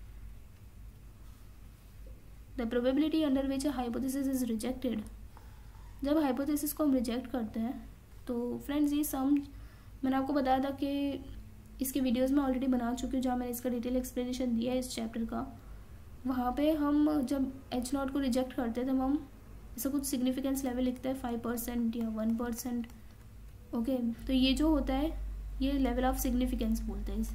the probability under which a hypothesis is rejected. जब hypothesis को हम reject करते हैं तो फ्रेंड्स ये सम मैंने आपको बताया था कि इसके वीडियोस में ऑलरेडी बना चुकी हूँ, जहाँ मैंने इसका डिटेल एक्सप्लेनेशन दिया है इस चैप्टर का। वहाँ पे हम जब एच नॉट को रिजेक्ट करते हैं तब हम ऐसा कुछ सिग्निफिकेंस लेवल लिखते हैं फाइव परसेंट या वन परसेंट। ओके, तो ये जो होता है ये लेवल ऑफ सिग्निफिकेंस बोलते हैं इसे।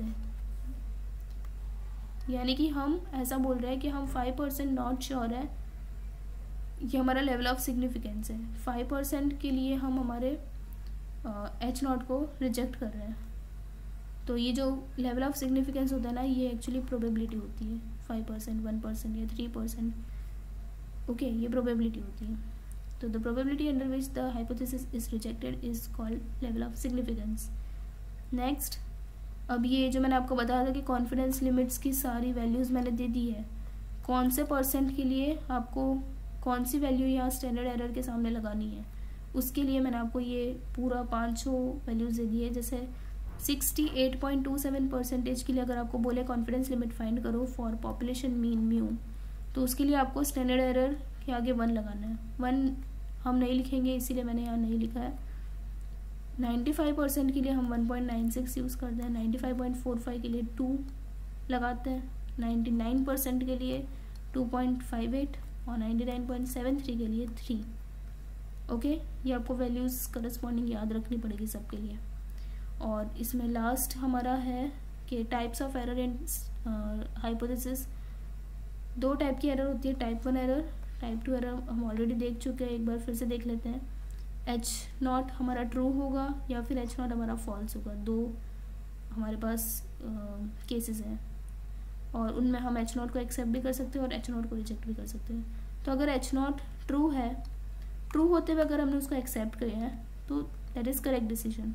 यानी कि हम ऐसा बोल रहे हैं कि हम फाइव परसेंट नॉट श्योर है, ये हमारा लेवल ऑफ सिग्निफिकेंस है। फाइव परसेंट के लिए हम हमारे एच नॉट को रिजेक्ट कर रहे हैं। तो ये जो लेवल ऑफ सिग्निफिकेंस होता है ना, ये एक्चुअली प्रोबेबिलिटी होती है। फाइव परसेंट, वन परसेंट या थ्री परसेंट, ओके, ये प्रोबेबिलिटी होती है। तो the probability under which the hypothesis is rejected is called level of significance. Next, अब ये जो मैंने आपको बताया था कि कॉन्फिडेंस लिमिट्स की सारी वैल्यूज़ मैंने दे दी है। कौन से परसेंट के लिए आपको कौन सी वैल्यू यहाँ स्टैंडर्ड एरर के सामने लगानी है, उसके लिए मैंने आपको ये पूरा पाँचों वैल्यूज़ दे दी है। जैसे sixty eight point two seven percentage के लिए अगर आपको बोले कॉन्फिडेंस लिमिट फाइंड करो फॉर पॉपुलेशन मीन म्यू, तो उसके लिए आपको स्टैंडर्ड एरर के आगे वन लगाना है। वन हम नहीं लिखेंगे, इसीलिए मैंने यहाँ नहीं लिखा है। नाइन्टी फाइव परसेंट के लिए हम one point nine six use करते हैं, ninety five point four five के लिए टू लगाते हैं, नाइन्टी नाइन परसेंट के लिए टू पॉइंट फाइव एट और ninety nine point seven three के लिए थ्री। ओके, ये आपको वैल्यूज़ करस्पॉन्डिंग याद रखनी पड़ेगी सबके लिए। और इसमें लास्ट हमारा है कि types of error in hypothesis. दो टाइप की एरर होती है, type one error, type two error हम ऑलरेडी देख चुके हैं, एक बार फिर से देख लेते हैं। एच नॉट हमारा ट्रू होगा या फिर एच नॉट हमारा फॉल्स होगा, दो हमारे पास केसेस हैं और उनमें हम एच नॉट को एक्सेप्ट भी कर सकते हैं और एच नॉट को रिजेक्ट भी कर सकते हैं। तो अगर एच नॉट ट्रू है, ट्रू होते हुए अगर हमने उसको एक्सेप्ट किया है तो that is correct decision.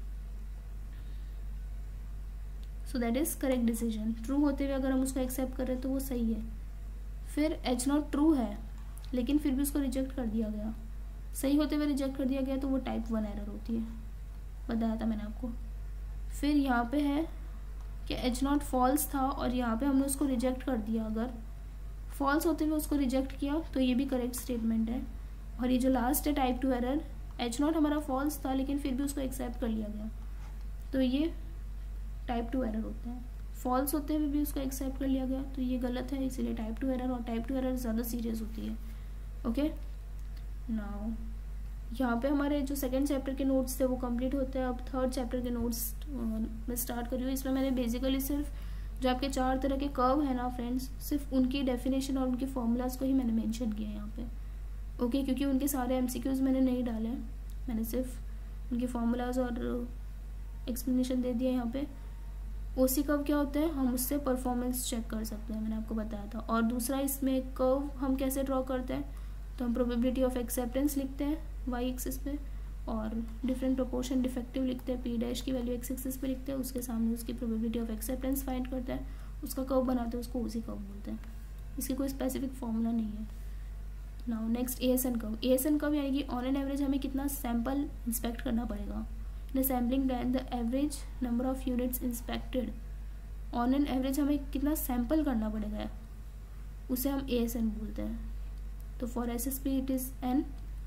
So that is correct decision. True होते हुए अगर हम उसको एक्सेप्ट कर रहे हैं तो वो सही है। फिर एच नॉट ट्रू है लेकिन फिर भी उसको रिजेक्ट कर दिया गया, सही होते हुए रिजेक्ट कर दिया गया, तो वो टाइप वन एरर होती है, बताया था मैंने आपको। फिर यहाँ पे है कि एच नॉट फॉल्स था और यहाँ पे हमने उसको रिजेक्ट कर दिया, अगर फॉल्स होते हुए उसको रिजेक्ट किया तो ये भी करेक्ट स्टेटमेंट है। और ये जो लास्ट है type two error, H not हमारा फॉल्स था लेकिन फिर भी उसको एक्सेप्ट कर लिया गया, तो ये टाइप टू एरर होता है। फॉल्स होते हुए भी उसको एक्सेप्ट कर लिया गया तो ये गलत है, इसीलिए टाइप टू एरर। और टाइप टू एरर ज़्यादा सीरियस होती है। ओके, नाउ यहाँ पे हमारे जो सेकंड चैप्टर के नोट्स थे वो कंप्लीट होते हैं। अब थर्ड चैप्टर के नोट्स मैं स्टार्ट कर रही हूँ। इसमें मैंने बेसिकली सिर्फ जो आपके चार तरह के कर्व है ना फ्रेंड्स, सिर्फ उनकी डेफिनेशन और उनके फॉर्मूलाज को ही मैंने मेंशन किया है यहाँ पे। ओके, क्योंकि उनके सारे एमसीक्यूज मैंने नहीं डाले, मैंने सिर्फ उनके फॉर्मूलाज और एक्सप्लेनेशन दे दिया यहाँ पे। ओसी कर्व क्या होता है, हम उससे परफॉर्मेंस चेक कर सकते हैं, मैंने आपको बताया था। और दूसरा इसमें कर्व हम कैसे ड्रॉ करते हैं, तो हम प्रोबेबिलिटी ऑफ एक्सेप्टेंस लिखते हैं वाई एक्सिस पे और डिफरेंट प्रोपोर्शन डिफेक्टिव लिखते हैं, पी डैश की वैल्यू एक्स एक्सिस पे लिखते हैं, उसके सामने उसकी प्रोबेबिलिटी ऑफ एक्सेप्टेंस फाइंड करते हैं, उसका कर्व बनाते हैं, उसको ओसी कर्व बोलते हैं। इसकी कोई स्पेसिफिक फॉर्मूला नहीं है। Now next A S N curve. A S N curve यानी कि ऑन एन एवरेज हमें कितना सैम्पल इंस्पेक्ट करना पड़ेगा। In sampling time the average number of units inspected, on an average हमें कितना सैम्पल करना पड़ेगा, उसे हम ए एस एन बोलते हैं। तो for S S P it is n,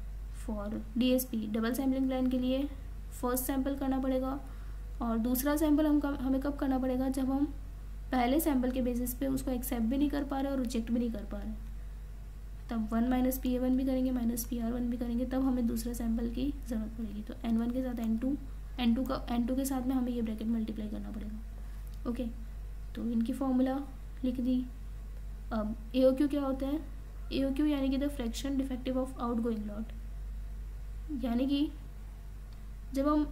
for D S P double sampling plan के लिए फर्स्ट सैम्पल करना पड़ेगा और दूसरा सैम्पल हम हमें कब करना पड़ेगा, जब हम पहले सैम्पल के बेसिस पे उसको एक्सेप्ट भी नहीं कर पा रहे और रिजेक्ट भी नहीं कर पा रहे, तब one minus P A one भी करेंगे, माइनस पी आर वन भी करेंगे, तब हमें दूसरे सैम्पल की ज़रूरत पड़ेगी। तो एन वन के साथ एन टू, एन टू का एन टू के साथ में हमें ये ब्रैकेट मल्टीप्लाई करना पड़ेगा। ओके, तो इनकी फॉर्मूला लिख दी। अब ए ओ क्यू क्या होता है, ए ओ क्यू यानी कि the fraction defective of outgoing lot, यानी कि जब हम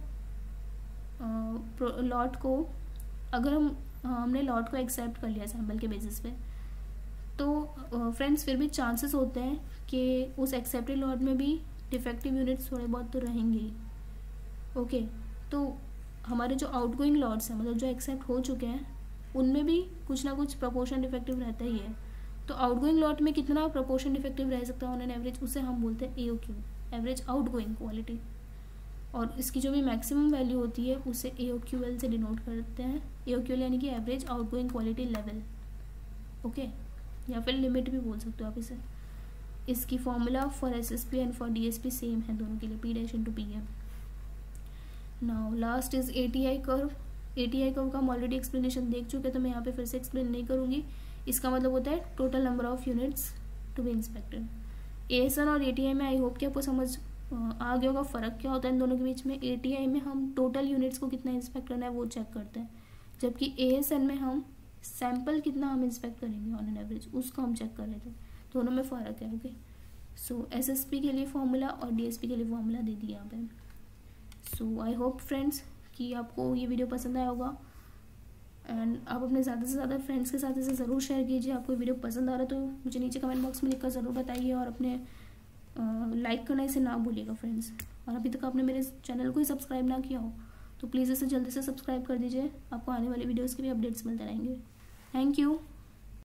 लॉट को अगर हम हमने लॉट को एक्सेप्ट कर लिया सैम्पल के बेसिस पे, तो फ्रेंड्स फिर भी चांसेस होते हैं कि उस एक्सेप्टेड लॉट में भी डिफेक्टिव यूनिट्स थोड़े बहुत तो रहेंगे ही। ओके, तो हमारे जो आउटगोइंग लॉट्स हैं, मतलब जो एक्सेप्ट हो चुके हैं, उनमें भी कुछ ना कुछ प्रपोर्शन डिफेक्टिव रहता ही है। तो आउटगोइंग लॉट में कितना प्रपोर्शन डिफेक्टिव रह सकता है ऑन एन एवरेज, उसे हम बोलते हैं A O Q. Average outgoing quality. और इसकी जो भी मैक्सिमम वैल्यू होती है उसे ए ओ क्यू एल से डिनोट करते हैं। ए ओ क्यू एल यानी कि average outgoing quality level, okay, या फिर लिमिट भी बोल सकते हो आप इसे। इसकी formula for S S P and for D S P same है दोनों के लिए, P dash into P M. Now last is A T I curve. A T I curve का हम ऑलरेडी एक्सप्लेनेशन देख चुके हैं, तो मैं यहाँ पे फिर से एक्सप्लेन नहीं करूँगी। इसका मतलब होता है total number of units to be inspected. A S N और ए टी आई में आई होप कि आपको समझ आ गया होगा फ़र्क क्या होता है इन दोनों के बीच में। ए टी आई में हम टोटल यूनिट्स को कितना इंस्पेक्ट करना है वो चेक करते हैं, जबकि ए एस एन में हम सैम्पल कितना हम इंस्पेक्ट करेंगे ऑन एन एवरेज उसको हम चेक कर रहे थे। दोनों में फ़र्क है, okay. So S S P के लिए फॉर्मूला और डी एस पी के लिए फॉर्मूला दे दिया यहाँ पे। सो आई होप फ्रेंड्स कि आपको ये वीडियो पसंद आया होगा, एंड आप अपने ज़्यादा से ज़्यादा फ्रेंड्स के साथ इसे ज़रूर शेयर कीजिए। आपको वीडियो पसंद आ रहा है तो मुझे नीचे कमेंट बॉक्स में लिखकर ज़रूर बताइए, और अपने लाइक करना इसे ना भूलिएगा फ्रेंड्स। और अभी तक आपने मेरे चैनल को ही सब्सक्राइब ना किया हो तो प्लीज़ इसे जल्दी से सब्सक्राइब कर दीजिए, आपको आने वाले वीडियोज़ के भी अपडेट्स मिलते रहेंगे। Thank you.